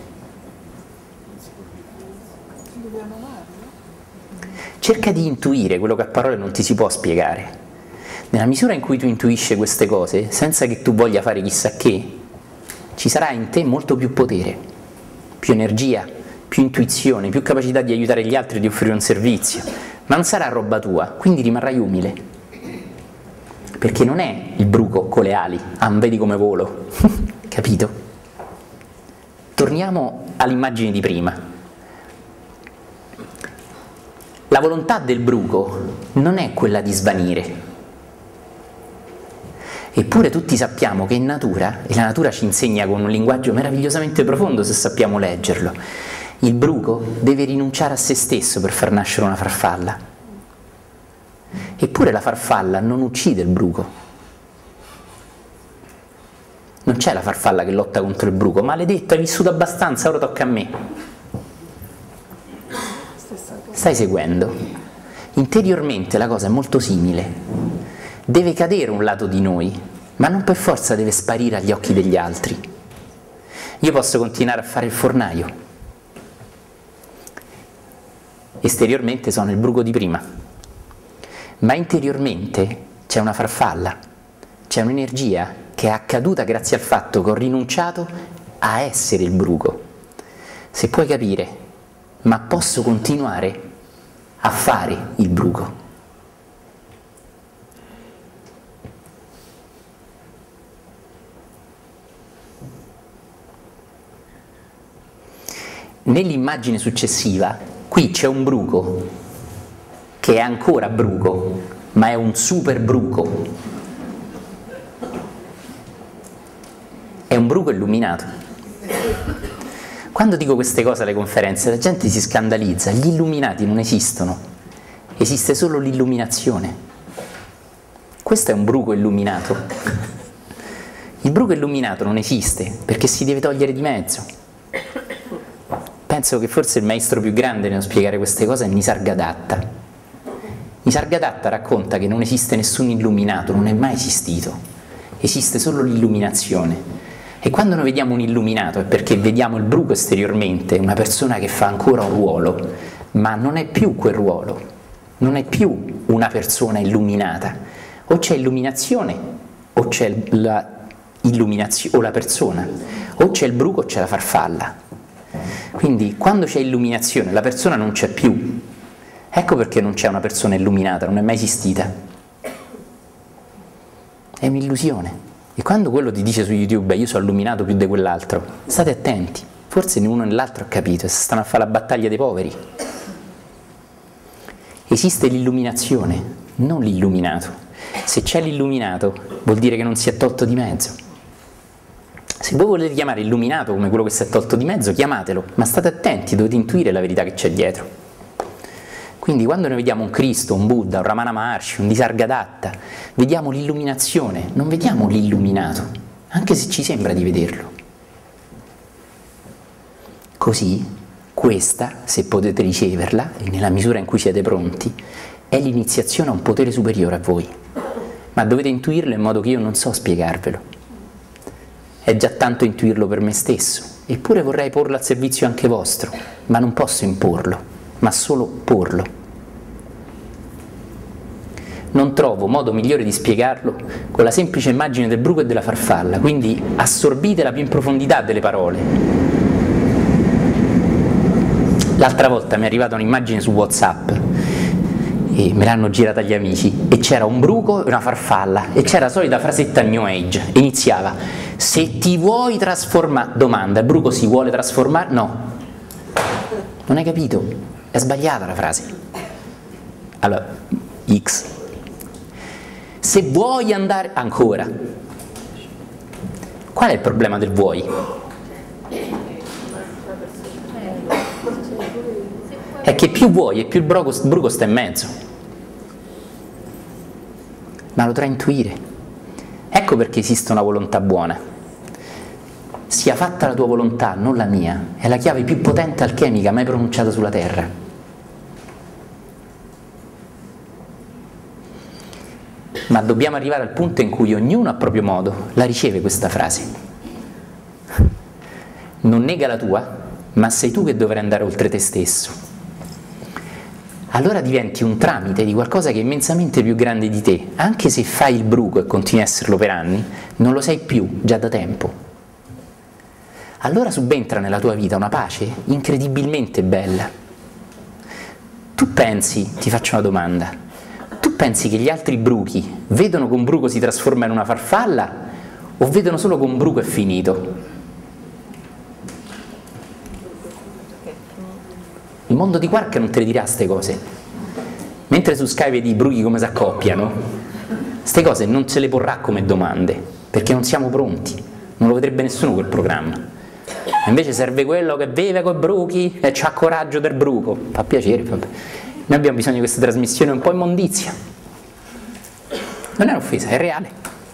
Cerca di intuire quello che a parole non ti si può spiegare. Nella misura in cui tu intuisci queste cose, senza che tu voglia fare chissà che, ci sarà in te molto più potere, più energia, più intuizione, più capacità di aiutare gli altri e di offrire un servizio. Ma non sarà roba tua, quindi rimarrai umile. Perché non è il bruco con le ali, ah, vedi come volo, capito? torniamo all'immagine di prima. La volontà del bruco non è quella di svanire. Eppure tutti sappiamo che in natura, e la natura ci insegna con un linguaggio meravigliosamente profondo se sappiamo leggerlo, il bruco deve rinunciare a se stesso per far nascere una farfalla. Eppure la farfalla non uccide il bruco. Non c'è la farfalla che lotta contro il bruco. Maledetto, hai vissuto abbastanza, ora tocca a me. Stai seguendo? Interiormente la cosa è molto simile. Deve cadere un lato di noi, ma non per forza deve sparire agli occhi degli altri. Io posso continuare a fare il fornaio. Esteriormente sono il bruco di prima, ma interiormente c'è una farfalla, c'è un'energia che è accaduta grazie al fatto che ho rinunciato a essere il bruco. Se puoi capire, ma posso continuare a fare il bruco. Nell'immagine successiva, qui c'è un bruco che è ancora bruco, ma è un super bruco. È un bruco illuminato. Quando dico queste cose alle conferenze la gente si scandalizza. Gli illuminati non esistono, esiste solo l'illuminazione. Questo è un bruco illuminato. Il bruco illuminato non esiste perché si deve togliere di mezzo. Penso che forse il maestro più grande nello spiegare queste cose è Nisargadatta. Nisargadatta racconta che non esiste nessun illuminato, non è mai esistito, esiste solo l'illuminazione. E quando noi vediamo un illuminato è perché vediamo il bruco esteriormente, una persona che fa ancora un ruolo, ma non è più quel ruolo, non è più una persona illuminata. O c'è illuminazione o c'è la illuminazione o la persona, o c'è il bruco o c'è la farfalla. Quindi quando c'è illuminazione la persona non c'è più. Ecco perché non c'è una persona illuminata, non è mai esistita. È un'illusione. E quando quello ti dice su YouTube io sono illuminato più di quell'altro, state attenti, forse né uno né l'altro ha capito, e stanno a fare la battaglia dei poveri. Esiste l'illuminazione, non l'illuminato. Se c'è l'illuminato vuol dire che non si è tolto di mezzo. Se voi volete chiamare illuminato come quello che si è tolto di mezzo, chiamatelo, ma state attenti, dovete intuire la verità che c'è dietro. Quindi quando noi vediamo un Cristo, un Buddha, un Ramana Maharshi, un Nisargadatta, vediamo l'illuminazione, non vediamo l'illuminato, anche se ci sembra di vederlo. Così, questa, se potete riceverla, e nella misura in cui siete pronti, è l'iniziazione a un potere superiore a voi. Ma dovete intuirlo in modo che io non so spiegarvelo. È già tanto intuirlo per me stesso, eppure vorrei porlo al servizio anche vostro, ma non posso imporlo, ma solo porlo. Non trovo modo migliore di spiegarlo con la semplice immagine del bruco e della farfalla, quindi assorbitela più in profondità delle parole. L'altra volta mi è arrivata un'immagine su WhatsApp e me l'hanno girata gli amici e c'era un bruco e una farfalla e c'era la solita frasetta New Age, iniziava: se ti vuoi trasformare, domanda, il bruco si vuole trasformare? No, non hai capito? È sbagliata la frase. Allora, X. Se vuoi andare... Ancora. Qual è il problema del vuoi? È che più vuoi e più il bruco, il bruco sta in mezzo. Ma lo tra intuire. Ecco perché esiste una volontà buona. Sia fatta la tua volontà, non la mia. È la chiave più potente alchemica mai pronunciata sulla terra. Ma dobbiamo arrivare al punto in cui ognuno a proprio modo la riceve questa frase. Non nega la tua, ma sei tu che dovrai andare oltre te stesso. Allora diventi un tramite di qualcosa che è immensamente più grande di te. Anche se fai il bruco e continui a esserlo per anni, non lo sei più già da tempo. Allora subentra nella tua vita una pace incredibilmente bella. Tu pensi, ti faccio una domanda, tu pensi che gli altri bruchi vedono che un bruco si trasforma in una farfalla o vedono solo che un bruco è finito? mondo di Quark non te le dirà queste cose. Mentre su Sky vedi i bruchi come si accoppiano, queste cose non ce le porrà come domande, perché non siamo pronti, non lo vedrebbe nessuno quel programma. Invece serve quello che vive coi bruchi e c'ha coraggio del bruco. Fa piacere, vabbè. Noi abbiamo bisogno di questa trasmissione un po' immondizia. Non è un'offesa, è reale.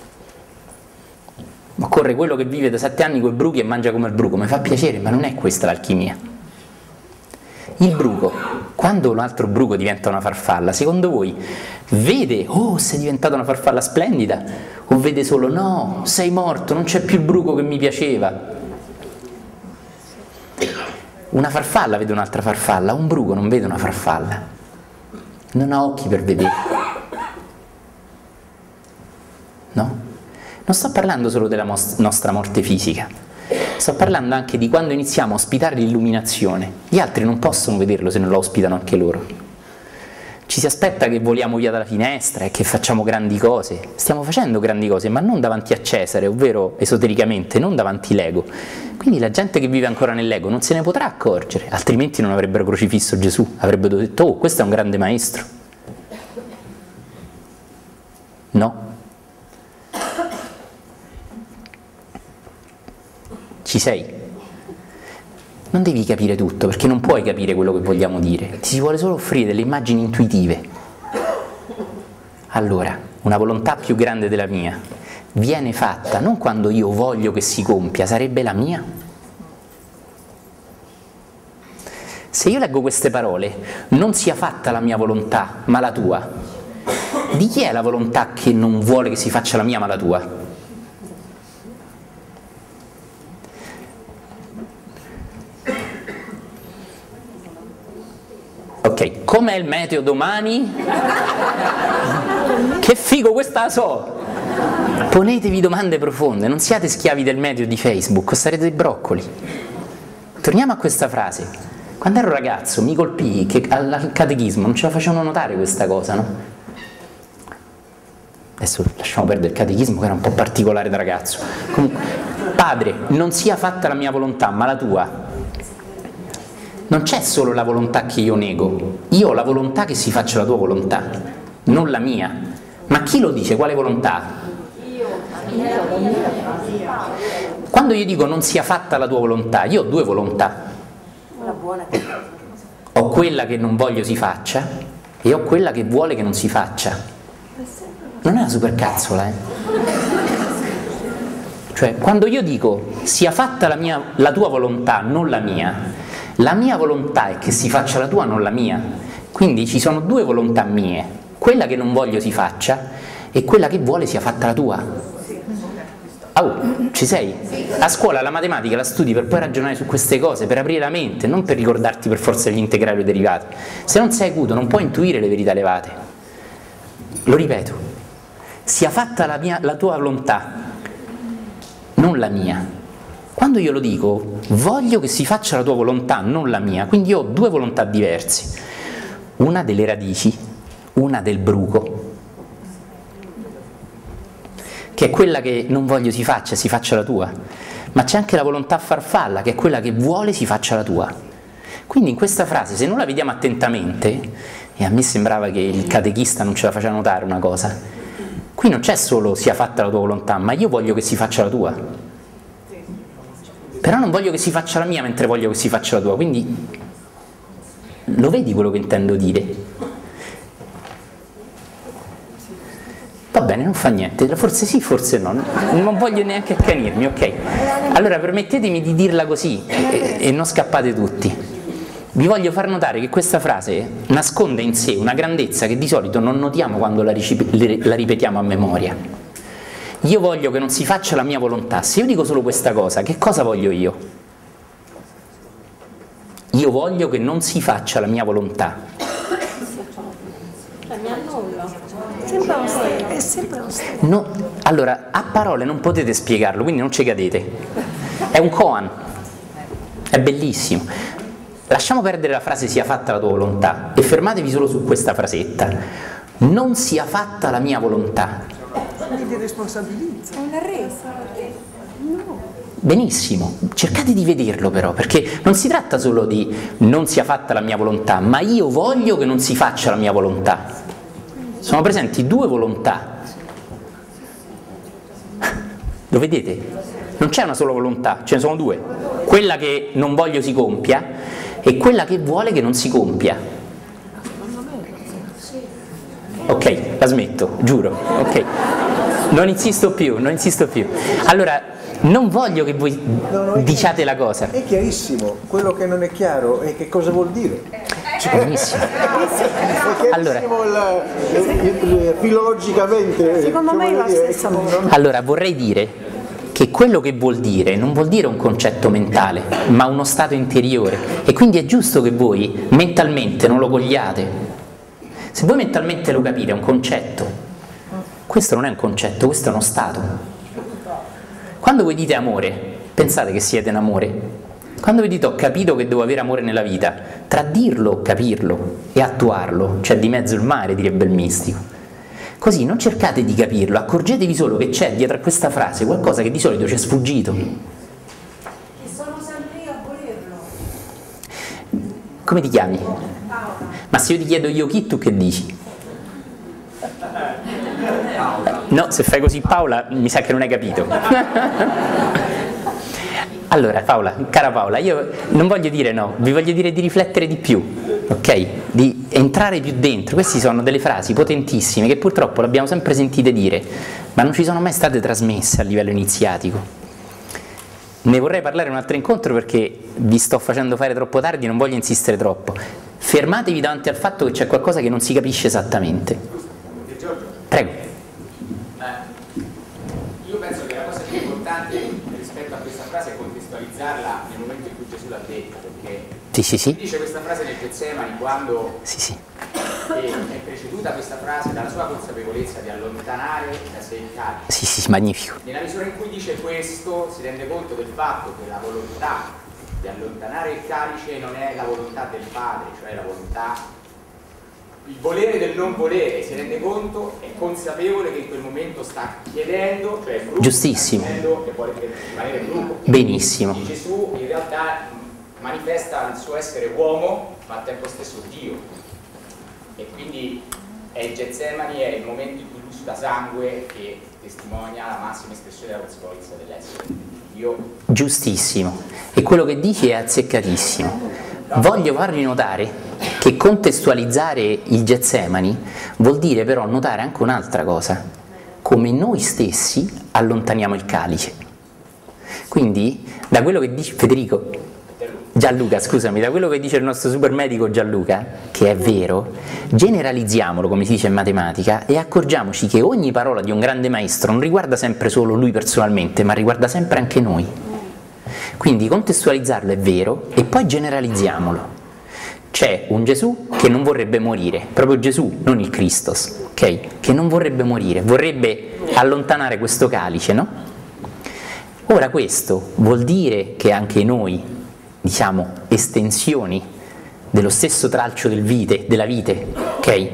Occorre quello che vive da sette anni coi bruchi e mangia come il bruco. Mi fa piacere, ma non è questa l'alchimia. Il bruco, quando un altro bruco diventa una farfalla, secondo voi vede, oh, sei diventata una farfalla splendida, o vede solo, no, sei morto, non c'è più il bruco che mi piaceva? Una farfalla vede un'altra farfalla, un bruco non vede una farfalla, non ha occhi per vedere. No? Non sto parlando solo della nostra morte fisica, sto parlando anche di quando iniziamo a ospitare l'illuminazione. Gli altri non possono vederlo se non lo ospitano anche loro. Ci si aspetta che voliamo via dalla finestra e che facciamo grandi cose. Stiamo facendo grandi cose, ma non davanti a Cesare, ovvero esotericamente, non davanti all'ego. Quindi la gente che vive ancora nell'ego non se ne potrà accorgere, altrimenti non avrebbero crocifisso Gesù, avrebbero detto, oh, questo è un grande maestro. No. Ci sei? Non devi capire tutto, perché non puoi capire quello che vogliamo dire, ti si vuole solo offrire delle immagini intuitive. Allora, una volontà più grande della mia viene fatta non quando io voglio che si compia, sarebbe la mia. Se io leggo queste parole, non sia fatta la mia volontà, ma la tua, di chi è la volontà che non vuole che si faccia la mia, ma la tua? Ok, com'è il meteo domani? Che figo, questa la so! Ponetevi domande profonde, non siate schiavi del meteo di Facebook, sarete dei broccoli. Torniamo a questa frase. Quando ero ragazzo mi colpì che al catechismo non ce la facevano notare questa cosa, no? Adesso lasciamo perdere il catechismo che era un po' particolare da ragazzo. Comunque, padre, non sia fatta la mia volontà, ma la tua. Non c'è solo la volontà che io nego, io ho la volontà che si faccia la tua volontà, non la mia. Ma chi lo dice? Quale volontà? Quando io dico non sia fatta la tua volontà, io ho due volontà. Ho quella che non voglio si faccia e ho quella che vuole che non si faccia. Non è una supercazzola, eh? Cioè, quando io dico sia fatta la, mia, la tua volontà, non la mia, la mia volontà è che si faccia la tua, non la mia. Quindi ci sono due volontà mie, quella che non voglio si faccia e quella che vuole sia fatta la tua. Oh, ci sei? A scuola la matematica la studi per poi ragionare su queste cose, per aprire la mente, non per ricordarti per forza gli integrali o derivati. Se non sei acuto non puoi intuire le verità elevate. Lo ripeto, sia fatta la, mia, la tua volontà, non la mia. Quando io lo dico, voglio che si faccia la tua volontà, non la mia, quindi io ho due volontà diverse, una delle radici, una del bruco, che è quella che non voglio si faccia, si faccia la tua, ma c'è anche la volontà farfalla, che è quella che vuole si faccia la tua. Quindi in questa frase, se non la vediamo attentamente, e a me sembrava che il catechista non ce la faceva notare una cosa, qui non c'è solo sia fatta la tua volontà, ma io voglio che si faccia la tua. Però non voglio che si faccia la mia mentre voglio che si faccia la tua, quindi lo vedi quello che intendo dire? Va bene, non fa niente, forse sì, forse no, non voglio neanche accanirmi, ok? Allora permettetemi di dirla così e, e non scappate tutti. Vi voglio far notare che questa frase nasconde in sé una grandezza che di solito non notiamo quando la, la ripetiamo a memoria. Io voglio che non si faccia la mia volontà. Se io dico solo questa cosa, che cosa voglio io? Io voglio che non si faccia la mia volontà. La mia nulla. Sempre lo stesso. È sempre lo stesso. No, allora, a parole non potete spiegarlo, quindi non ci cadete. È un koan. È bellissimo. Lasciamo perdere la frase sia fatta la tua volontà e fermatevi solo su questa frasetta. Non sia fatta la mia volontà. Mi responsabilizza. È una resa. No. benissimo, cercate di vederlo però, perché non si tratta solo di non sia fatta la mia volontà, ma io voglio che non si faccia la mia volontà. Sono presenti due volontà. Lo vedete? Non c'è una sola volontà, ce ne sono due. Quella che non voglio si compia e quella che vuole che non si compia. Ok, la smetto, giuro. Ok. Non insisto più, non insisto più. Allora, non voglio che voi no, no, diciate la cosa. È chiarissimo, quello che non è chiaro è che cosa vuol dire. Cioè, benissimo. È allora, il, il, il, filologicamente. Secondo me è la stessa cosa. Allora, vorrei dire che quello che vuol dire non vuol dire un concetto mentale, ma uno stato interiore. E quindi è giusto che voi mentalmente non lo cogliate. Se voi mentalmente lo capite, è un concetto. Questo non è un concetto, questo è uno stato. Quando voi dite amore, pensate che siete in amore? Quando vi dite ho capito che devo avere amore nella vita, tra dirlo, capirlo e attuarlo, c'è di mezzo il mare, direbbe il mistico. Così non cercate di capirlo, accorgetevi solo che c'è dietro a questa frase qualcosa che di solito ci è sfuggito. E sono sempre io a volerlo. Come ti chiami? Ma se io ti chiedo io chi, tu che dici? No, se fai così Paola, mi sa che non hai capito. Allora Paola, cara Paola, io non voglio dire no, vi voglio dire di riflettere di più, ok? Di entrare più dentro. Queste sono delle frasi potentissime che purtroppo le abbiamo sempre sentite dire, ma non ci sono mai state trasmesse a livello iniziatico. Ne vorrei parlare in un altro incontro perché vi sto facendo fare troppo tardi, non voglio insistere troppo. Fermatevi davanti al fatto che c'è qualcosa che non si capisce esattamente. Prego. Eh, io penso che la cosa più importante rispetto a questa frase è contestualizzarla nel momento in cui Gesù l'ha detta, perché sì, sì, sì. dice questa frase nel Getsemani quando sì, sì. è preceduta questa frase dalla sua consapevolezza di allontanare da sé il calice. Sì, sì, magnifico. Nella misura in cui dice questo si rende conto del fatto che la volontà di allontanare il calice non è la volontà del Padre, cioè la volontà, il volere del non volere, si rende conto, è consapevole che in quel momento sta chiedendo, cioè Bruno giustissimo, sta chiedendo che vuole rimanere Bruno. Benissimo. Quindi Gesù in realtà manifesta il suo essere uomo, ma al tempo stesso Dio. E quindi è il Getsemani, è il momento in cui lui suda sangue che testimonia la massima espressione della consapevolezza dell'essere Dio. Giustissimo. E quello che dici è azzeccatissimo. Voglio farvi notare che contestualizzare il Getsemani vuol dire però notare anche un'altra cosa, come noi stessi allontaniamo il calice. Quindi da quello che dice Federico, Gianluca scusami, da quello che dice il nostro super medico Gianluca, che è vero, generalizziamolo come si dice in matematica e accorgiamoci che ogni parola di un grande maestro non riguarda sempre solo lui personalmente, ma riguarda sempre anche noi. Quindi contestualizzarlo è vero e poi generalizziamolo. C'è un Gesù che non vorrebbe morire, proprio Gesù, non il Christos, ok? Che non vorrebbe morire, vorrebbe allontanare questo calice, no? Ora questo vuol dire che anche noi, diciamo, estensioni dello stesso tralcio del vite, della vite, ok?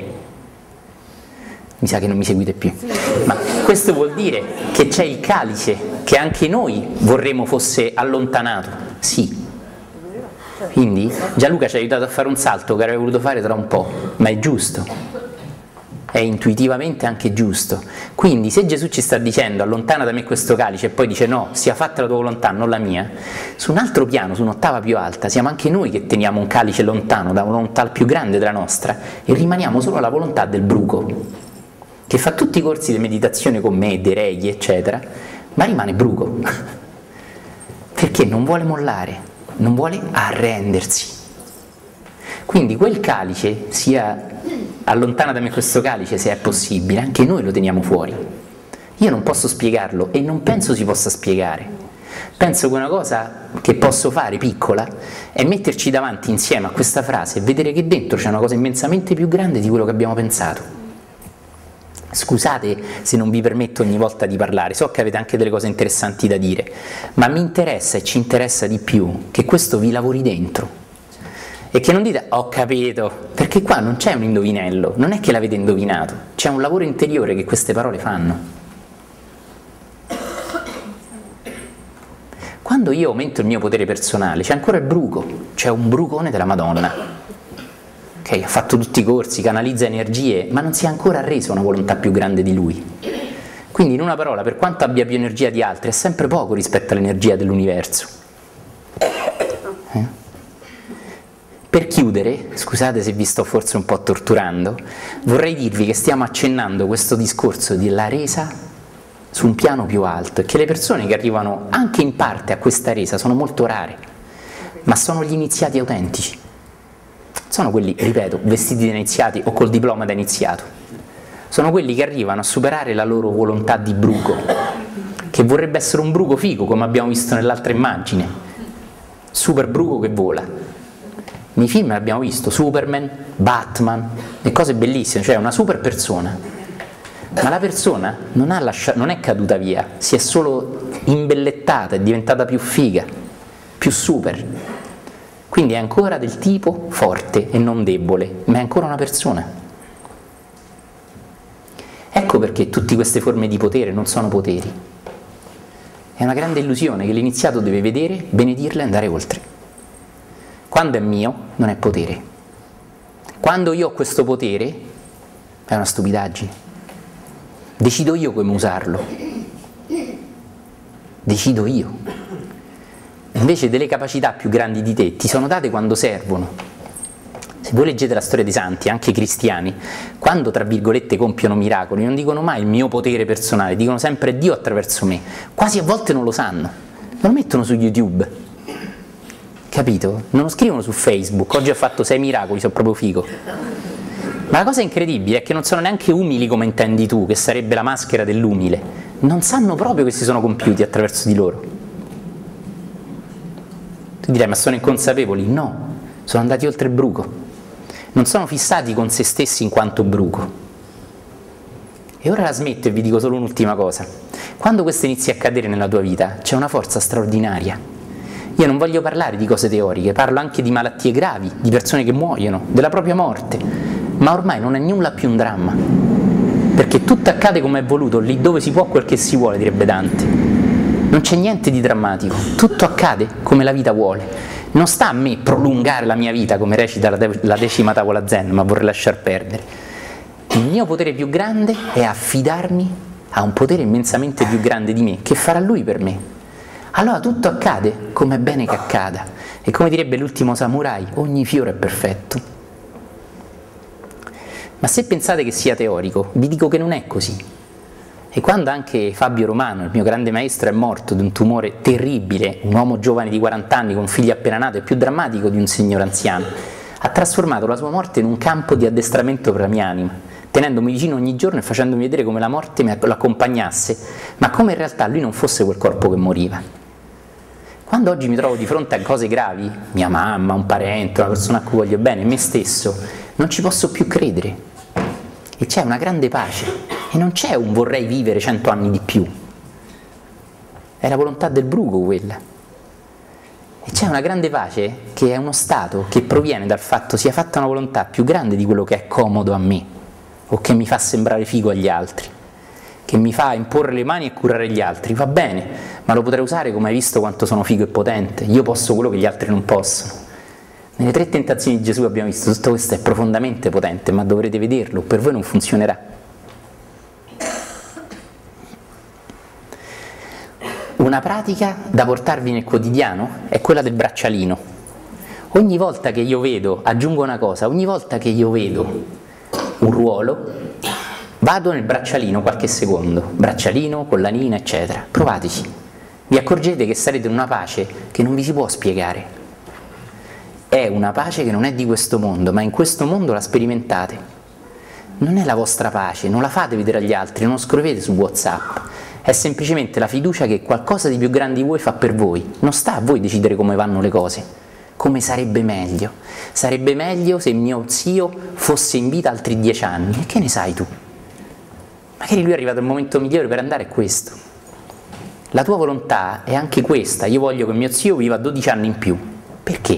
Mi sa che non mi seguite più, ma questo vuol dire che c'è il calice che anche noi vorremmo fosse allontanato, sì. Quindi Gianluca ci ha aiutato a fare un salto che avrei voluto fare tra un po', ma è giusto, è intuitivamente anche giusto. Quindi se Gesù ci sta dicendo allontana da me questo calice e poi dice no, sia fatta la tua volontà, non la mia, su un altro piano, su un'ottava più alta, siamo anche noi che teniamo un calice lontano da una volontà più grande della nostra e rimaniamo solo alla volontà del bruco, che fa tutti i corsi di meditazione con me, dei reghi, eccetera, ma rimane bruco, perché non vuole mollare, non vuole arrendersi. Quindi quel calice, sia allontana da me questo calice se è possibile, anche noi lo teniamo fuori. Io non posso spiegarlo e non penso si possa spiegare. Penso che una cosa che posso fare piccola è metterci davanti insieme a questa frase e vedere che dentro c'è una cosa immensamente più grande di quello che abbiamo pensato. Scusate se non vi permetto ogni volta di parlare, so che avete anche delle cose interessanti da dire, ma mi interessa e ci interessa di più che questo vi lavori dentro e che non dite ho capito, perché qua non c'è un indovinello, non è che l'avete indovinato, c'è un lavoro interiore che queste parole fanno. Quando io aumento il mio potere personale, c'è ancora il bruco, c'è un brucone della Madonna, ok? Ha fatto tutti i corsi, canalizza energie, ma non si è ancora reso una volontà più grande di lui. Quindi in una parola, per quanto abbia più energia di altri, è sempre poco rispetto all'energia dell'universo. Eh? Per chiudere, scusate se vi sto forse un po' torturando, vorrei dirvi che stiamo accennando questo discorso della resa su un piano più alto e che le persone che arrivano anche in parte a questa resa sono molto rare, ma sono gli iniziati autentici. Sono quelli, ripeto, vestiti da iniziati o col diploma da iniziato. Sono quelli che arrivano a superare la loro volontà di bruco, che vorrebbe essere un bruco figo, come abbiamo visto nell'altra immagine, super bruco che vola. Nei film abbiamo visto Superman, Batman e cose bellissime, cioè una super persona, ma la persona non, ha lasciato, non è caduta via, si è solo imbellettata, è diventata più figa, più super, quindi è ancora del tipo forte e non debole, ma è ancora una persona. Ecco perché tutte queste forme di potere non sono poteri, è una grande illusione che l'iniziato deve vedere, benedirla e andare oltre. Quando è mio, non è potere. Quando io ho questo potere, è una stupidaggine. Decido io come usarlo. Decido io. Invece delle capacità più grandi di te ti sono date quando servono. Se voi leggete la storia dei santi, anche i cristiani, quando tra virgolette compiono miracoli, non dicono mai il mio potere personale, dicono sempre Dio attraverso me. Quasi a volte non lo sanno. Non lo mettono su YouTube. Capito? Non lo scrivono su Facebook, oggi ho fatto sei miracoli, sono proprio figo. Ma la cosa incredibile è che non sono neanche umili come intendi tu, che sarebbe la maschera dell'umile. Non sanno proprio che si sono compiuti attraverso di loro. Tu direi, ma sono inconsapevoli? No, sono andati oltre il bruco. Non sono fissati con se stessi in quanto bruco. E ora la smetto e vi dico solo un'ultima cosa. Quando questo inizia a accadere nella tua vita, c'è una forza straordinaria. Io non voglio parlare di cose teoriche, parlo anche di malattie gravi, di persone che muoiono, della propria morte, ma ormai non è nulla più un dramma, perché tutto accade come è voluto, lì dove si può quel che si vuole, direbbe Dante. Non c'è niente di drammatico, tutto accade come la vita vuole. Non sta a me prolungare la mia vita, come recita la, de- la decima tavola zen, ma vorrei lasciar perdere. Il mio potere più grande è affidarmi a un potere immensamente più grande di me, che farà lui per me. Allora tutto accade come è bene che accada, e come direbbe l'ultimo samurai, ogni fiore è perfetto. Ma se pensate che sia teorico, vi dico che non è così. E quando anche Fabio Romano, il mio grande maestro, è morto di un tumore terribile, un uomo giovane di quaranta anni con un figlio appena nato, è più drammatico di un signore anziano, ha trasformato la sua morte in un campo di addestramento per la mia anima, tenendomi vicino ogni giorno e facendomi vedere come la morte mi lo accompagnasse, ma come in realtà lui non fosse quel corpo che moriva. Quando oggi mi trovo di fronte a cose gravi, mia mamma, un parente, una persona a cui voglio bene, me stesso, non ci posso più credere. E c'è una grande pace, e non c'è un vorrei vivere cento anni di più. È la volontà del bruco quella. E c'è una grande pace che è uno stato che proviene dal fatto sia fatta una volontà più grande di quello che è comodo a me, o che mi fa sembrare figo agli altri, che mi fa imporre le mani e curare gli altri, va bene, ma lo potrei usare come hai visto quanto sono figo e potente, io posso quello che gli altri non possono. Nelle tre tentazioni di Gesù abbiamo visto tutto questo è profondamente potente, ma dovrete vederlo, per voi non funzionerà. Una pratica da portarvi nel quotidiano è quella del braccialino. Ogni volta che io vedo, aggiungo una cosa, ogni volta che io vedo un ruolo, vado nel braccialino qualche secondo, braccialino, collanina, eccetera. Provateci. Vi accorgete che sarete in una pace che non vi si può spiegare. È una pace che non è di questo mondo, ma in questo mondo la sperimentate. Non è la vostra pace, non la fate vedere agli altri, non lo scrivete su WhatsApp. È semplicemente la fiducia che qualcosa di più grande di voi fa per voi. Non sta a voi decidere come vanno le cose, come sarebbe meglio. Sarebbe meglio se mio zio fosse in vita altri dieci anni. E che ne sai tu? Magari lui è arrivato il momento migliore per andare, è questo. La tua volontà è anche questa. Io voglio che mio zio viva dodici anni in più. Perché?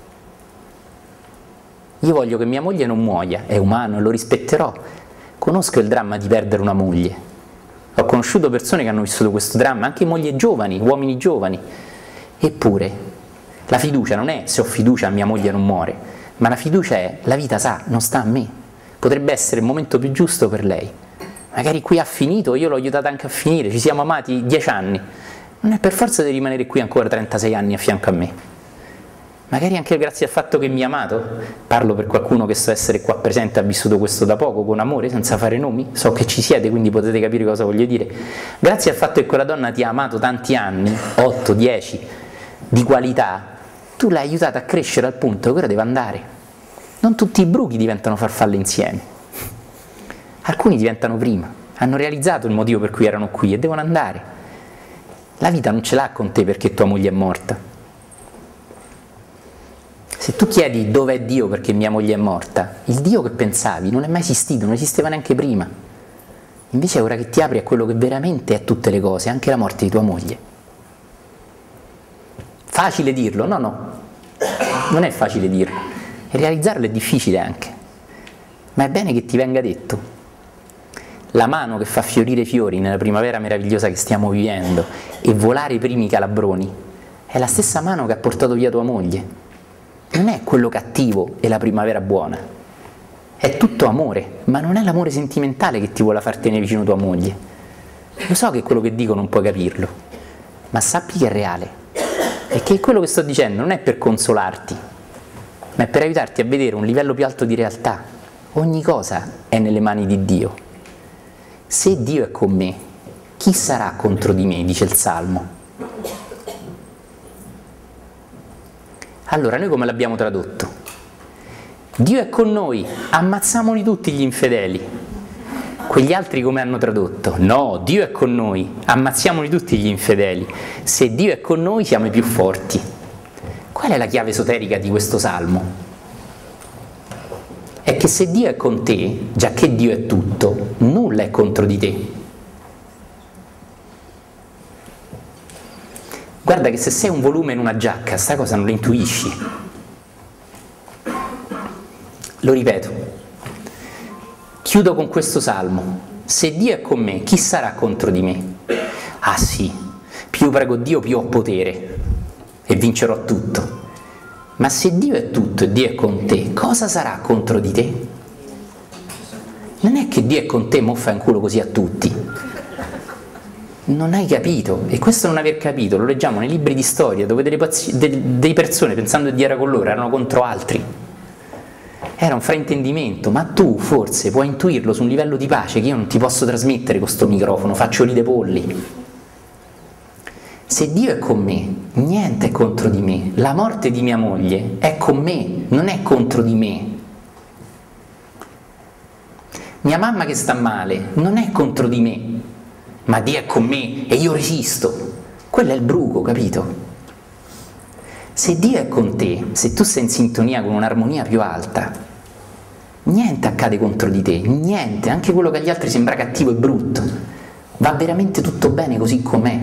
Io voglio che mia moglie non muoia, è umano e lo rispetterò. Conosco il dramma di perdere una moglie. Ho conosciuto persone che hanno vissuto questo dramma, anche mogli giovani, uomini giovani. Eppure, la fiducia non è se ho fiducia mia moglie non muore, ma la fiducia è la vita sa, non sta a me. Potrebbe essere il momento più giusto per lei. Magari qui ha finito, io l'ho aiutata anche a finire, ci siamo amati dieci anni. Non è per forza di rimanere qui ancora trentasei anni a fianco a me. Magari anche grazie al fatto che mi ha amato, parlo per qualcuno che so essere qua presente, ha vissuto questo da poco, con amore, senza fare nomi, so che ci siete, quindi potete capire cosa voglio dire. Grazie al fatto che quella donna ti ha amato tanti anni, otto, dieci, di qualità, tu l'hai aiutata a crescere al punto che ora deve andare. Non tutti i bruchi diventano farfalle insieme. Alcuni diventano prima, hanno realizzato il motivo per cui erano qui e devono andare. La vita non ce l'ha con te perché tua moglie è morta. Se tu chiedi dov'è Dio perché mia moglie è morta, il Dio che pensavi non è mai esistito, non esisteva neanche prima. Invece è ora che ti apri a quello che veramente è tutte le cose, anche la morte di tua moglie. Facile dirlo? No, no, non è facile dirlo. E realizzarlo è difficile anche. Ma è bene che ti venga detto. La mano che fa fiorire i fiori nella primavera meravigliosa che stiamo vivendo e volare i primi calabroni è la stessa mano che ha portato via tua moglie. Non è quello cattivo e la primavera buona, è tutto amore, ma non è l'amore sentimentale che ti vuole far tenere vicino tua moglie. Lo so che quello che dico non puoi capirlo, ma sappi che è reale e che quello che sto dicendo non è per consolarti, ma è per aiutarti a vedere un livello più alto di realtà. Ogni cosa è nelle mani di Dio. Se Dio è con me, chi sarà contro di me, dice il Salmo. Allora, noi come l'abbiamo tradotto? Dio è con noi, ammazziamoli tutti gli infedeli. Quegli altri come hanno tradotto? No, Dio è con noi, ammazziamoli tutti gli infedeli. Se Dio è con noi siamo i più forti. Qual è la chiave esoterica di questo salmo? È che se Dio è con te, giacché Dio è tutto, nulla è contro di te. Guarda che se sei un volume in una giacca, sta cosa non la intuisci. Lo ripeto. Chiudo con questo salmo. Se Dio è con me, chi sarà contro di me? Ah sì, più prego Dio, più ho potere e vincerò tutto. Ma se Dio è tutto e Dio è con te, cosa sarà contro di te? Non è che Dio è con te e mo fa in culo così a tutti. Non hai capito, e questo non aver capito lo leggiamo nei libri di storia dove delle, pazzi- de- delle persone pensando che Dio era con loro erano contro altri. Era un fraintendimento, ma tu forse puoi intuirlo su un livello di pace che io non ti posso trasmettere con sto microfono, faccio ride polli. Se Dio è con me, niente è contro di me. La morte di mia moglie è con me, non è contro di me. Mia mamma che sta male non è contro di me. Ma Dio è con me e io resisto. Quello è il bruco, capito? Se Dio è con te, se tu sei in sintonia con un'armonia più alta, niente accade contro di te, niente, anche quello che agli altri sembra cattivo e brutto. Va veramente tutto bene così com'è.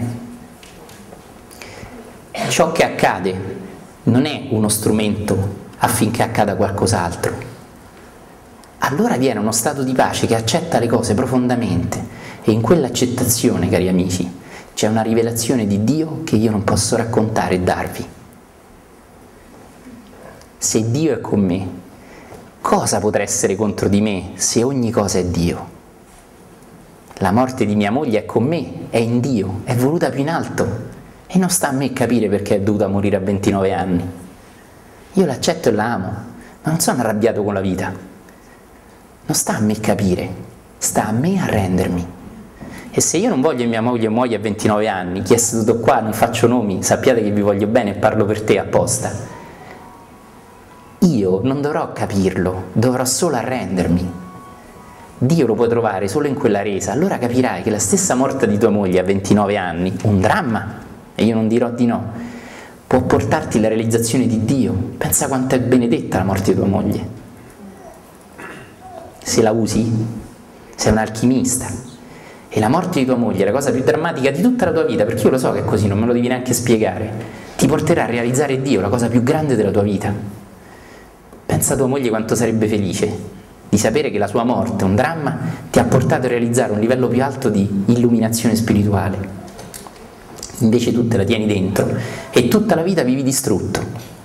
Ciò che accade non è uno strumento affinché accada qualcos'altro. Allora viene uno stato di pace che accetta le cose profondamente. E in quell'accettazione, cari amici, c'è una rivelazione di Dio che io non posso raccontare e darvi. Se Dio è con me, cosa potrà essere contro di me se ogni cosa è Dio? La morte di mia moglie è con me, è in Dio, è voluta più in alto e non sta a me capire perché è dovuta morire a ventinove anni. Io l'accetto e la amo, ma non sono arrabbiato con la vita. Non sta a me capire, sta a me arrendermi. E se io non voglio che mia moglie muoia a ventinove anni, chi è seduto qua, non faccio nomi, sappiate che vi voglio bene e parlo per te apposta. Io non dovrò capirlo, dovrò solo arrendermi. Dio lo puoi trovare solo in quella resa, allora capirai che la stessa morte di tua moglie a ventinove anni, un dramma, e io non dirò di no, può portarti alla realizzazione di Dio. Pensa quanto è benedetta la morte di tua moglie. Se la usi, sei un alchimista. E la morte di tua moglie è la cosa più drammatica di tutta la tua vita, perché io lo so che è così, non me lo devi neanche spiegare. Ti porterà a realizzare Dio, la cosa più grande della tua vita. Pensa a tua moglie quanto sarebbe felice di sapere che la sua morte, un dramma, ti ha portato a realizzare un livello più alto di illuminazione spirituale. invece tu te la tieni dentro e tutta la vita vivi distrutto.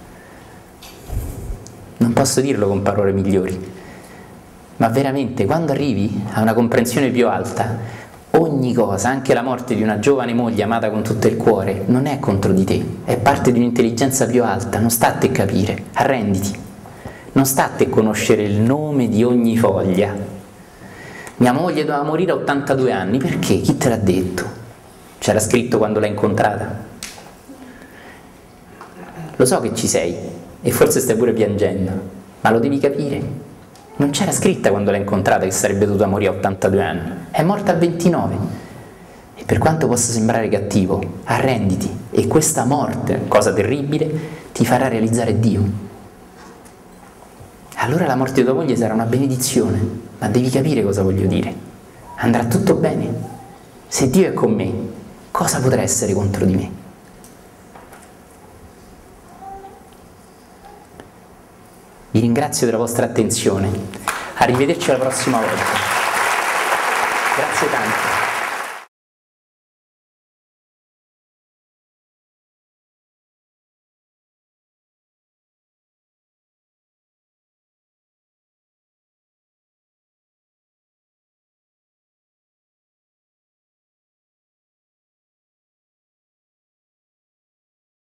Non posso dirlo con parole migliori, ma veramente quando arrivi a una comprensione più alta, ogni cosa, anche la morte di una giovane moglie amata con tutto il cuore, non è contro di te, è parte di un'intelligenza più alta, non sta a te capire, arrenditi, non sta a te conoscere il nome di ogni foglia. Mia moglie doveva morire a ottantadue anni, perché? Chi te l'ha detto? C'era scritto quando l'hai incontrata? Lo so che ci sei e forse stai pure piangendo, ma lo devi capire. Non c'era scritta quando l'hai incontrata che sarebbe dovuta morire a ottantadue anni, è morta a ventinove. E per quanto possa sembrare cattivo, arrenditi e questa morte, cosa terribile, ti farà realizzare Dio. Allora la morte di tua moglie sarà una benedizione, ma devi capire cosa voglio dire. Andrà tutto bene. Se Dio è con me, cosa potrà essere contro di me? Vi ringrazio della vostra attenzione. Arrivederci alla prossima volta. Grazie tanto.